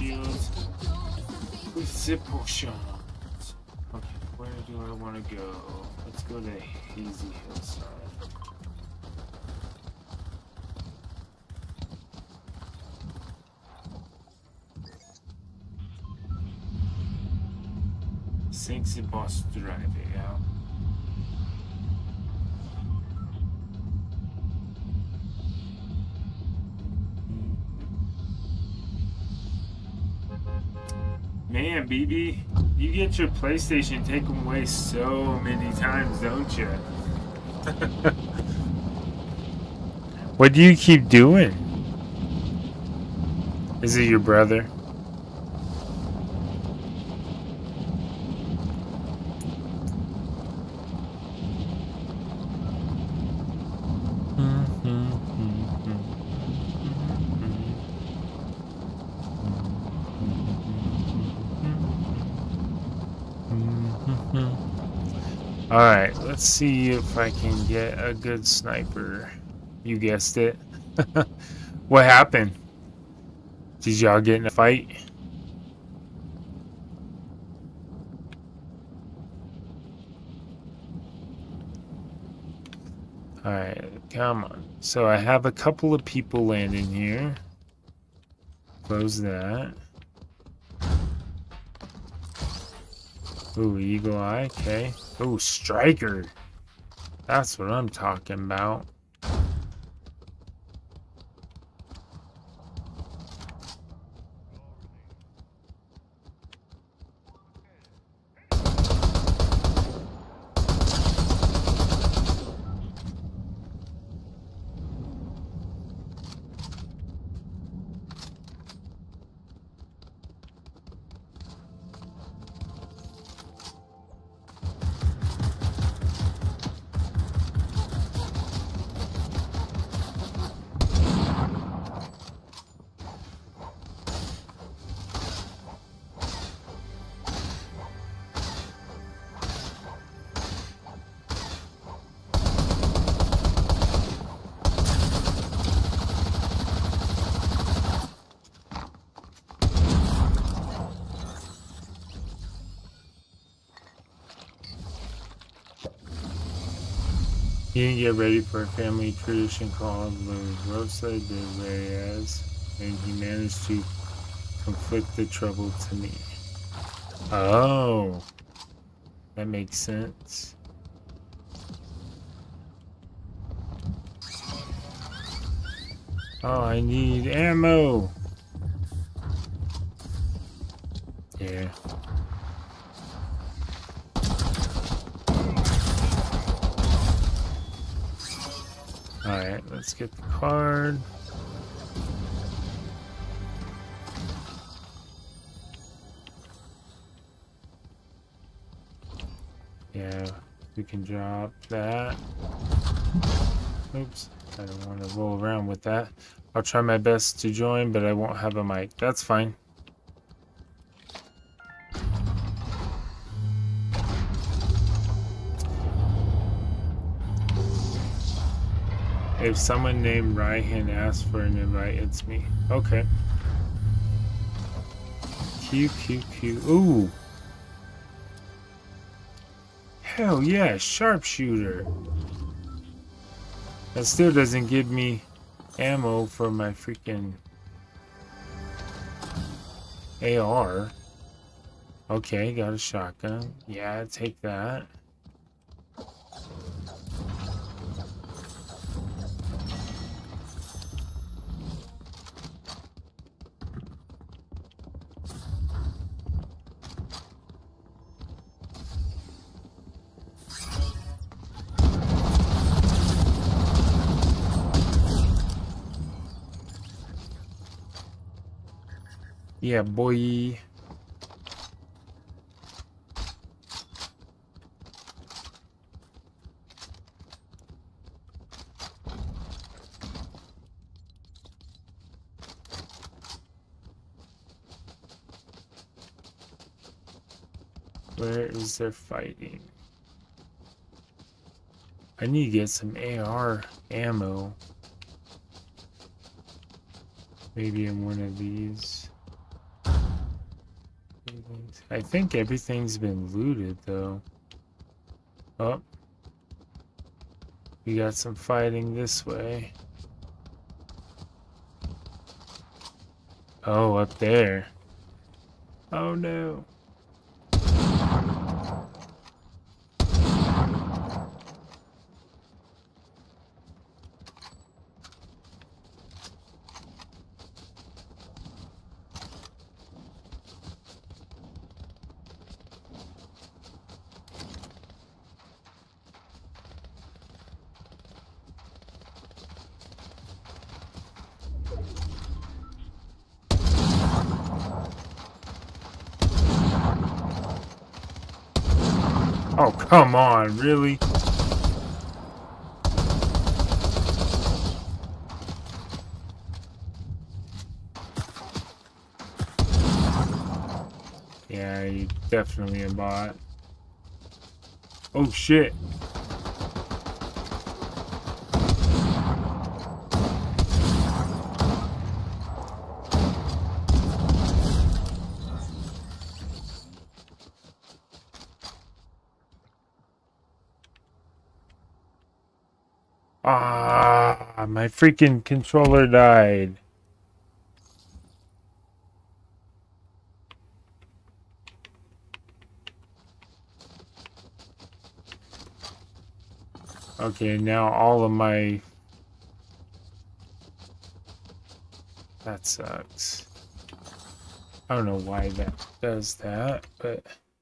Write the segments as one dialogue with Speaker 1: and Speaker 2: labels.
Speaker 1: shields with zip potions. Okay, where do I want to go? Let's go to Hazy Hillside. Sexy boss drive, yeah. Man, BB, you get your PlayStation taken away so many times, don't you? What do you keep doing? Is it your brother? Alright, let's see if I can get a good sniper. You guessed it. What happened? Did y'all get in a fight? Alright, come on. So I have a couple of people landing here. Close that. Ooh, Eagle Eye, okay. Ooh, Striker. That's what I'm talking about. You can get ready for a family tradition called the Rosa de Reyes, and he managed to conflict the trouble to me. Oh, that makes sense. Oh, I need ammo. Yeah. Alright, let's get the card. Yeah, we can drop that. Oops, I don't want to roll around with that. I'll try my best to join, but I won't have a mic. That's fine. If someone named Ryan asks for an invite, it's me. Okay. Q. Ooh. Hell yeah, sharpshooter. That still doesn't give me ammo for my freaking AR. Okay, got a shotgun. Yeah, take that. Yeah, boy. Where is their fighting? I need to get some AR ammo. Maybe in one of these. I think everything's been looted, though. Oh. We got some fighting this way. Oh, up there. Oh, no. Oh, come on, really? Yeah, you're definitely a bot. Oh, shit. Ah, my freaking controller died. Okay, now all of my... That sucks. I don't know why that does that, but...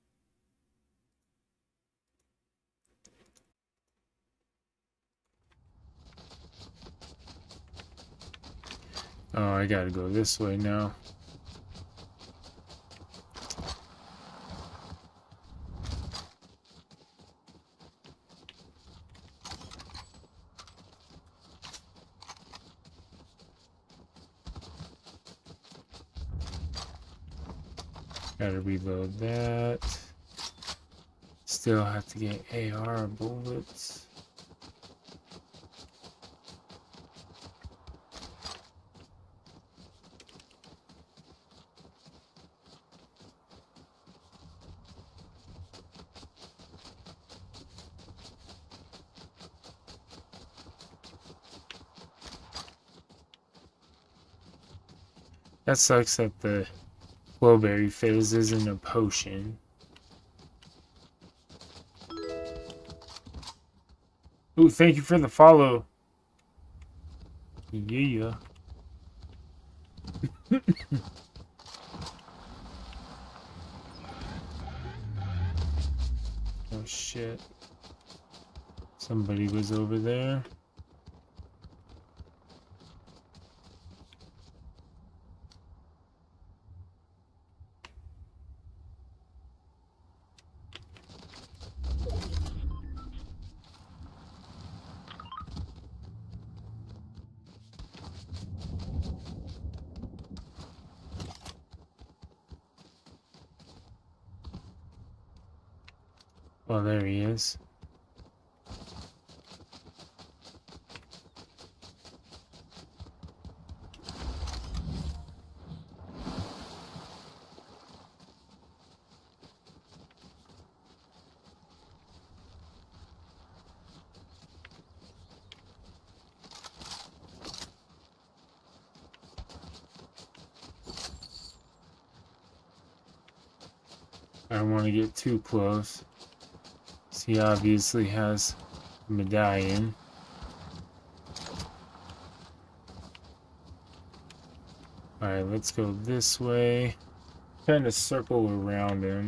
Speaker 1: Oh, I gotta go this way now. Gotta reload that. Still have to get AR bullets. That sucks that the Flowberry Fizz isn't a potion. Ooh, thank you for the follow. Yeah. Oh shit. Somebody was over there. Oh, there he is. I don't want to get too close. He obviously has a medallion. Alright, let's go this way. Kind of circle around him.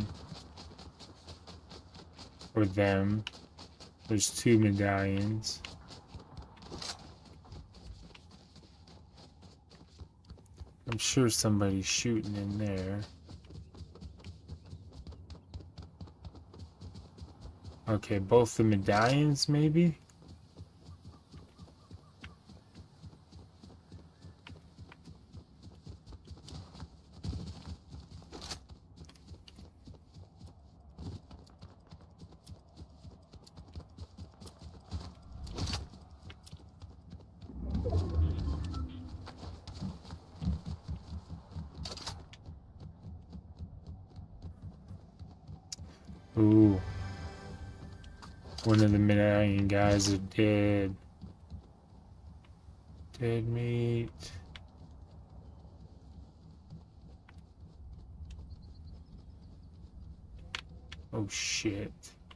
Speaker 1: Or them. There's two medallions. I'm sure somebody's shooting in there. Okay, both the medallions, maybe? Ooh. One of the medallion guys are dead. Dead meat. Oh shit.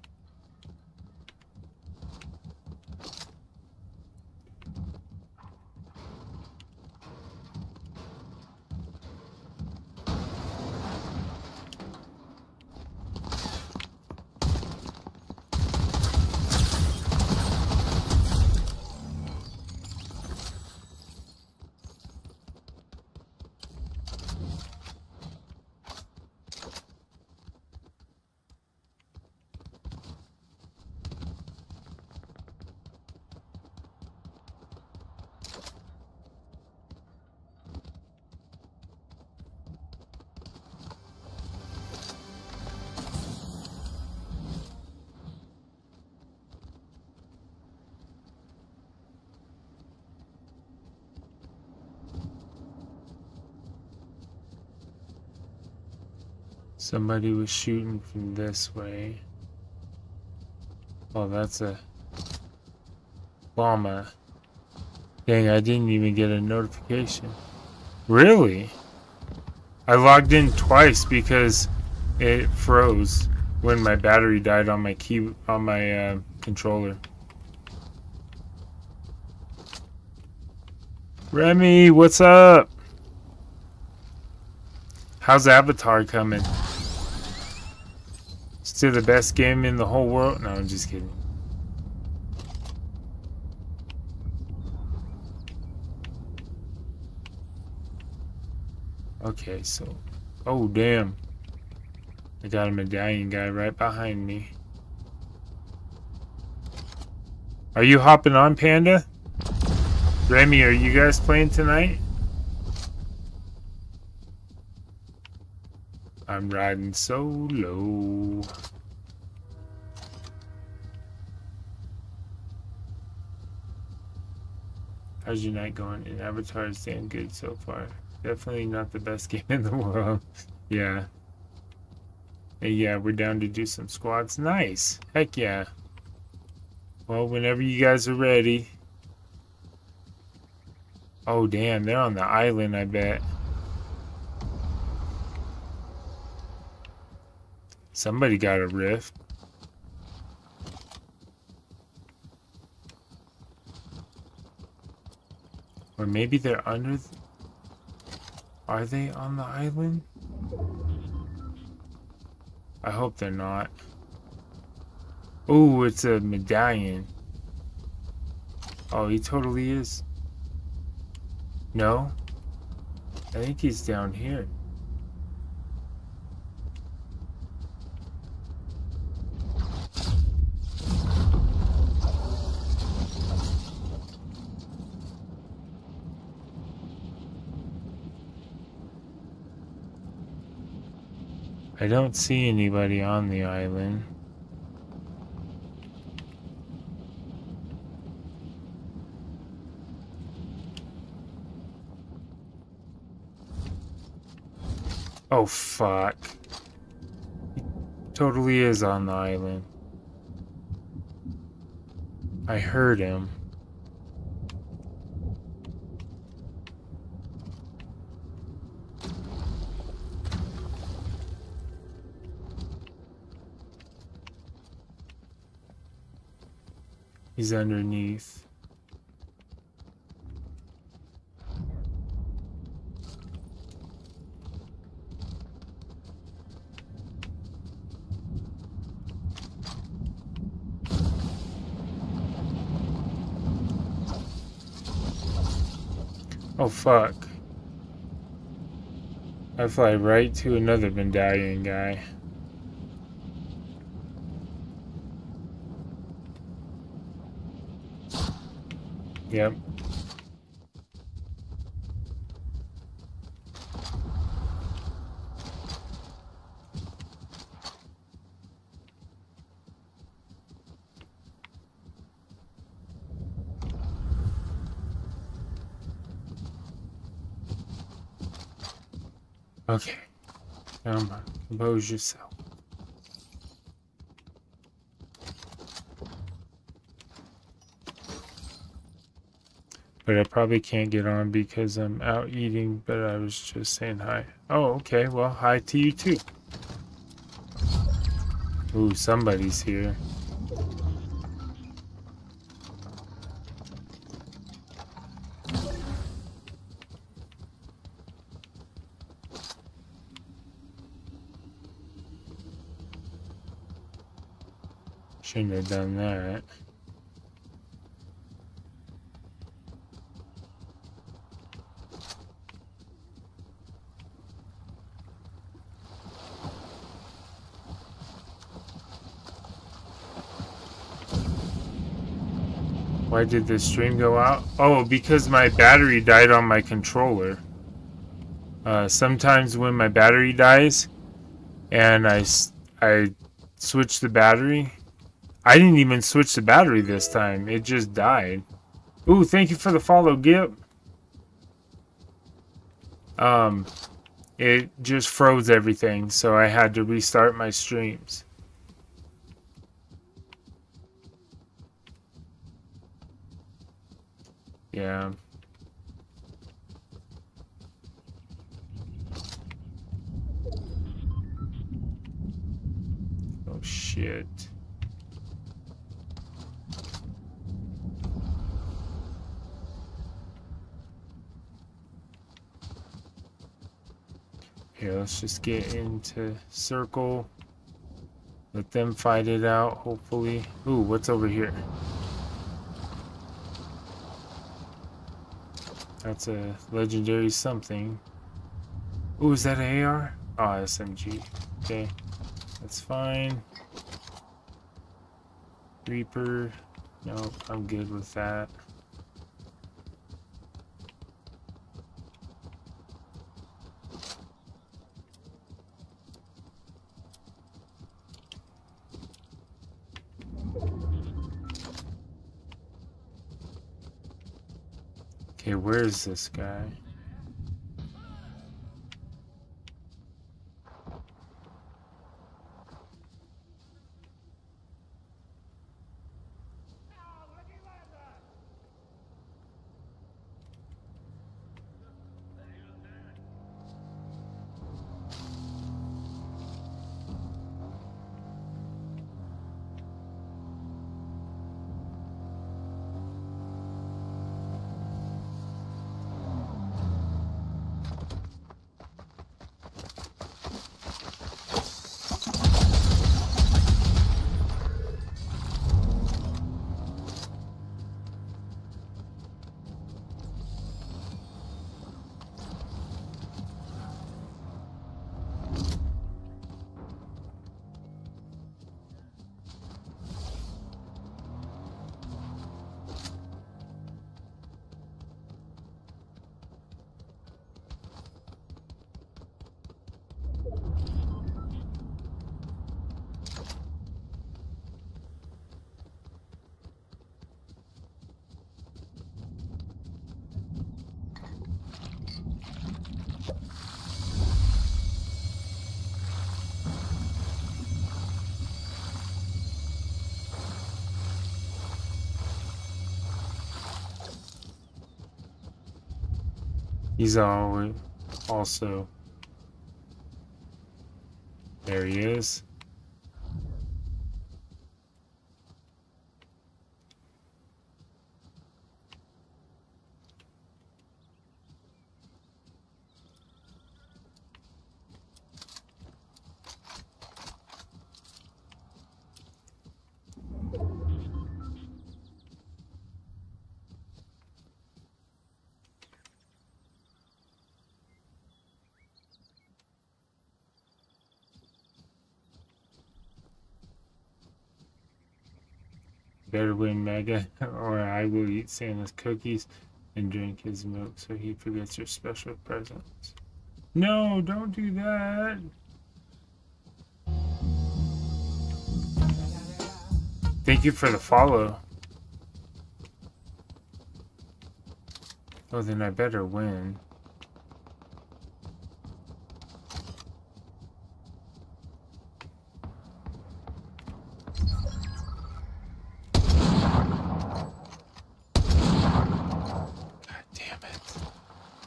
Speaker 1: Somebody was shooting from this way. Oh, that's a llama. Dang, I didn't even get a notification. Really? I logged in twice because it froze when my battery died on my controller. Remy, what's up? How's Avatar coming? Still the best game in the whole world? No, I'm just kidding. Okay, so... Oh, damn. I got a medallion guy right behind me. Are you hopping on, Panda? Remy, are you guys playing tonight? I'm riding solo. How's your night going? And Avatar is damn good so far. Definitely not the best game in the world. Yeah. Hey, yeah, we're down to do some squads. Nice. Heck yeah. Well, whenever you guys are ready. Oh, damn. They're on the island, I bet. Somebody got a rift. Or maybe they're under... Are they on the island? I hope they're not. Oh, it's a medallion. Oh, he totally is. No? I think he's down here. I don't see anybody on the island. Oh, fuck. He totally is on the island. I heard him. He's underneath. Oh, fuck. I fly right to another medallion guy. Yep. Okay. Compose yourself. But I probably can't get on because I'm out eating, but I was just saying hi. Oh, okay. Well, hi to you too. Ooh, somebody's here. Shouldn't have done that. Why did the stream go out? Oh, because my battery died on my controller. Sometimes when my battery dies and I switch the battery, I didn't even switch the battery this time. It just died. Ooh, thank you for the follow, Gip. It just froze everything, so I had to restart my streams. Yeah. Oh, shit. Here, let's just get into circle. Let them fight it out, hopefully. Ooh, what's over here? That's a legendary something. Ooh, is that an AR? Oh, SMG. Okay, that's fine. Reaper. Nope, I'm good with that. Okay, where is this guy? He's always also. There he is. Better win Mega, or I will eat Santa's cookies and drink his milk so he forgets your special presents. No, don't do that. Thank you for the follow. Oh, then I better win.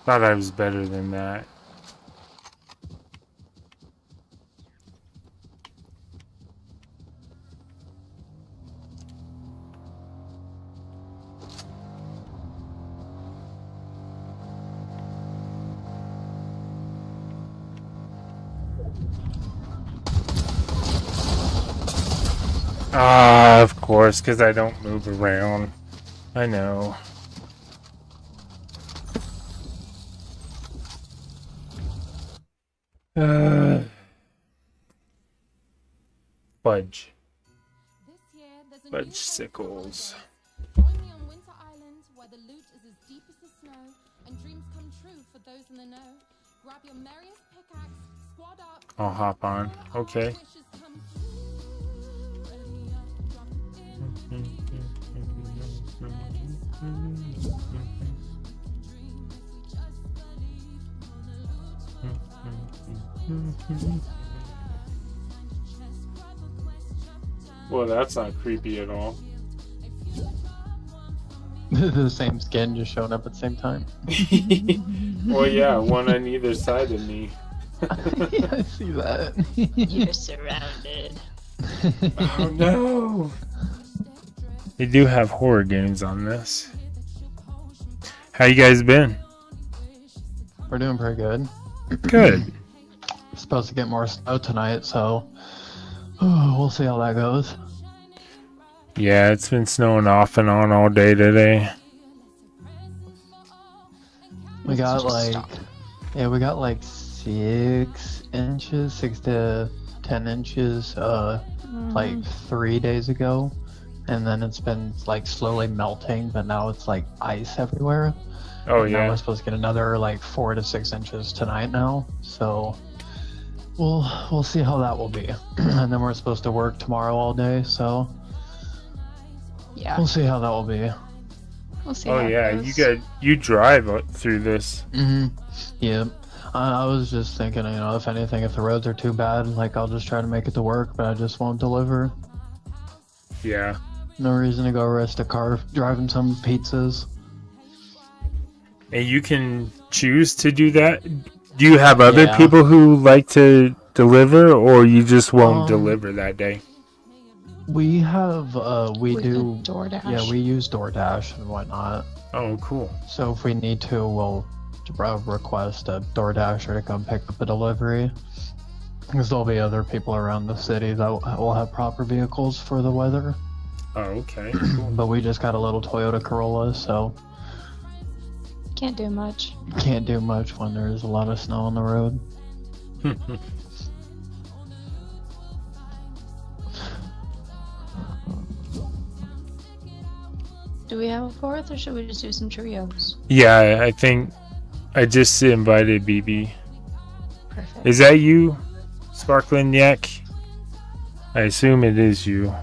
Speaker 1: Thought I was better than that. Ah, of course, because I don't move around. I know. Fudge. Fudge sickles.
Speaker 2: Join me on Winter Island, where the loot is as deep as the snow, and dreams come true for those in the know. Grab your merriest pickaxe, squad up.
Speaker 1: I'll hop on. Okay. Well, that's not creepy at all.
Speaker 3: The same skin just showing up at the same time.
Speaker 1: Well, yeah, one on either side of me.
Speaker 3: Yeah, I see that.
Speaker 4: You're surrounded.
Speaker 1: Oh no! They do have horror games on this. How you guys been?
Speaker 3: We're doing pretty good.
Speaker 1: Good.
Speaker 3: Supposed to get more snow tonight, so we'll see how that goes.
Speaker 1: Yeah, it's been snowing off and on all day today.
Speaker 3: We got like 6 inches, 6 to 10 inches, like 3 days ago, and then it's been like slowly melting, but now it's like ice everywhere.
Speaker 1: Oh
Speaker 3: and
Speaker 1: yeah.
Speaker 3: Now we're supposed to get another like 4 to 6 inches tonight now, so we'll see how that will be. And then we're supposed to work tomorrow all day, so
Speaker 4: Yeah.
Speaker 3: we'll see how that will be.
Speaker 4: We'll see.
Speaker 1: Oh
Speaker 4: how it
Speaker 1: yeah,
Speaker 4: goes.
Speaker 1: you drive through this.
Speaker 3: Yeah. I was just thinking, if anything, if the roads are too bad, like I'll just try to make it to work, but I just won't deliver.
Speaker 1: Yeah.
Speaker 3: No reason to go rest a car driving some pizzas.
Speaker 1: And you can choose to do that. Do you have other
Speaker 3: Yeah.
Speaker 1: people who like to deliver, or you just won't deliver that day?
Speaker 3: We have, we do,
Speaker 4: DoorDash.
Speaker 3: yeah, we use DoorDash and whatnot.
Speaker 1: Oh, cool.
Speaker 3: So if we need to, we'll request a DoorDasher to come pick up a delivery. Because there'll be other people around the city that will have proper vehicles for the weather.
Speaker 1: Oh, okay. Cool.
Speaker 3: But we just got a little Toyota Corolla, so
Speaker 4: Can't do much.
Speaker 3: can't do much when there's a lot of snow on the road.
Speaker 4: Do we have a fourth, or should we just do some trios?
Speaker 1: Yeah, I think I just invited BB.
Speaker 4: Perfect.
Speaker 1: Is that you, Sparkling Yak? I assume it is you.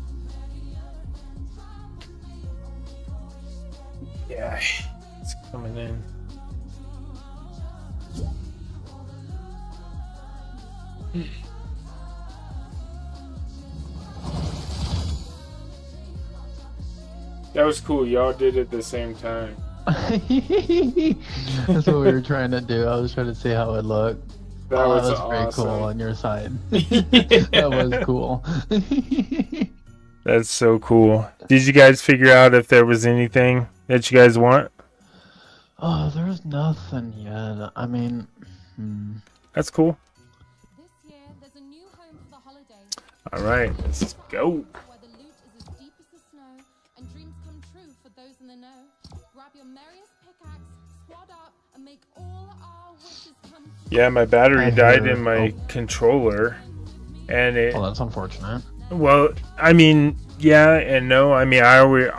Speaker 1: Yeah, it's coming in. That was cool. Y'all did it at the same time.
Speaker 3: That's what we were trying to do. I was trying to see how it looked.
Speaker 1: That was
Speaker 3: pretty
Speaker 1: awesome.
Speaker 3: cool on your side. That was cool.
Speaker 1: That's so cool. Did you guys figure out if there was anything that you guys want?
Speaker 3: Oh, there's nothing yet. I mean,
Speaker 1: That's cool.
Speaker 2: This year, there's a new home for the holidays.
Speaker 1: All right, let's go.
Speaker 2: Where the loot is as deep as the snow, and dreams come true for those in the know. Grab your merriest pickaxe, squad up, and make all our wishes come true.
Speaker 1: Yeah, my battery
Speaker 3: I
Speaker 1: died
Speaker 3: hear-
Speaker 1: in my controller, and it.
Speaker 3: well, that's unfortunate.
Speaker 1: Well, I mean, yeah and no. I mean, I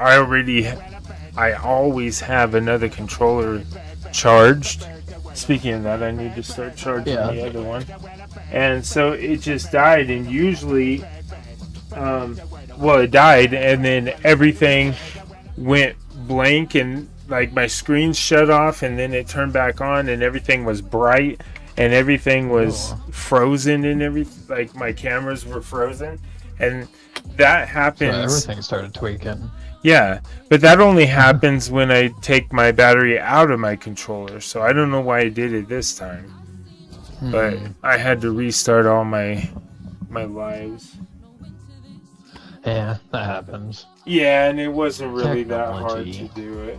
Speaker 1: always have another controller charged. Speaking of that, I need to start charging
Speaker 3: Yeah.
Speaker 1: the other one. And so it just died, and usually, well, it died, and then everything went blank, and like my screen shut off, and then it turned back on, and everything was bright, and everything was frozen, and like my cameras were frozen. And that
Speaker 3: So
Speaker 1: happens.
Speaker 3: everything started tweaking.
Speaker 1: Yeah, but that only happens when I take my battery out of my controller. So I don't know why I did it this time. But I had to restart all my lives.
Speaker 3: Yeah, that happens.
Speaker 1: Yeah, and it wasn't really that hard to
Speaker 3: Technology.
Speaker 1: do it.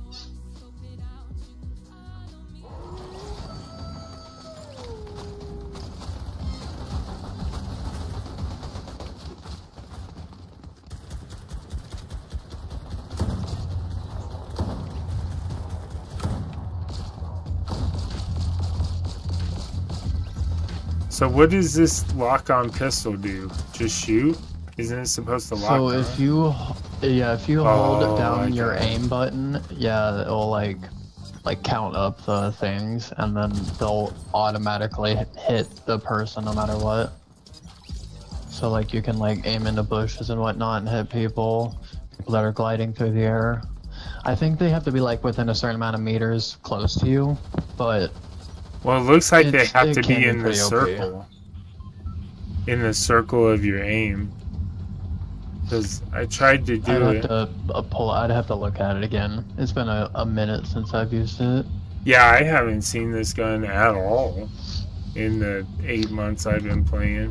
Speaker 1: So what does this lock-on pistol do? Just shoot? Isn't it supposed to lock
Speaker 3: So
Speaker 1: on?
Speaker 3: if you hold
Speaker 1: Oh,
Speaker 3: down your
Speaker 1: okay.
Speaker 3: aim button, yeah, it'll like count up the things, and then they'll automatically hit the person no matter what. So like you can like aim into bushes and whatnot and hit people that are gliding through the air. I think they have to be like within a certain amount of meters close to you, but
Speaker 1: Well, it looks like they have
Speaker 3: it
Speaker 1: to
Speaker 3: can
Speaker 1: be
Speaker 3: be
Speaker 1: in the
Speaker 3: pretty OP.
Speaker 1: circle. In the circle of your aim. Because I tried to do it.
Speaker 3: I'd have to look at it again. It's been a minute since I've used it.
Speaker 1: Yeah, I haven't seen this gun at all in the 8 months I've been playing.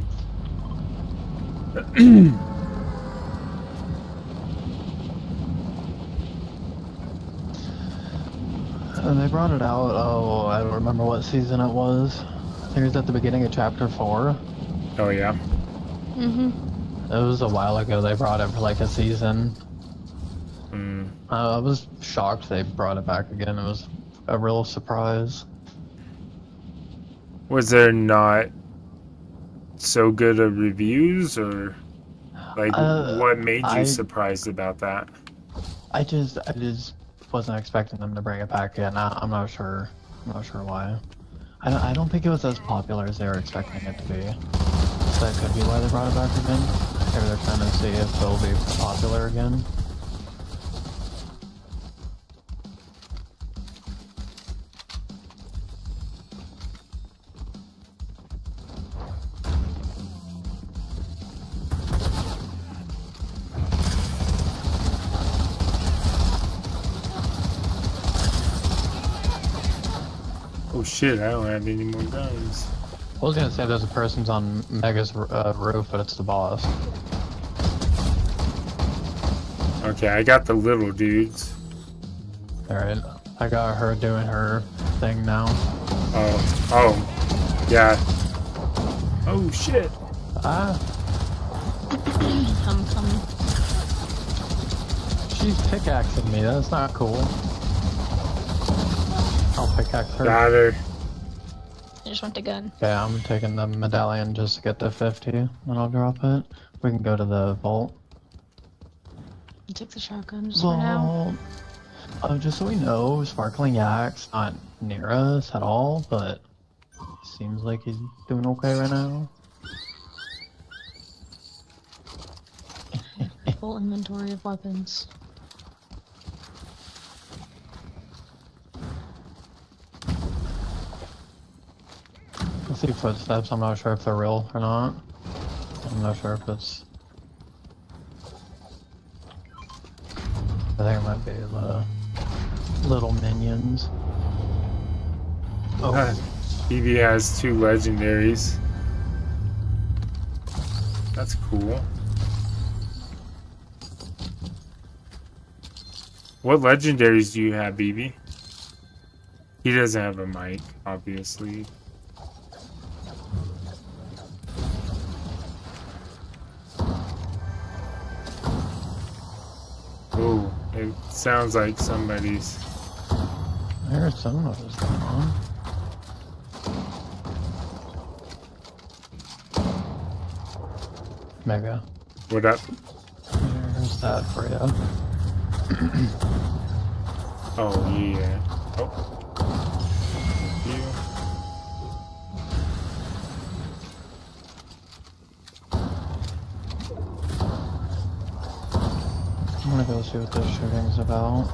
Speaker 3: And they brought it out, oh, I don't remember what season it was. I think it was at the beginning of chapter 4.
Speaker 1: Oh, yeah?
Speaker 4: Mm-hmm.
Speaker 3: It was a while ago they brought it for like a season.
Speaker 1: Mm.
Speaker 3: I was shocked they brought it back again. It was a real surprise.
Speaker 1: Was there not so good of reviews, or like what made you surprised about that?
Speaker 3: I just wasn't expecting them to bring it back again. I'm not sure. I'm not sure why. I don't think it was as popular as they were expecting it to be. So that could be why they brought it back again. Maybe they're trying to see if it'll be popular again.
Speaker 1: Oh shit, I don't have any more guns.
Speaker 3: I was gonna say there's a person's on Mega's roof, but it's the boss.
Speaker 1: Okay, I got the little dudes.
Speaker 3: Alright, I got her doing her thing now.
Speaker 1: Oh, yeah. Oh shit.
Speaker 3: Ah,
Speaker 4: I'm coming.
Speaker 3: she's pickaxing me, that's not cool. I'll pickaxe her.
Speaker 1: Got her.
Speaker 4: I just want the gun.
Speaker 3: Yeah, I'm taking the medallion just to get to 50, then I'll drop it. We can go to the vault.
Speaker 4: You take the shotguns for now.
Speaker 3: Just so we know, Sparkling Yak's not near us at all, but seems like he's doing okay right now.
Speaker 4: Full inventory of weapons.
Speaker 3: I see footsteps, I'm not sure if they're real or not. I'm not sure if it's... I think it might be the little minions. Oh,
Speaker 1: BB has 2 legendaries. That's cool. What legendaries do you have, BB? He doesn't have a mic, obviously. Oh, it sounds like somebody's...
Speaker 3: there's some of us going on. Mega.
Speaker 1: What up?
Speaker 3: There's that for you.
Speaker 1: Oh, yeah. Oh. Thank you.
Speaker 3: I'm gonna go see what this shooting's about.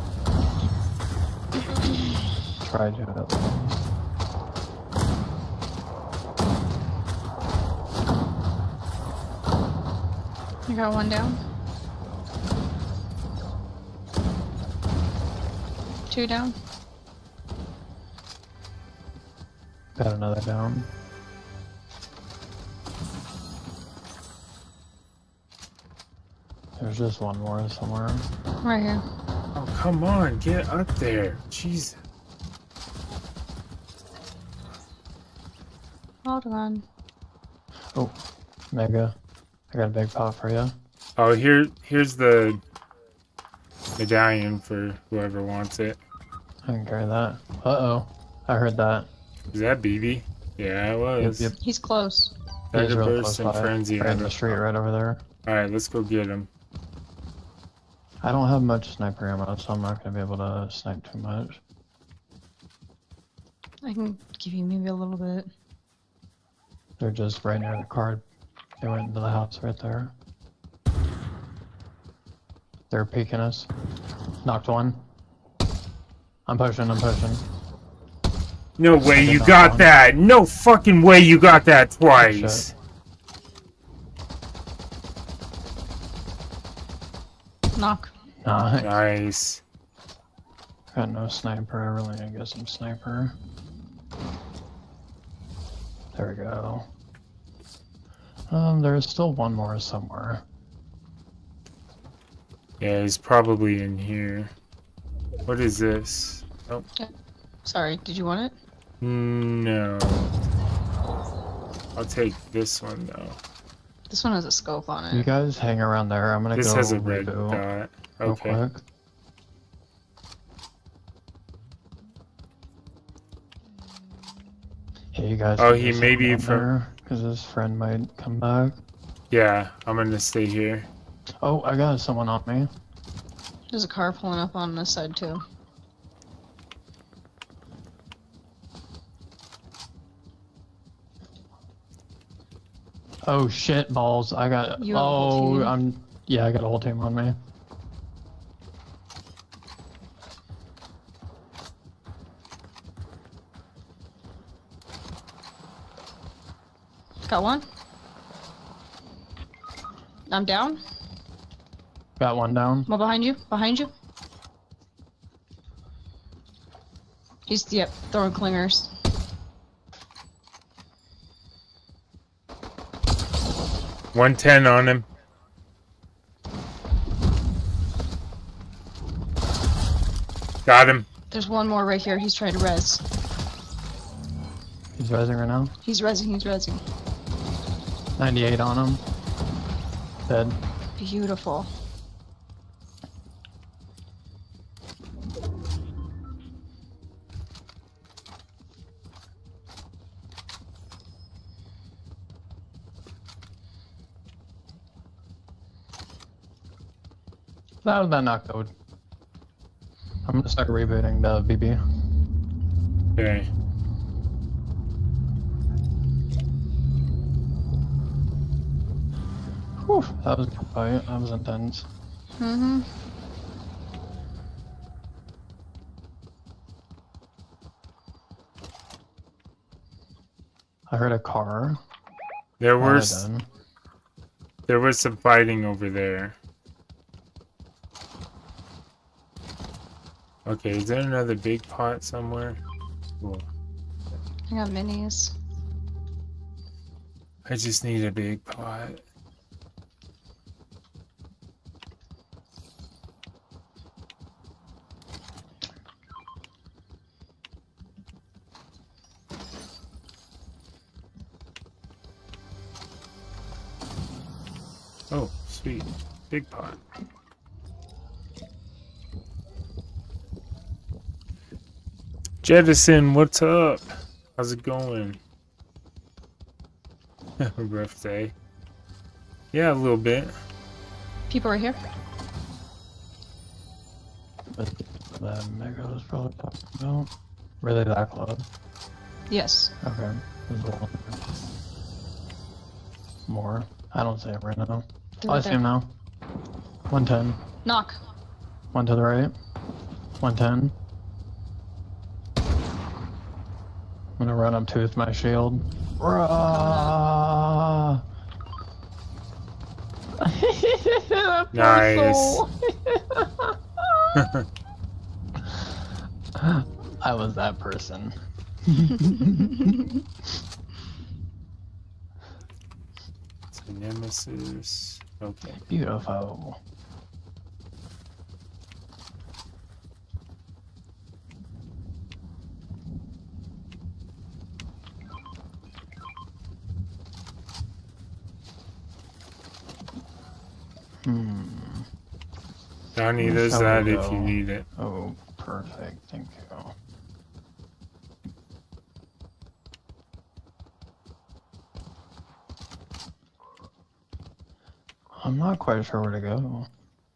Speaker 3: Try to at least.
Speaker 4: I got one down. 2 down.
Speaker 3: Got another down. There's just one more somewhere.
Speaker 4: Right here.
Speaker 1: Oh, come on, get up there. Jesus.
Speaker 4: Hold on.
Speaker 3: Oh, Mega. I got a big pot for you.
Speaker 1: Oh, here's the medallion for whoever wants it.
Speaker 3: I can carry that. Uh-oh. I heard that.
Speaker 1: Is that BB? Yeah, it was.
Speaker 3: Yep.
Speaker 4: He's close.
Speaker 3: He's real
Speaker 1: Burst
Speaker 3: close
Speaker 1: and
Speaker 3: by.
Speaker 1: Frenzy.
Speaker 3: Right in the street right over there.
Speaker 1: Alright, let's go get him.
Speaker 3: I don't have much sniper ammo, so I'm not going to be able to snipe too much.
Speaker 4: I can give you maybe a little bit.
Speaker 3: They're just right near the card. They went into the house right there. They're peeking us. Knocked one. I'm pushing.
Speaker 1: No way you
Speaker 3: knock
Speaker 1: got
Speaker 3: one.
Speaker 1: that! No fucking way you got that twice!
Speaker 3: Shit.
Speaker 4: Knock.
Speaker 3: Nice.
Speaker 1: Nice.
Speaker 3: Got no sniper. I really need to get some sniper. There we go. There's still one more somewhere.
Speaker 1: Yeah, he's probably in here. What is this? Oh,
Speaker 4: Sorry, did you want it?
Speaker 1: no. I'll take this one though.
Speaker 4: This one has a scope on it.
Speaker 3: You guys hang around there. I'm gonna
Speaker 1: This
Speaker 3: go
Speaker 1: has a red
Speaker 3: reboot
Speaker 1: dot.
Speaker 3: real
Speaker 1: Okay.
Speaker 3: quick. Hey, you guys.
Speaker 1: Oh,
Speaker 3: can
Speaker 1: he
Speaker 3: just
Speaker 1: may
Speaker 3: hang
Speaker 1: be
Speaker 3: out
Speaker 1: from-
Speaker 3: there, 'cause his friend might come back.
Speaker 1: Yeah, I'm gonna stay here.
Speaker 3: Oh, I got someone on me.
Speaker 4: There's a car pulling up on this side too.
Speaker 3: Oh shit, balls! I got.
Speaker 4: You have a whole team?
Speaker 3: Yeah, I got a whole team on me.
Speaker 4: Got one. I'm down.
Speaker 3: Got one down.
Speaker 4: One behind you. Behind you. He's throwing clingers.
Speaker 1: $110 on him. Got him.
Speaker 4: There's one more right here. He's trying to res.
Speaker 3: He's rising right now.
Speaker 4: He's resing.
Speaker 3: 98 on him. Dead.
Speaker 4: Beautiful.
Speaker 3: That was that knocked. I'm gonna start rebooting the BB.
Speaker 1: Okay.
Speaker 3: Whew, that was a good fight. That was intense.
Speaker 4: Mm-hmm.
Speaker 3: I heard a car.
Speaker 1: There
Speaker 3: What
Speaker 1: was
Speaker 3: have I done?
Speaker 1: there was some fighting over there. Okay, is there another big pot somewhere? Cool.
Speaker 4: I got minis.
Speaker 1: I just need a big pot. Oh, sweet. Big pot. Jettison, what's up? How's it going? Rough day. Yeah, a little bit.
Speaker 4: People right here.
Speaker 3: But the Mega was probably talking about. Really that close?
Speaker 4: Yes.
Speaker 3: Okay. There's one more. I don't see it right now.
Speaker 4: They're
Speaker 3: Oh, I
Speaker 4: right
Speaker 3: see
Speaker 4: there.
Speaker 3: him now. 110.
Speaker 4: Knock.
Speaker 3: One to the right. 110. I'm gonna run up to with my shield. Rah! That poor
Speaker 1: Nice.
Speaker 3: soul. I was that person.
Speaker 1: It's a nemesis. Okay.
Speaker 3: Beautiful.
Speaker 1: Donnie,
Speaker 3: Where
Speaker 1: there's
Speaker 3: shall
Speaker 1: that
Speaker 3: we
Speaker 1: if you
Speaker 3: go?
Speaker 1: need it.
Speaker 3: Oh, perfect. Thank you. I'm not quite sure where to go.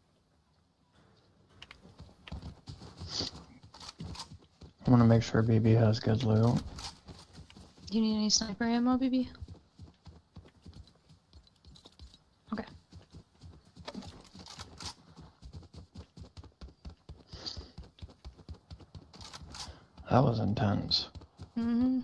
Speaker 3: I want to make sure BB has good loot.
Speaker 4: You need any sniper ammo, BB? Okay.
Speaker 3: That was intense.
Speaker 4: Mm-hmm.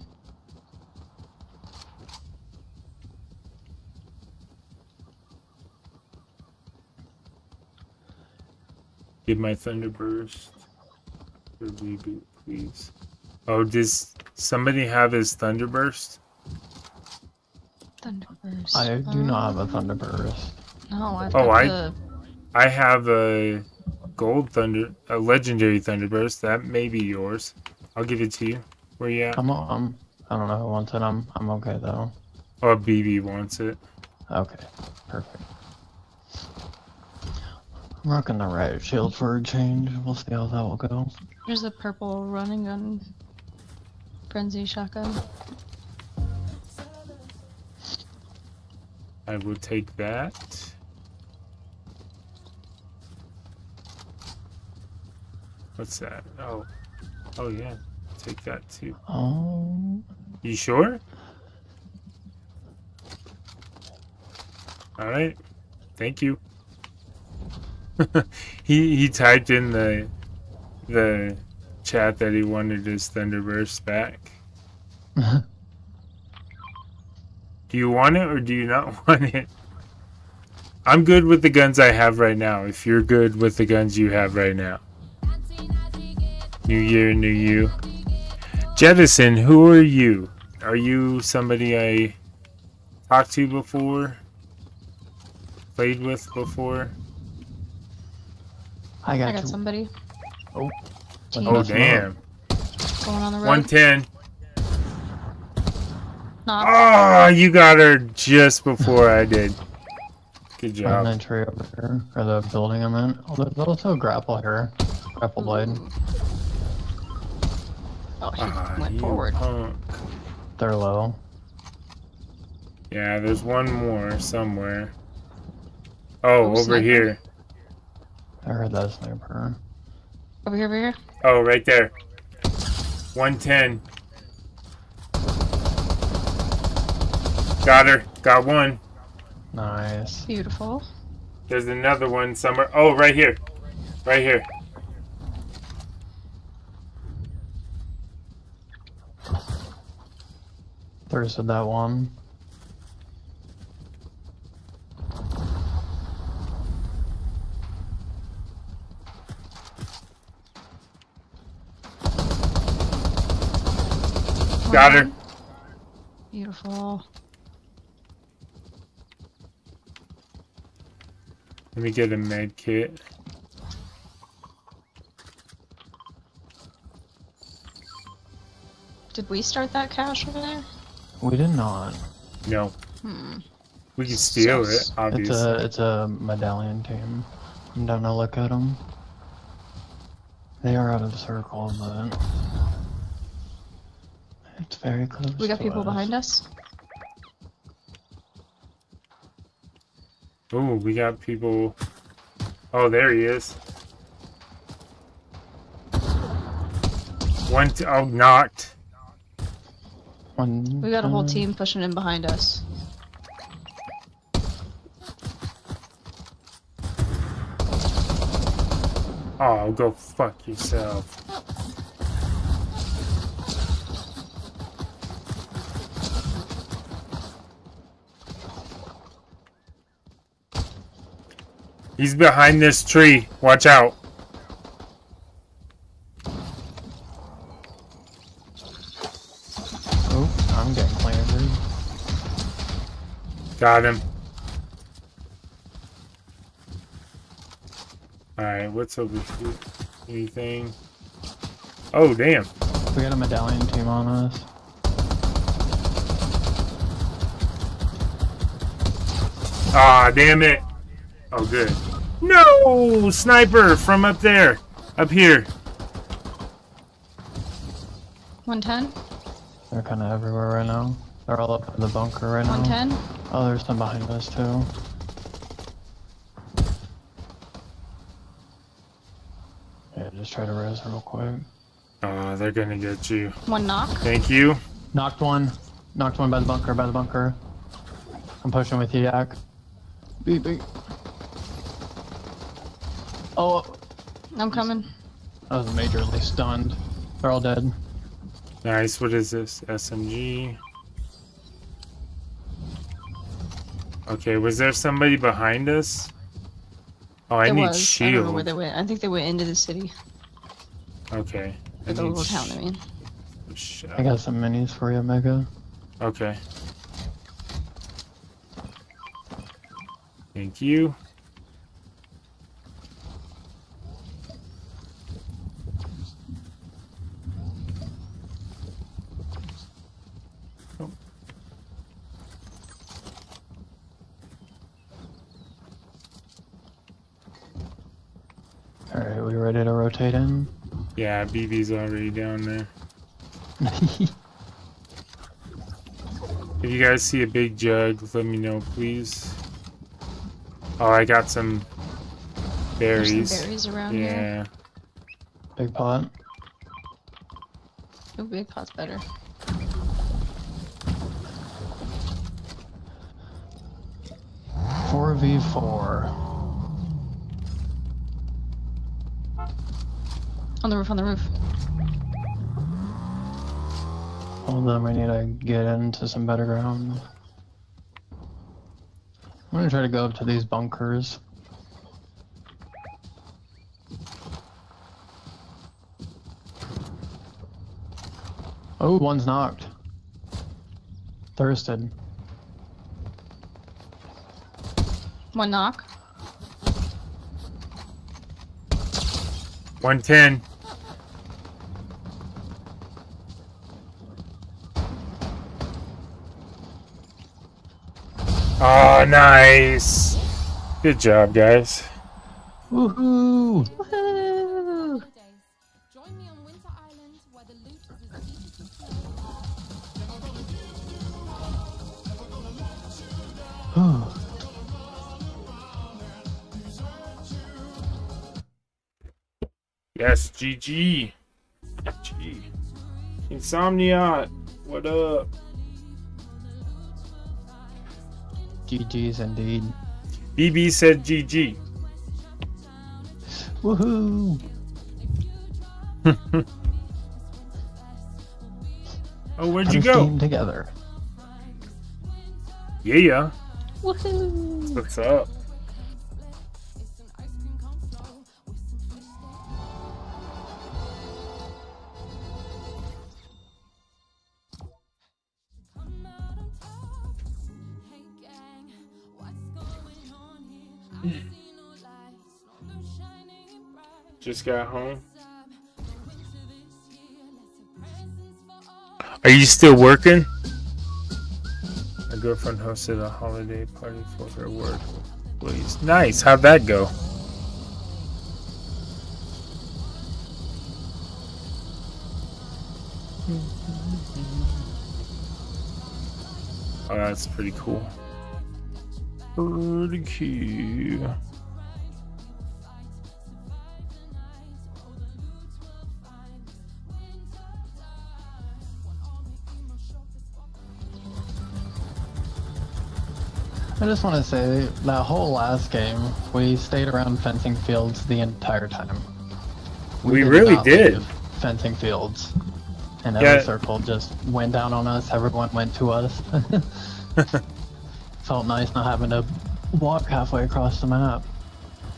Speaker 1: Give my Thunderburst for reboot, please. Oh, does somebody have his Thunderburst?
Speaker 4: Thunderburst.
Speaker 3: I do not have a Thunderburst.
Speaker 4: No, I've
Speaker 1: Oh,
Speaker 4: got
Speaker 1: I have a a legendary Thunderburst. That may be yours. I'll give it to you. Where you at?
Speaker 3: I don't know who wants it. I'm okay though.
Speaker 1: Oh, BB wants it.
Speaker 3: Okay, perfect. I'm rocking the riot shield for a change. We'll see how that will go.
Speaker 4: There's a purple running gun. Frenzy shotgun.
Speaker 1: I will take that. What's that? Oh. Oh, yeah. Take that too.
Speaker 3: Oh,
Speaker 1: You sure? Alright. Thank you. he typed in the chat that he wanted his Thunderburst back. Do you want it or do you not want it? I'm good with the guns I have right now, if you're good with the guns you have right now. New year, new you. Jettison, who are you? Are you somebody I talked to before? Played with before?
Speaker 3: I got
Speaker 4: I got
Speaker 3: you.
Speaker 4: somebody.
Speaker 3: Oh,
Speaker 4: Team.
Speaker 1: Oh,
Speaker 3: Mess 'em
Speaker 1: damn.
Speaker 4: Going on the road.
Speaker 1: 110.
Speaker 4: Knock.
Speaker 1: Oh, you got her just before I did. Good
Speaker 3: An
Speaker 1: job.
Speaker 3: entry over here, or the building I'm in. Oh, there's also a grapple here. Grapple blade.
Speaker 4: Oh, he
Speaker 1: Ah,
Speaker 4: went
Speaker 1: you
Speaker 4: forward.
Speaker 1: punk.
Speaker 3: They're low.
Speaker 1: Yeah, there's one more somewhere. Oh, over
Speaker 4: sniper.
Speaker 1: here.
Speaker 3: I heard that sniper.
Speaker 4: Over here, over here.
Speaker 1: Oh, right there. 110. Got her. Got one.
Speaker 3: Nice.
Speaker 4: Beautiful.
Speaker 1: There's another one somewhere. Oh, right here. Right here.
Speaker 3: Thirsted that one.
Speaker 1: Got her.
Speaker 4: Beautiful.
Speaker 1: Let me get a med kit.
Speaker 4: Did we start that cache over there?
Speaker 3: We did not.
Speaker 1: No.
Speaker 4: Hmm.
Speaker 1: We can steal
Speaker 4: Sus.
Speaker 1: it, obviously.
Speaker 3: It's a medallion team. I'm down to look at them. They are out of circle, but it's very close.
Speaker 4: We got
Speaker 3: to
Speaker 4: people
Speaker 3: us.
Speaker 4: behind us.
Speaker 1: Oh, we got people. Oh, there he is. Oh, knocked.
Speaker 3: One,
Speaker 4: We got a whole team pushing in behind us.
Speaker 1: Oh, go fuck yourself. He's behind this tree. Watch out.
Speaker 3: Oh, I'm getting clambered.
Speaker 1: Got him. Alright, what's over here? Anything? Oh, damn.
Speaker 3: We got a medallion team on us.
Speaker 1: Ah, damn it. Oh, good. No! Sniper from up there. Up here.
Speaker 4: 110.
Speaker 3: They're kind of everywhere right now. They're all up in the bunker right now.
Speaker 4: 110.
Speaker 3: Oh, there's some behind us too. Yeah, just try to res real quick.
Speaker 1: Oh, they're gonna get you.
Speaker 4: One knock.
Speaker 1: Thank you.
Speaker 3: Knocked one. Knocked one by the bunker, by the bunker. I'm pushing with you, Yak. Beep, beep. Oh,
Speaker 4: I'm coming.
Speaker 3: I was majorly stunned. They're all dead.
Speaker 1: Nice. What is this? SMG. Okay, was there somebody behind us? Oh, I
Speaker 4: It
Speaker 1: need
Speaker 4: was. I don't know where
Speaker 1: shield.
Speaker 4: they went. I think they went into the city.
Speaker 1: Okay.
Speaker 4: Or the little town, I mean.
Speaker 3: I got some minis for you, Mega.
Speaker 1: Okay. Thank you. Oh.
Speaker 3: Alright, we ready to rotate in?
Speaker 1: Yeah, BB's already down there. If you guys see a big jug, let me know, please. Oh, I got some berries.
Speaker 4: There's some berries around here.
Speaker 1: Yeah.
Speaker 3: Big pot.
Speaker 4: Oh, big pot's better.
Speaker 3: Four v 4.
Speaker 4: On the roof, on the roof.
Speaker 3: Hold on, we need to get into some better ground. I'm gonna try to go up to these bunkers. Oh, one's knocked. Thirsted.
Speaker 4: One knock.
Speaker 1: 110. Oh, nice. Good job, guys.
Speaker 3: Woohoo!
Speaker 4: Woohoo!
Speaker 2: Holidays. Join me on Winter Island where the loot is as deep as the snow.
Speaker 1: Yes, GG. GG. Insomnia, what up?
Speaker 3: GG's indeed.
Speaker 1: BB said GG.
Speaker 3: Woohoo!
Speaker 1: Oh, where'd
Speaker 3: Put
Speaker 1: you
Speaker 3: us
Speaker 1: go?
Speaker 3: team together.
Speaker 1: Yeah.
Speaker 4: Woohoo!
Speaker 1: What's up?
Speaker 2: It's an ice cream console with some fish there. Come out on top. Hey gang, what's going on here? I see no lights, no moon shining bright.
Speaker 1: Just got home.
Speaker 2: What's up? Winter this year, let's have presents for all.
Speaker 1: Are you still working? My girlfriend hosted a holiday party for her work. Please. Nice. How'd that go? Oh, that's pretty cool. Pretty cool.
Speaker 3: I just want to say, that whole last game, we stayed around fencing fields the entire time.
Speaker 1: We really
Speaker 3: not
Speaker 1: did.
Speaker 3: leave fencing fields. And
Speaker 1: Yeah.
Speaker 3: every circle just went down on us, everyone went to us. Felt nice not having to walk halfway across the map.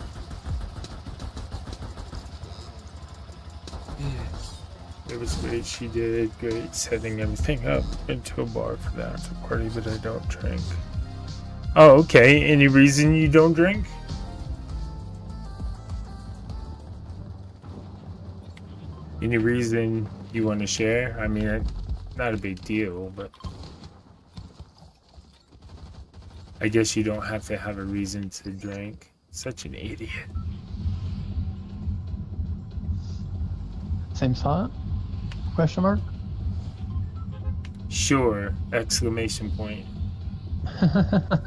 Speaker 1: It was great. She did great setting everything up into a bar for the after party, but I don't drink. Oh, okay. Any reason you don't drink? Any reason you want to share? I mean, not a big deal, but I guess you don't have to have a reason to drink. Such an idiot.
Speaker 3: Same thought? Question mark?
Speaker 1: Sure! Exclamation point. I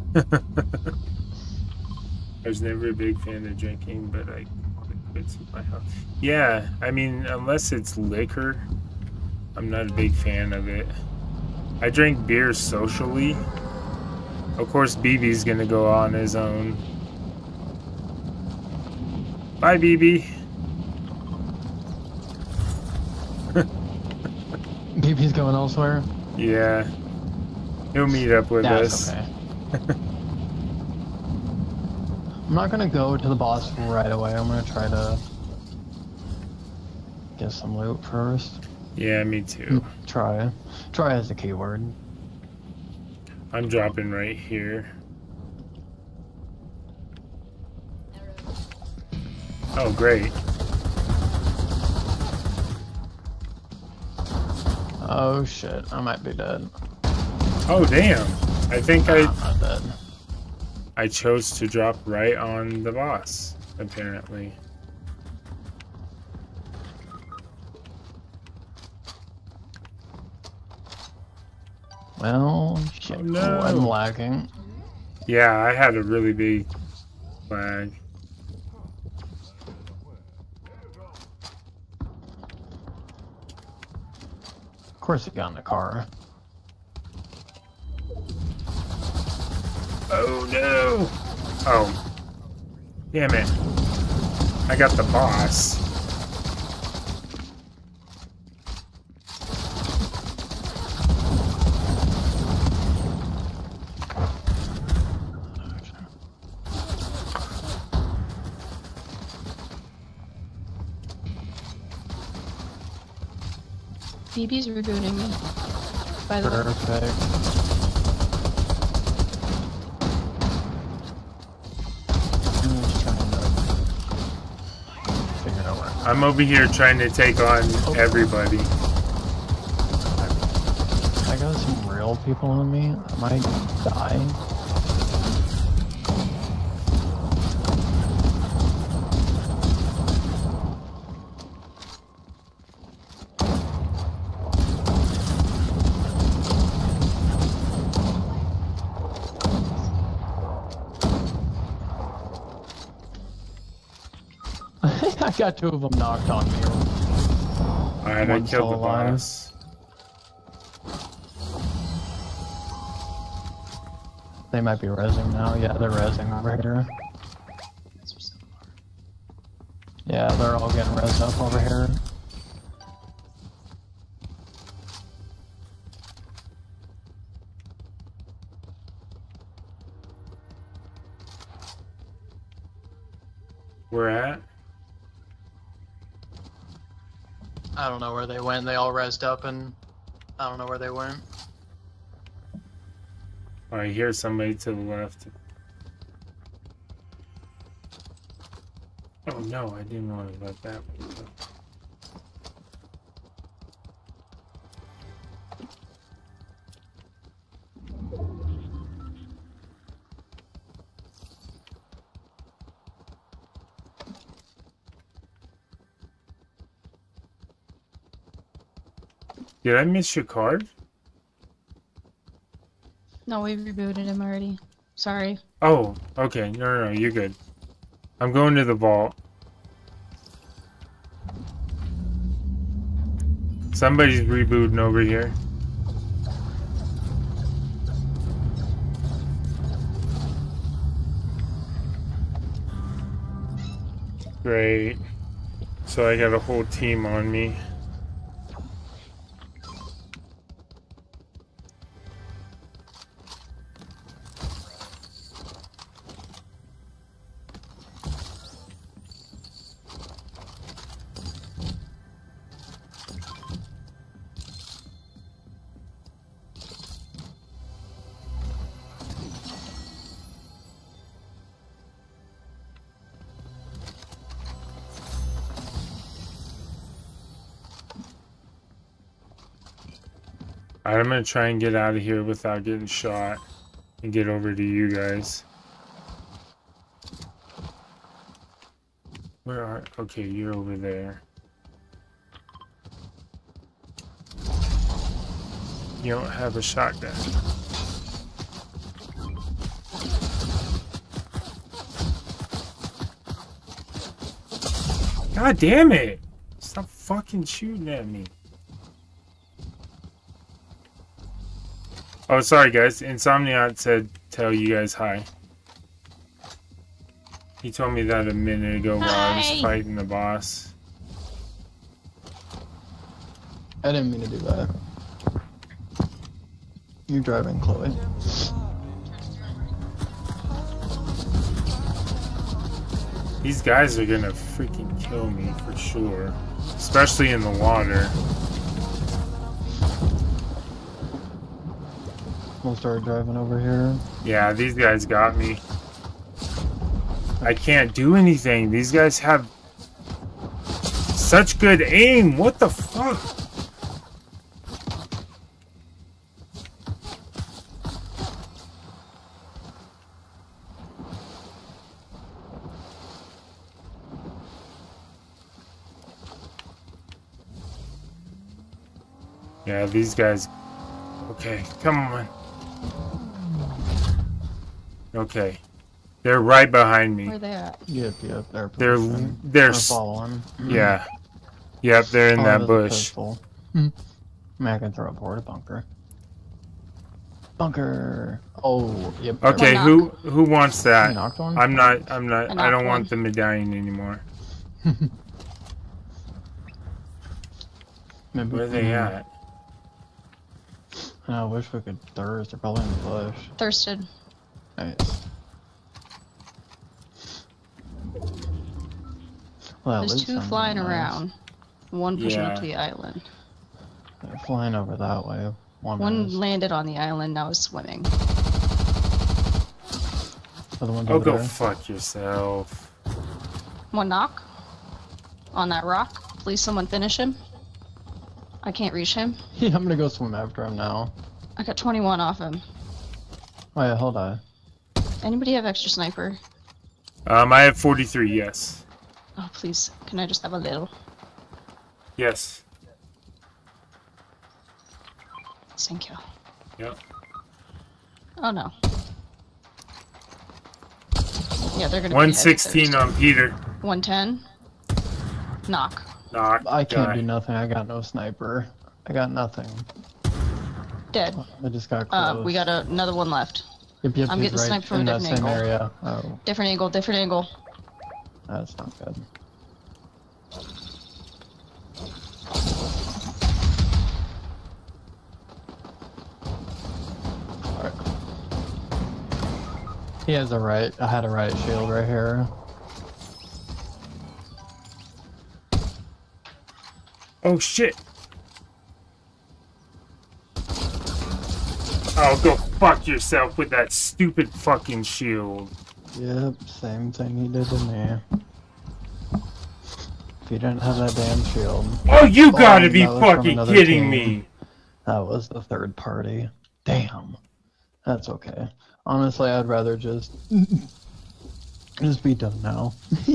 Speaker 1: was never a big fan of drinking, but I quit my house. Yeah, I mean, unless it's liquor, I'm not a big fan of it. I drink beer socially. Of course, BB's gonna go on his own. Bye, BB.
Speaker 3: BB's going elsewhere?
Speaker 1: Yeah. He'll meet up with us.
Speaker 3: Okay. I'm not gonna go to the boss right away. I'm gonna try to get some loot first.
Speaker 1: Yeah, me too.
Speaker 3: Try. Try is the keyword.
Speaker 1: I'm dropping right here. Oh, great.
Speaker 3: Oh shit, I might be dead.
Speaker 1: Oh, damn. I think
Speaker 3: I'm not dead.
Speaker 1: I chose to drop right on the boss, apparently.
Speaker 3: Well, shit.
Speaker 1: Oh, no.
Speaker 3: I'm lagging.
Speaker 1: Yeah, I had a really big lag.
Speaker 3: Of course he got in the car.
Speaker 1: Oh no! Oh. Damn it. I got the boss.
Speaker 4: BB's rebooting me. By the way.
Speaker 3: Perfect. I'm just trying to figure out where.
Speaker 1: I'm over here trying to take on everybody.
Speaker 3: I got some real people on me. I might die. I got two of them knocked on me.
Speaker 1: Alright, I
Speaker 3: One's still
Speaker 1: killed the
Speaker 3: alive.
Speaker 1: boss.
Speaker 3: They might be rezzing now. Yeah, they're rezzing over here. Yeah, they're all getting rezzed up over here.
Speaker 1: We're at?
Speaker 3: I don't know where they went. They all rezzed up and I don't know where they went.
Speaker 1: I hear somebody to the left. Oh no, I didn't want to let that one go. Did I miss your card?
Speaker 4: No, we rebooted him already. Sorry.
Speaker 1: Oh, okay. No, you're good. I'm going to the vault. Somebody's rebooting over here. Great. So I got a whole team on me. Alright, I'm gonna try and get out of here without getting shot and get over to you guys. Where are... Okay, you're over there. You don't have a shotgun. God damn it! Stop fucking shooting at me. Oh, sorry guys. Insomniac said tell you guys hi. He told me that a minute ago while I was fighting the boss.
Speaker 3: I didn't mean to do that. You're driving, Chloe.
Speaker 1: These guys are gonna freaking kill me for sure. Especially in the water.
Speaker 3: We'll start driving over here.
Speaker 1: Yeah, these guys got me. I can't do anything. These guys have such good aim. What the fuck? Yeah, these guys. Okay, come on. Okay. They're right behind me.
Speaker 4: Where they at?
Speaker 3: Yep, they're
Speaker 1: They're
Speaker 3: following.
Speaker 1: Yeah. Yep, they're in that bush.
Speaker 3: Man, I can throw a porta bunker. Bunker. Oh, yep.
Speaker 1: Okay, who wants
Speaker 3: You
Speaker 1: that?
Speaker 3: knocked one?
Speaker 1: I don't
Speaker 4: one.
Speaker 1: want the medallion anymore.
Speaker 3: Maybe,
Speaker 1: Where are they at?
Speaker 3: I wish we could thirst. They're probably in the bush.
Speaker 4: Thirsted.
Speaker 3: Nice. Well,
Speaker 4: There's two flying around. One pushing up
Speaker 1: Yeah.
Speaker 4: to the island.
Speaker 3: They're flying over that way.
Speaker 4: One
Speaker 3: is.
Speaker 4: landed on the island, now is swimming.
Speaker 3: Other one's
Speaker 1: Oh,
Speaker 3: over
Speaker 1: go
Speaker 3: there.
Speaker 1: fuck yourself.
Speaker 4: One knock. On that rock. Please someone finish him. I can't reach him.
Speaker 3: Yeah, I'm gonna go swim after him now.
Speaker 4: I got 21 off him.
Speaker 3: Oh yeah, hold on.
Speaker 4: Anybody have extra sniper?
Speaker 1: I have 43, yes.
Speaker 4: Oh, please. Can I just have a little?
Speaker 1: Yes.
Speaker 4: Thank you.
Speaker 1: Yep.
Speaker 4: Oh no. Yeah, they're gonna be
Speaker 1: 116 on Peter.
Speaker 4: 110. Knock.
Speaker 1: Knock.
Speaker 3: I can't
Speaker 1: guy.
Speaker 3: do nothing. I got no sniper. I got nothing.
Speaker 4: Dead.
Speaker 3: I just got close.
Speaker 4: We got another one left.
Speaker 3: Yep,
Speaker 4: I'm
Speaker 3: he's
Speaker 4: getting sniped from
Speaker 3: in
Speaker 4: a
Speaker 3: that
Speaker 4: different
Speaker 3: same
Speaker 4: angle.
Speaker 3: area. Oh,
Speaker 4: Different angle, different angle.
Speaker 3: that's not good. Alright. He has a right. I had a right shield right here.
Speaker 1: Oh shit. Oh, go fuck yourself with that stupid fucking shield.
Speaker 3: Yep, same thing he did to me. If you didn't have that damn shield.
Speaker 1: Oh, you gotta be
Speaker 3: that was from
Speaker 1: fucking
Speaker 3: another
Speaker 1: kidding
Speaker 3: team.
Speaker 1: me.
Speaker 3: That was the third party. Damn. That's okay. Honestly, I'd rather just be done now.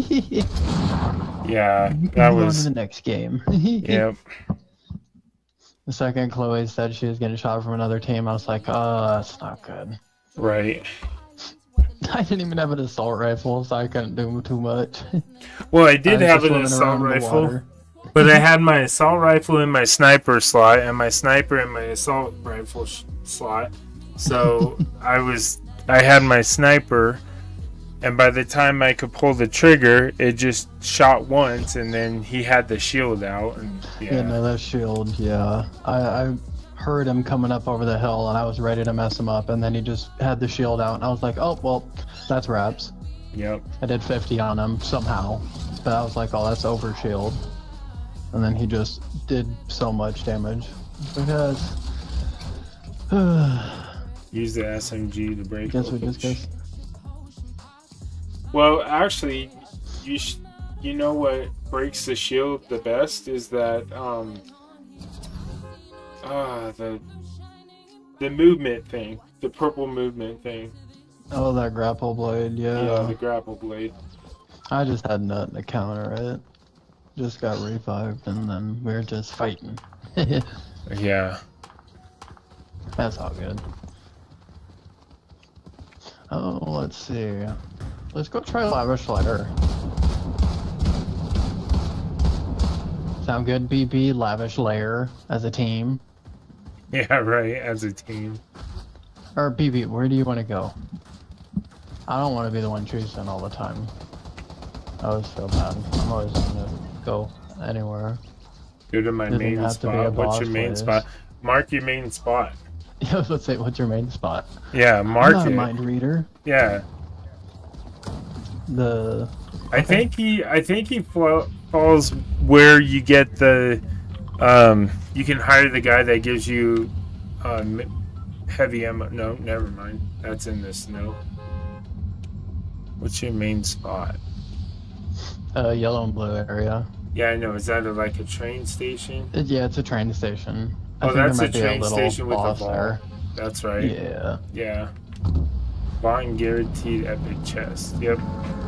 Speaker 1: Yeah, that
Speaker 3: Move on to
Speaker 1: was.
Speaker 3: the next game.
Speaker 1: Yep.
Speaker 3: The second Chloe said she was getting shot from another team, I was like, oh, that's not good.
Speaker 1: Right.
Speaker 3: I didn't even have an assault rifle, so I couldn't do too much.
Speaker 1: Well, I did
Speaker 3: I was
Speaker 1: have
Speaker 3: just
Speaker 1: an
Speaker 3: swimming
Speaker 1: assault
Speaker 3: around in the
Speaker 1: rifle,
Speaker 3: water.
Speaker 1: but I had my assault rifle in my sniper slot, and my sniper in my assault rifle slot. So I had my sniper, and by the time I could pull the trigger, it just shot once, and then he had the shield out, and
Speaker 3: Yeah, no, that shield, yeah. I heard him coming up over the hill, and I was ready to mess him up, and then he just had the shield out, and I was like, oh, well, that's wraps.
Speaker 1: Yep.
Speaker 3: I did 50 on him, somehow. But I was like, oh, that's over shield. And then he just did so much damage. Because...
Speaker 1: Use the SMG to break.
Speaker 3: guess we just
Speaker 1: open.
Speaker 3: guess.
Speaker 1: Well, actually, you know what breaks the shield the best is that the movement thing, the purple movement thing.
Speaker 3: Oh, that grapple blade,
Speaker 1: Yeah, the grapple blade.
Speaker 3: I just had nothing to counter it. Just got revived and then we were just fighting.
Speaker 1: Yeah.
Speaker 3: That's all good. Oh, let's see. Let's go try Lavish Layer. Sound good, BB? Lavish Layer as a team?
Speaker 1: Yeah, right, as a team.
Speaker 3: Or BB, where do you want to go? I don't want to be the one choosing all the time. I always feel bad. I'm always going to go anywhere.
Speaker 1: Go to my
Speaker 3: Doesn't
Speaker 1: main
Speaker 3: have to be a
Speaker 1: spot. What's
Speaker 3: boss
Speaker 1: your main
Speaker 3: place.
Speaker 1: spot? Mark your main spot.
Speaker 3: Yeah, let's say, what's your main spot?
Speaker 1: Yeah,
Speaker 3: I'm
Speaker 1: mark
Speaker 3: not a
Speaker 1: it.
Speaker 3: mind reader.
Speaker 1: Yeah. I think he falls where you get the you can hire the guy that gives you heavy ammo. No, never mind. That's in the snow. What's your main spot?
Speaker 3: Yellow and blue area.
Speaker 1: Yeah, I know. Is that like a train station?
Speaker 3: Yeah, it's a train station.
Speaker 1: Oh,
Speaker 3: I think
Speaker 1: that's
Speaker 3: there
Speaker 1: a
Speaker 3: might be
Speaker 1: train
Speaker 3: little
Speaker 1: station with a
Speaker 3: boss
Speaker 1: ball.
Speaker 3: there.
Speaker 1: That's right.
Speaker 3: Yeah.
Speaker 1: Yeah. Buying guaranteed epic chest. Yep.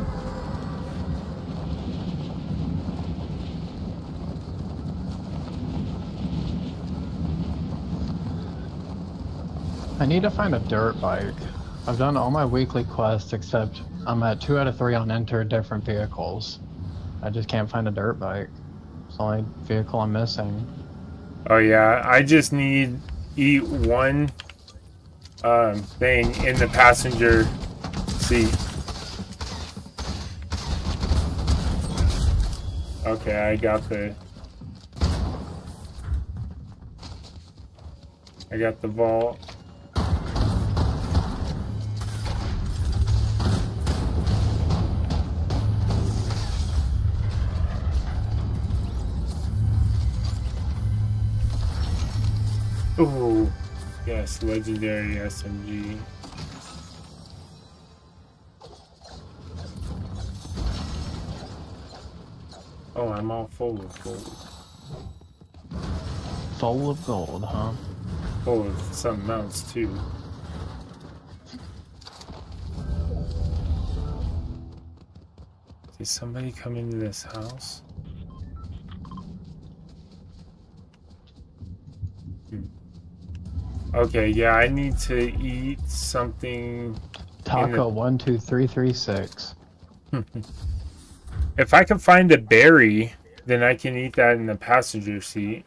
Speaker 3: I need to find a dirt bike. I've done all my weekly quests except I'm at 2 out of 3 on enter different vehicles. I just can't find a dirt bike. It's the only vehicle I'm missing.
Speaker 1: Oh yeah, I just need eat one thing in the passenger seat. Okay, I got the vault. Ooh, yes, legendary SMG. Oh, I'm all full of gold.
Speaker 3: Full of gold, huh?
Speaker 1: Full of something else too. Did somebody come into this house? Okay, yeah, I need to eat something.
Speaker 3: Taco 12336.
Speaker 1: If I can find a berry, then I can eat that in the passenger seat.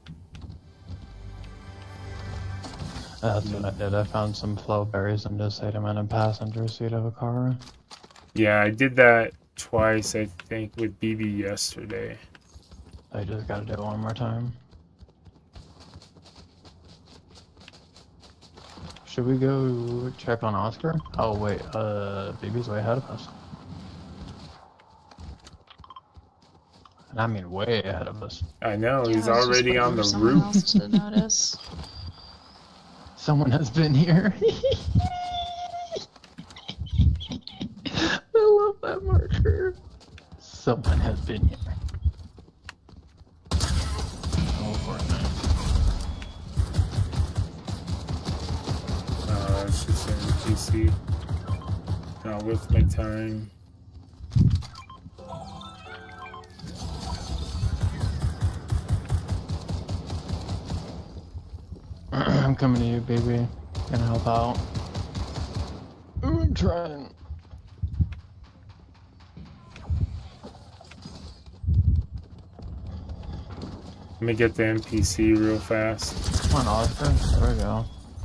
Speaker 3: That's what I did. I found some flow berries and just ate them in a passenger seat of a car.
Speaker 1: Yeah, I did that twice, I think, with BB yesterday.
Speaker 3: I just gotta do it one more time. Should we go check on Oscar? Oh wait, BB's way ahead of us. And I mean way ahead of us.
Speaker 1: I know,
Speaker 4: Yeah,
Speaker 1: he's
Speaker 4: I was just
Speaker 1: already
Speaker 4: waiting
Speaker 1: on
Speaker 4: for
Speaker 1: the
Speaker 4: someone
Speaker 1: roof.
Speaker 4: else to notice.
Speaker 3: Someone has been here. I love that marker. Someone has been here. Oh, Fortnite.
Speaker 1: It's just in the PC. Not worth my time.
Speaker 3: I'm coming to you, baby. Gonna help out. Ooh, I'm trying.
Speaker 1: Let me get the NPC real fast.
Speaker 3: Come on, Oscar. There we go.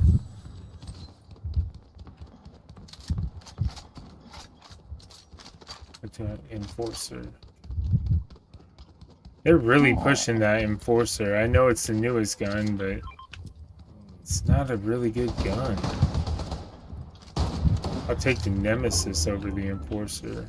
Speaker 1: What's that enforcer? They're really pushing that enforcer. I know it's the newest gun, but it's not a really good gun. I'll take the Nemesis over the enforcer.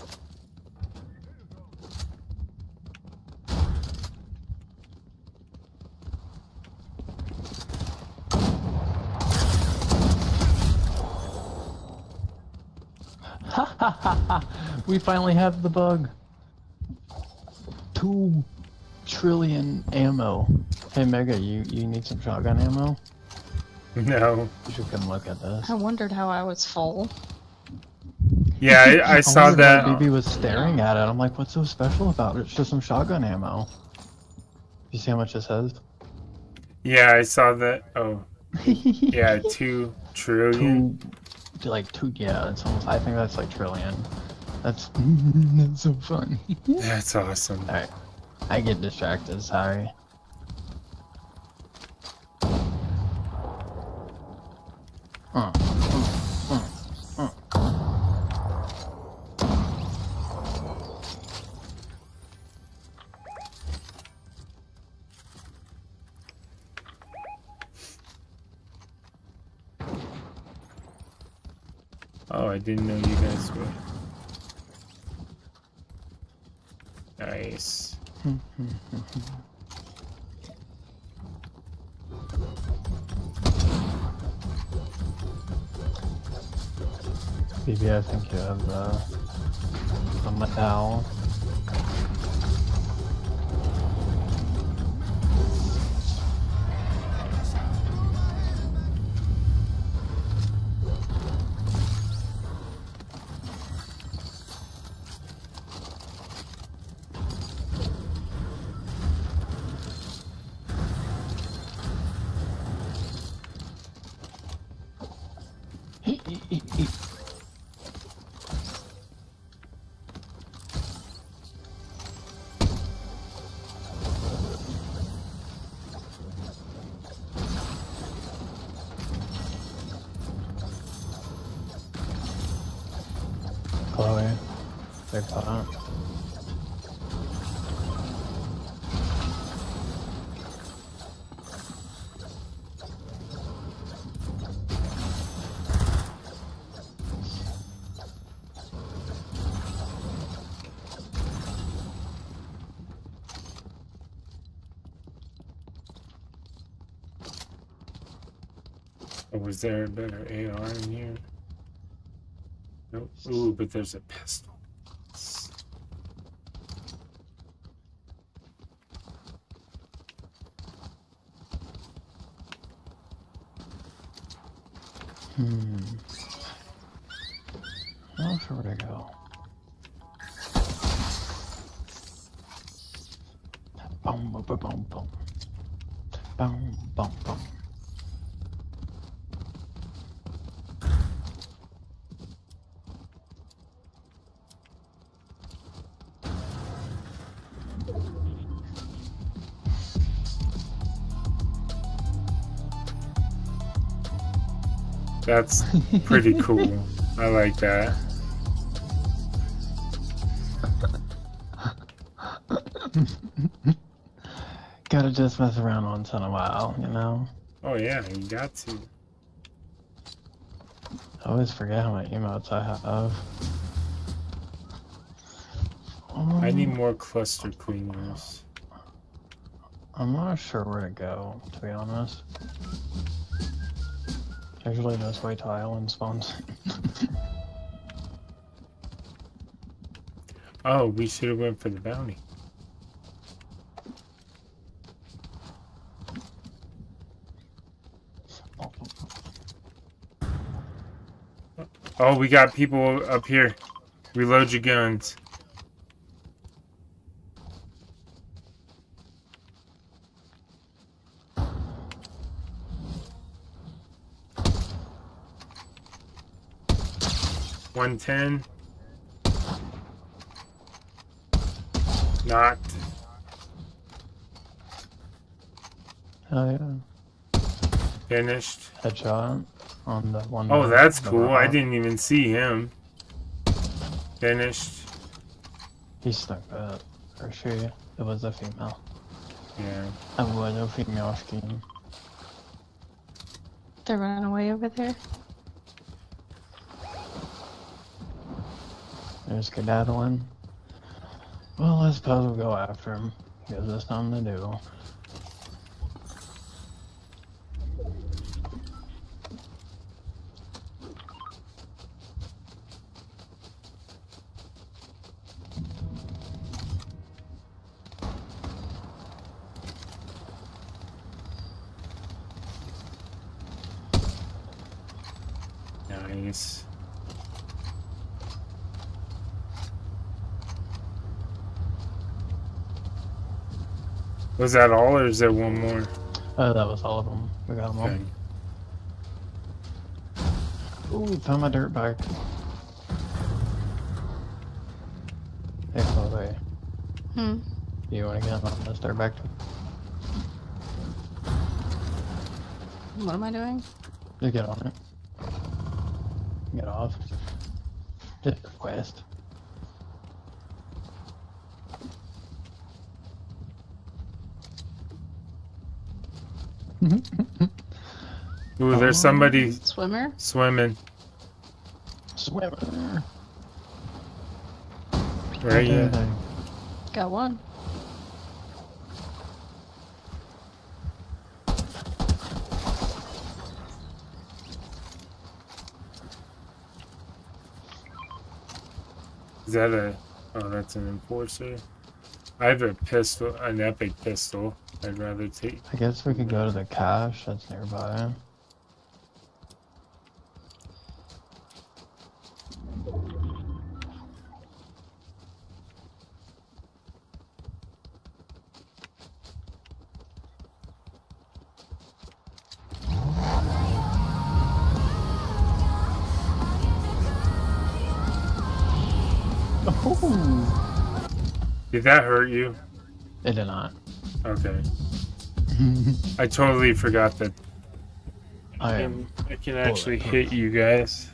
Speaker 3: Ha ha ha ha! We finally have the bug. 2 trillion ammo. Hey Mega, you need some shotgun ammo?
Speaker 1: No.
Speaker 3: You should come look at this.
Speaker 4: I wondered how I was full.
Speaker 1: Yeah, I saw
Speaker 3: wondered
Speaker 1: that.
Speaker 3: why BB was staring at it. I'm like, what's so special about it? It's just some shotgun ammo. You see how much it says?
Speaker 1: Yeah, I saw that. Oh, yeah, 2 trillion.
Speaker 3: Yeah, it's almost, I think that's like trillion. That's, that's so fun.
Speaker 1: That's awesome.
Speaker 3: Alright, I get distracted, sorry.
Speaker 1: Oh, I didn't know you guys were. Nice.
Speaker 3: BB, I think you have the metal. Chloe, big pot.
Speaker 1: Oh, was there a better AR in here? Nope. Ooh, but there's a pistol.
Speaker 3: I'm not sure where to go. Boom, boom, boom, boom, boom. Boom, boom, boom.
Speaker 1: That's pretty cool. I like that.
Speaker 3: Gotta just mess around once in a while, you know?
Speaker 1: Oh yeah, you got to.
Speaker 3: I always forget how many emotes I have.
Speaker 1: I need more cluster cleaners.
Speaker 3: I'm not sure where to go, to be honest. Usually just wait till island spawns.
Speaker 1: Oh, we should have went for the bounty. Oh, we got people up here. Reload your guns. $110. Knocked.
Speaker 3: Oh yeah.
Speaker 1: Finished.
Speaker 3: Headshot on the one.
Speaker 1: Oh, that's
Speaker 3: the
Speaker 1: cool. I
Speaker 3: rock.
Speaker 1: didn't even see him. Finished.
Speaker 3: He stuck that. Or she. It was a female.
Speaker 1: Yeah.
Speaker 3: I was a female scheme.
Speaker 4: They're running away over there.
Speaker 3: They're skedaddling. Well, I suppose we'll go after him. Gives us something to do.
Speaker 1: Nice. Was that all, or is there one more?
Speaker 3: That was all of them. We got them all.
Speaker 1: Okay.
Speaker 3: Ooh, found my dirt bike. Hey, Chloe.
Speaker 4: Hmm.
Speaker 3: You want to get on this dirt bike?
Speaker 4: What am I doing?
Speaker 3: You get on it. Get off. Just a quest.
Speaker 1: Ooh, there's somebody
Speaker 4: Swimmer?
Speaker 1: swimming.
Speaker 3: Swimmer.
Speaker 1: Where are you?
Speaker 4: Got one.
Speaker 1: Is that a... Oh, that's an enforcer. I have a pistol, an epic pistol. I'd rather take...
Speaker 3: I guess we could go to the cache that's nearby. Oh,
Speaker 1: Did that hurt you?
Speaker 3: it did not.
Speaker 1: Okay. I totally forgot that
Speaker 3: I am.
Speaker 1: I can actually hit you guys.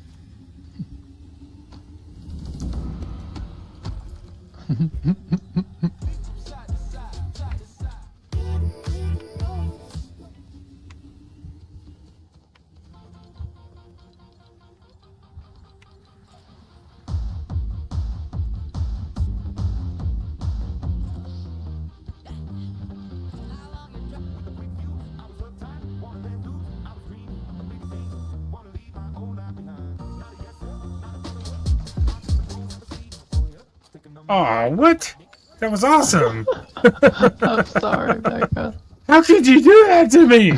Speaker 1: Aw, what? That was awesome!
Speaker 3: I'm sorry, Becca.
Speaker 1: How could you do that to me?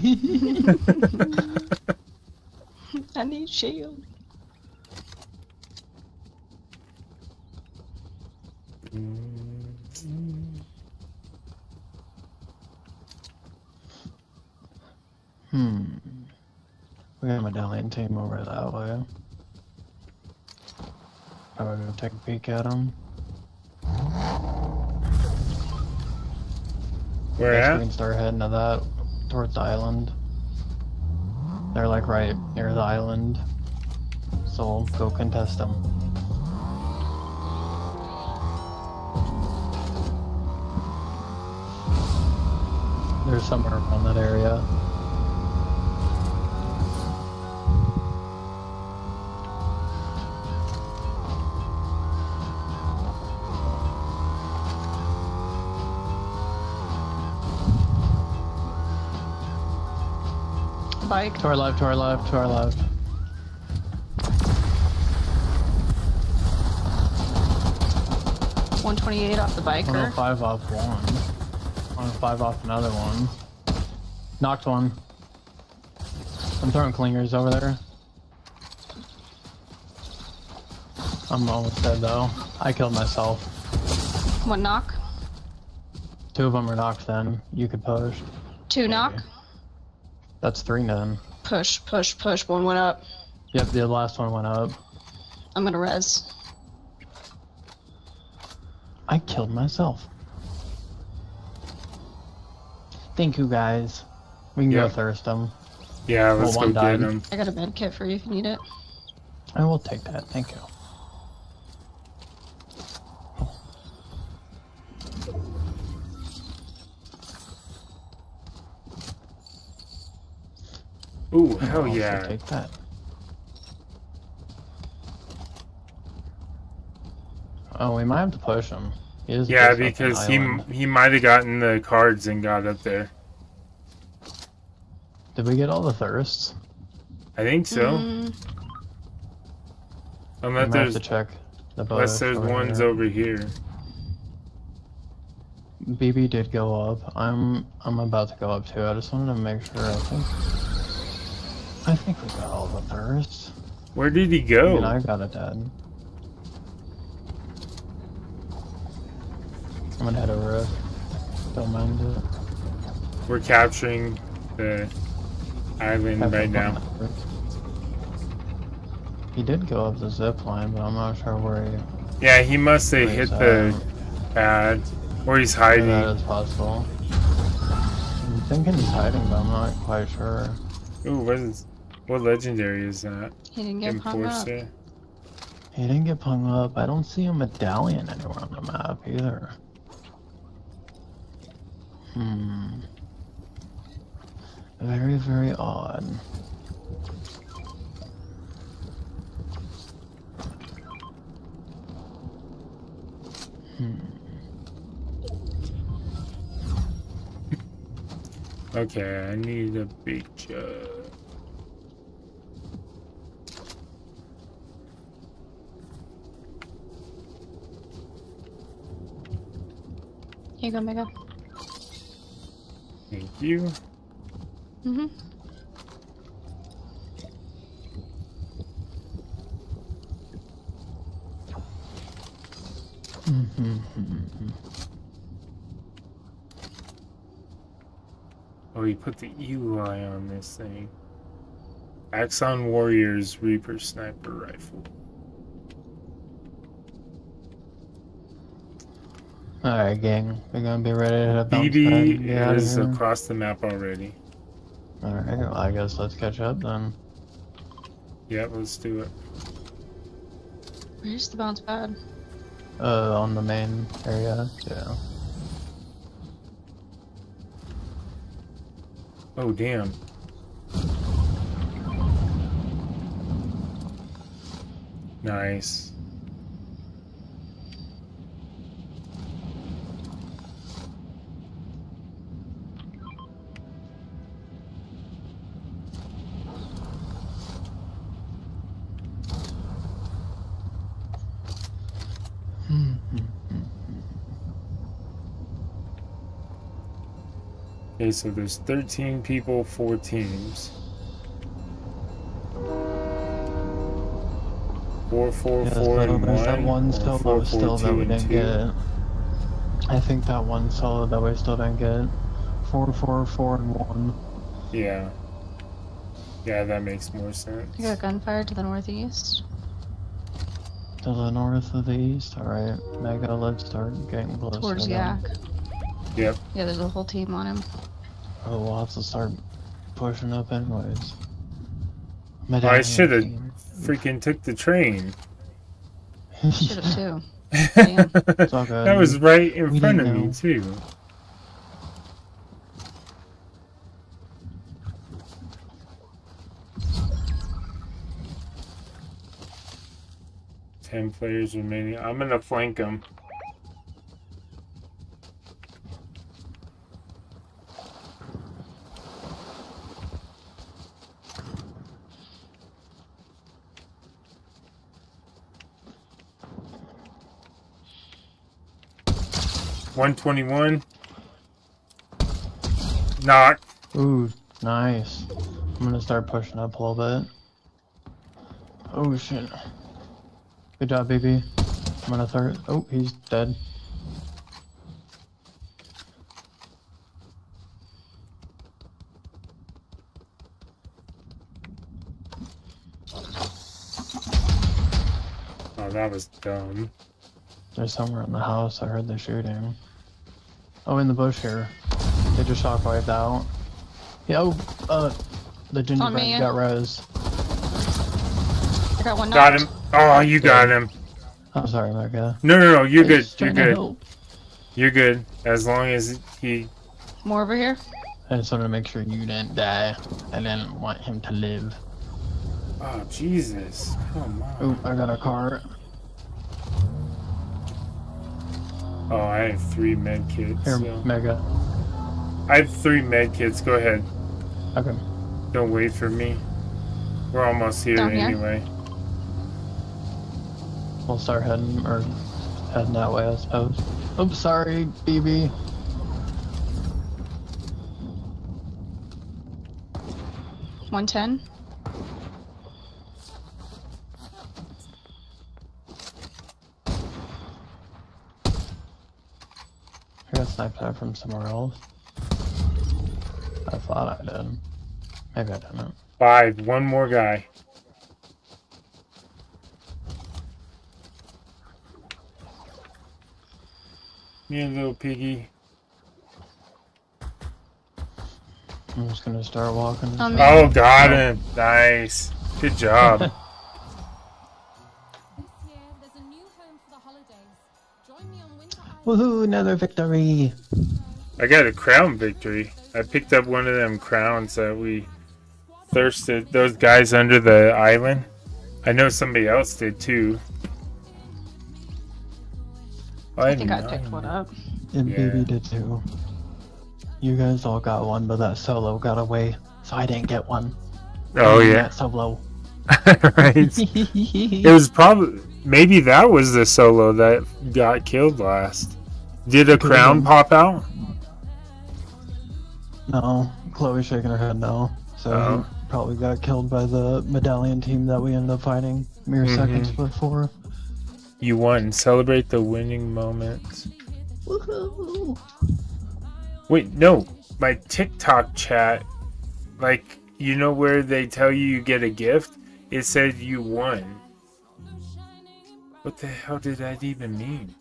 Speaker 4: I need shield.
Speaker 3: We got a medallion team over that way. Are we gonna take a peek at them?
Speaker 1: Where
Speaker 3: Guess we
Speaker 1: at?
Speaker 3: can start heading to that, towards the island. They're like right near the island. So we'll go contest them. There's somewhere around that area.
Speaker 4: Bike.
Speaker 3: To our left, to our left, to our left.
Speaker 4: $128 off the biker.
Speaker 3: 105 off one. 105 off another one. Knocked one. I'm throwing clingers over there. I'm almost dead though. I killed myself.
Speaker 4: One knock.
Speaker 3: Two of them are knocked then. You could push.
Speaker 4: Two knock.
Speaker 3: That's three then.
Speaker 4: Push, push, push. One went up.
Speaker 3: Yep, the last one went up.
Speaker 4: I'm gonna res.
Speaker 3: I killed myself. Thank you guys. We can go
Speaker 1: Yep.
Speaker 3: thirst them.
Speaker 1: Yeah, let's
Speaker 3: one
Speaker 1: go
Speaker 3: died.
Speaker 1: get him.
Speaker 4: I got a med kit for you if you need it.
Speaker 3: I will take that, thank you.
Speaker 1: Ooh,
Speaker 3: I'll
Speaker 1: hell
Speaker 3: also
Speaker 1: yeah.
Speaker 3: take that. Oh, we might have to push him. He is
Speaker 1: Yeah,
Speaker 3: just up an
Speaker 1: because
Speaker 3: island.
Speaker 1: he might have gotten the cards and got up there.
Speaker 3: Did we get all the thirsts?
Speaker 1: I think so.
Speaker 4: Mm,
Speaker 3: We
Speaker 1: Unless
Speaker 3: might have
Speaker 1: there's
Speaker 3: to check the bush
Speaker 1: unless there's
Speaker 3: over
Speaker 1: ones
Speaker 3: here.
Speaker 1: over here.
Speaker 3: BB did go up. I'm about to go up too. I just wanted to make sure. I think we got all the thirsts.
Speaker 1: Where did he
Speaker 3: I
Speaker 1: go?
Speaker 3: mean, I got it dead. I'm gonna head over it. Don't mind it.
Speaker 1: We're capturing the island
Speaker 3: Have
Speaker 1: right
Speaker 3: fun
Speaker 1: now.
Speaker 3: with it. He did go up the zip line, but I'm not sure where he
Speaker 1: Yeah, he must have
Speaker 3: where
Speaker 1: hit
Speaker 3: he's
Speaker 1: the
Speaker 3: at.
Speaker 1: pad. Or he's
Speaker 3: Yeah, that
Speaker 1: hiding.
Speaker 3: is possible. I'm thinking he's hiding, but I'm not quite sure.
Speaker 1: Ooh, what legendary is that?
Speaker 4: He didn't get hung up.
Speaker 1: Enforcer.
Speaker 3: He didn't get hung up. I don't see a medallion anywhere on the map either. Very, very odd.
Speaker 1: Okay, I need a big jug.
Speaker 4: Here you go, Mega.
Speaker 1: Thank you.
Speaker 4: Mm-hmm.
Speaker 1: Oh, he put the UI on this thing. Axon Warriors Reaper Sniper Rifle.
Speaker 3: Alright, gang. We're gonna be ready to bounce back
Speaker 1: BB
Speaker 3: and get out of
Speaker 1: is
Speaker 3: here.
Speaker 1: across the map already.
Speaker 3: Alright, well, I guess let's catch up then.
Speaker 1: Yep, let's do it.
Speaker 4: Where's the bounce pad?
Speaker 3: On the main area, yeah.
Speaker 1: Oh, damn. Nice. Okay, so there's 13 people, 4 teams. 4, 4,
Speaker 3: Yes,
Speaker 1: 4, and
Speaker 3: there's that
Speaker 1: 1.
Speaker 3: one
Speaker 1: or
Speaker 3: solo
Speaker 1: 4, 4,
Speaker 3: still
Speaker 1: 2,
Speaker 3: that we
Speaker 1: and
Speaker 3: didn't
Speaker 1: 2.
Speaker 3: get. I think that one solo that we still didn't get. 4, 4, 4, and 1.
Speaker 1: Yeah. Yeah, that makes more sense.
Speaker 4: I got gunfire to the northeast.
Speaker 3: To the north of the east? Alright, Mega, let's start getting closer.
Speaker 4: Towards
Speaker 3: then.
Speaker 4: Yak.
Speaker 1: Yep.
Speaker 4: Yeah, there's a whole team on him.
Speaker 3: Oh, we'll have to start pushing up anyways.
Speaker 1: Oh, I
Speaker 3: Medallion
Speaker 1: should have
Speaker 3: team.
Speaker 1: freaking took the train.
Speaker 4: Should have too. Damn.
Speaker 3: It's all good.
Speaker 1: That was right in
Speaker 3: We
Speaker 1: front of
Speaker 3: didn't
Speaker 1: me,
Speaker 3: know.
Speaker 1: too. Ten players remaining. I'm gonna flank them. $121. Knock.
Speaker 3: Ooh, nice. I'm gonna start pushing up a little bit. Oh shit. Good job, baby. I'm gonna start. Oh, he's dead.
Speaker 1: Oh, that was dumb.
Speaker 3: There's somewhere in the house. I heard the shooting. Oh, in the bush here. They just shockwaved out. Yeah, oh, the gingerbread got res.
Speaker 4: I got one
Speaker 1: Got
Speaker 4: knocked.
Speaker 1: him. Oh, you got him.
Speaker 3: I'm sorry, Mecca.
Speaker 1: No, you're good.
Speaker 3: He's
Speaker 1: You're
Speaker 3: trying to
Speaker 1: good.
Speaker 3: help.
Speaker 1: You're good. As long as he...
Speaker 4: More over here.
Speaker 3: I just wanted to make sure you didn't die. I didn't want him to live.
Speaker 1: Oh, Jesus. Come on.
Speaker 3: Oh, I got a car.
Speaker 1: Oh, I have 3 med kits.
Speaker 3: Here,
Speaker 1: So.
Speaker 3: Mega.
Speaker 1: I have 3 med kits. Go ahead.
Speaker 3: Okay.
Speaker 1: Don't wait for me. We're almost here
Speaker 4: Down here?
Speaker 1: anyway.
Speaker 3: We'll start heading that way, I suppose. Oops, sorry, BB. I got sniped at from somewhere else. I thought I did. Maybe I didn't.
Speaker 1: 5. One more guy. You little piggy.
Speaker 3: I'm just gonna start walking.
Speaker 1: Oh, got him. Nice. Good job.
Speaker 2: This year, there's a new home for the holidays. Join me on Winter Island.
Speaker 3: Woohoo! Another victory!
Speaker 1: I got a crown victory. I picked up one of them crowns that we thirsted. Those guys under the island. I know somebody else did too.
Speaker 4: I think I picked one up.
Speaker 3: And
Speaker 1: Yeah.
Speaker 3: Baby did too. You guys all got one, but that solo got away, so I didn't get one.
Speaker 1: Oh yeah.
Speaker 3: That solo.
Speaker 1: Right. It was probably maybe that was the solo that got killed last. Did a crown pop out?
Speaker 3: No, Chloe's shaking her head no. So
Speaker 1: Oh.
Speaker 3: he probably got killed by the medallion team that we ended up fighting mere seconds before.
Speaker 1: You won. Celebrate the winning moment.
Speaker 3: Woohoo!
Speaker 1: Wait, no. My TikTok chat, like, you know where they tell you get a gift? It said you won. What the hell did that even mean?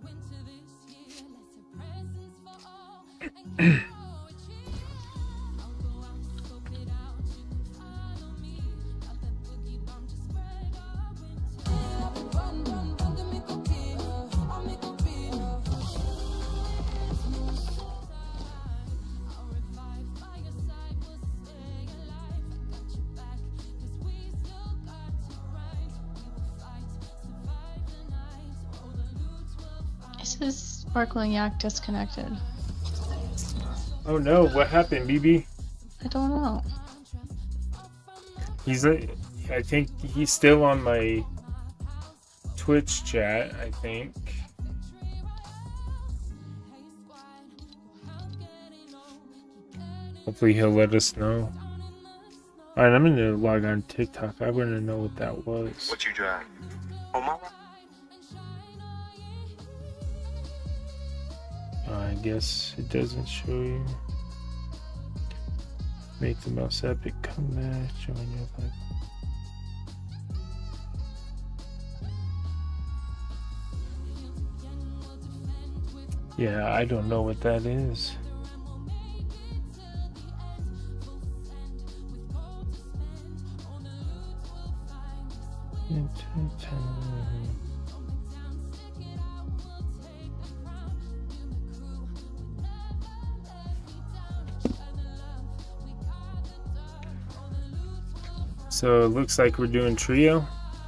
Speaker 4: This is Sparkling Yak disconnected.
Speaker 1: Oh no, what happened, BB?
Speaker 4: I don't know.
Speaker 1: I think he's still on my Twitch chat, I think. Hopefully he'll let us know. Alright, I'm gonna log on TikTok. I wanna know what that was.
Speaker 5: What you drive? On my
Speaker 1: I guess it doesn't show you. Make the most epic comeback. Join your life. Yeah, I don't know what that is. So it looks like we're doing trio.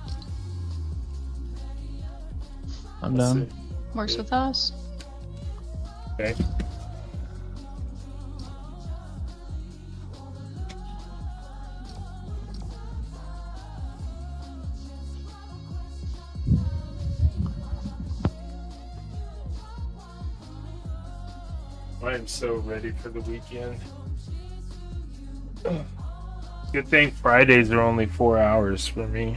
Speaker 3: I'm done.
Speaker 4: Works with us.
Speaker 1: Okay. I am so ready for the weekend. Good thing Fridays are only 4 hours for me.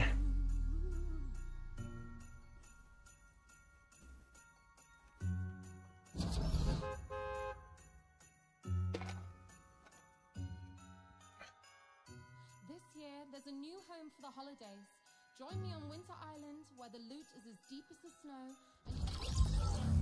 Speaker 2: This year, there's a new home for the holidays. Join me on Winter Island, where the loot is as deep as the snow.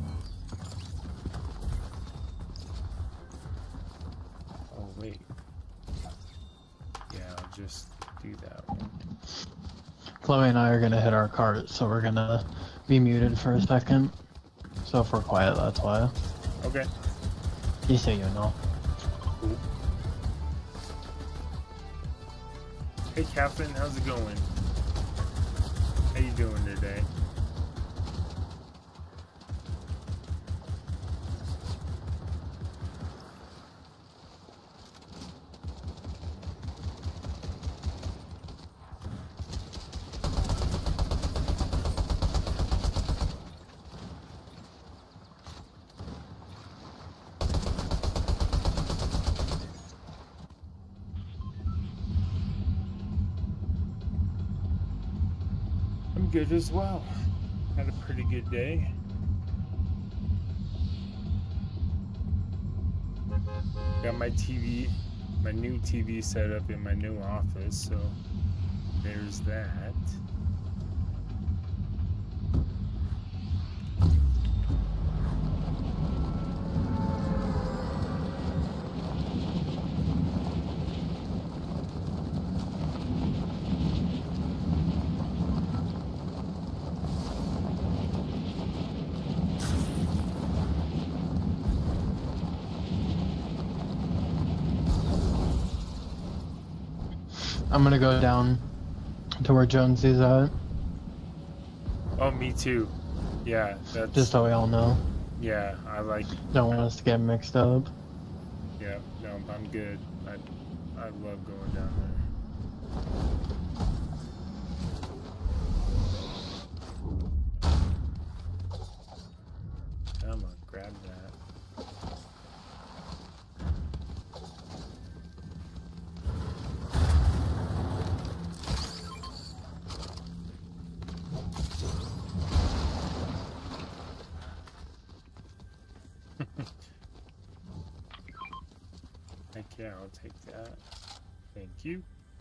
Speaker 1: Oh wait. Yeah, I'll just do that one.
Speaker 3: Chloe and I are gonna hit our cart, so we're gonna be muted for a second. So if we're quiet, that's why.
Speaker 1: Okay.
Speaker 3: Just so you know.
Speaker 1: Hey Captain, how's it going? How you doing today? I'm good as well. Had a pretty good day. Got my TV, my new TV set up in my new office, so there's that.
Speaker 3: I'm gonna go down to where Jonesy's at,
Speaker 1: Oh, me too. Yeah, that's
Speaker 3: just so we all know.
Speaker 1: yeah. I like.
Speaker 3: Don't want us to get mixed up.
Speaker 1: Yeah, no, I'm good. I love going down there. I'm gonna grab that. Heck yeah, I'll take that. Thank you.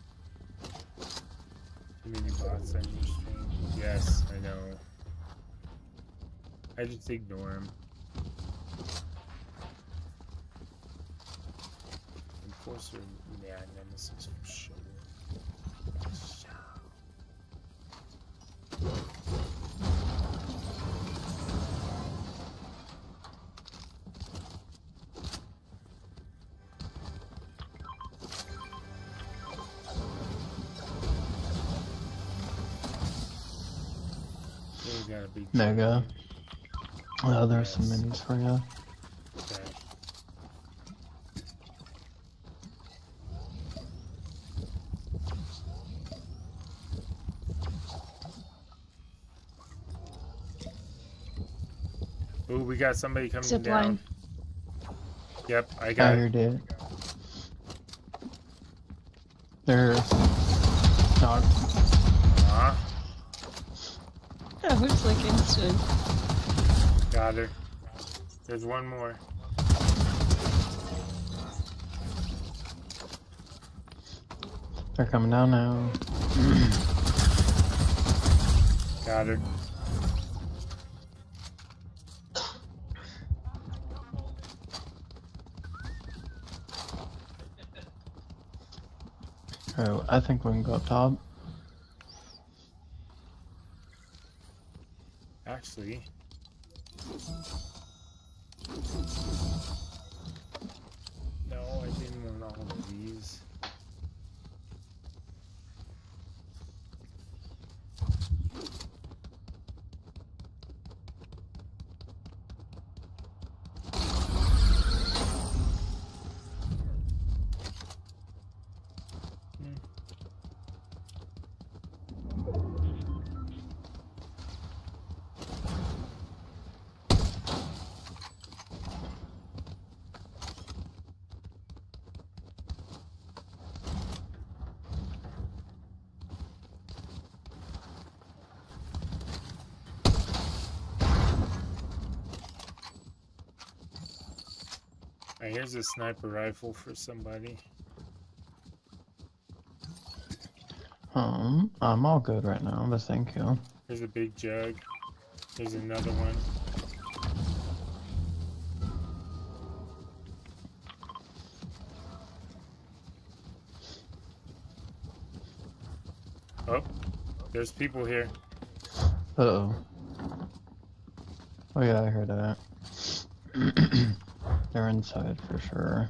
Speaker 1: Too many bots on your stream. Yes, I know. I just ignore them. Enforcer, yeah, nemesis for sure. We got a big
Speaker 3: Mega. Oh, there's some
Speaker 1: Yes.
Speaker 3: minis for you.
Speaker 1: Okay. Ooh, we got somebody coming
Speaker 4: Zip
Speaker 1: down.
Speaker 4: line.
Speaker 1: Yep, I
Speaker 3: I
Speaker 1: got it.
Speaker 3: heard it. They're not.
Speaker 1: Aw,
Speaker 4: That looks like instant.
Speaker 1: got her. There's one more.
Speaker 3: They're coming down now.
Speaker 1: Got her.
Speaker 3: Oh, I think we can go up top.
Speaker 1: Actually. No, I didn't want all of these. Alright, here's a sniper rifle for somebody.
Speaker 3: I'm all good right now, but thank you.
Speaker 1: Here's a big jug. Here's another one. Oh, there's people here.
Speaker 3: Uh-oh. Oh yeah, I heard that. They're inside for sure.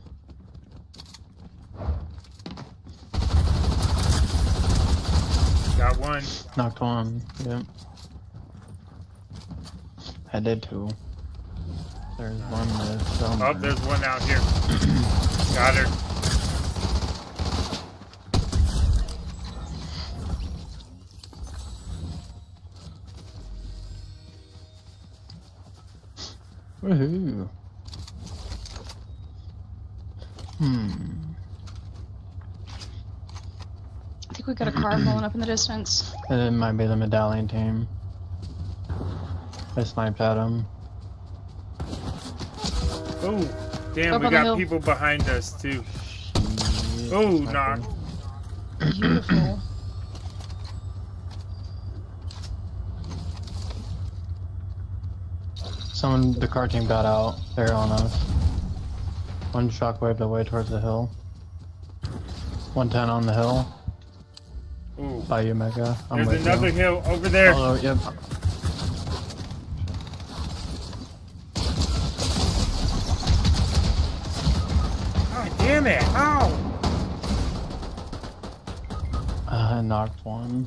Speaker 1: Got one.
Speaker 3: Knocked one, yep. I did too. There's one that's
Speaker 1: Oh, there's one out here. Got her.
Speaker 3: Woohoo.
Speaker 4: I think we got a car blowing up in the distance.
Speaker 3: It might be the medallion team. I sniped at him.
Speaker 1: Oh, Damn,
Speaker 4: Up
Speaker 1: we
Speaker 4: on the
Speaker 1: got
Speaker 4: hill.
Speaker 1: people behind us too.
Speaker 3: Shit,
Speaker 1: Oh,
Speaker 3: sniper.
Speaker 1: knock.
Speaker 4: Beautiful.
Speaker 3: Someone, the car team got out. They're on us. One shockwave away towards the hill. 110 on the hill.
Speaker 1: Ooh.
Speaker 3: By you, Mega. I'm
Speaker 1: There's
Speaker 3: with
Speaker 1: another
Speaker 3: you.
Speaker 1: hill over there.
Speaker 3: Oh, yep.
Speaker 1: God damn it. Ow.
Speaker 3: I knocked one.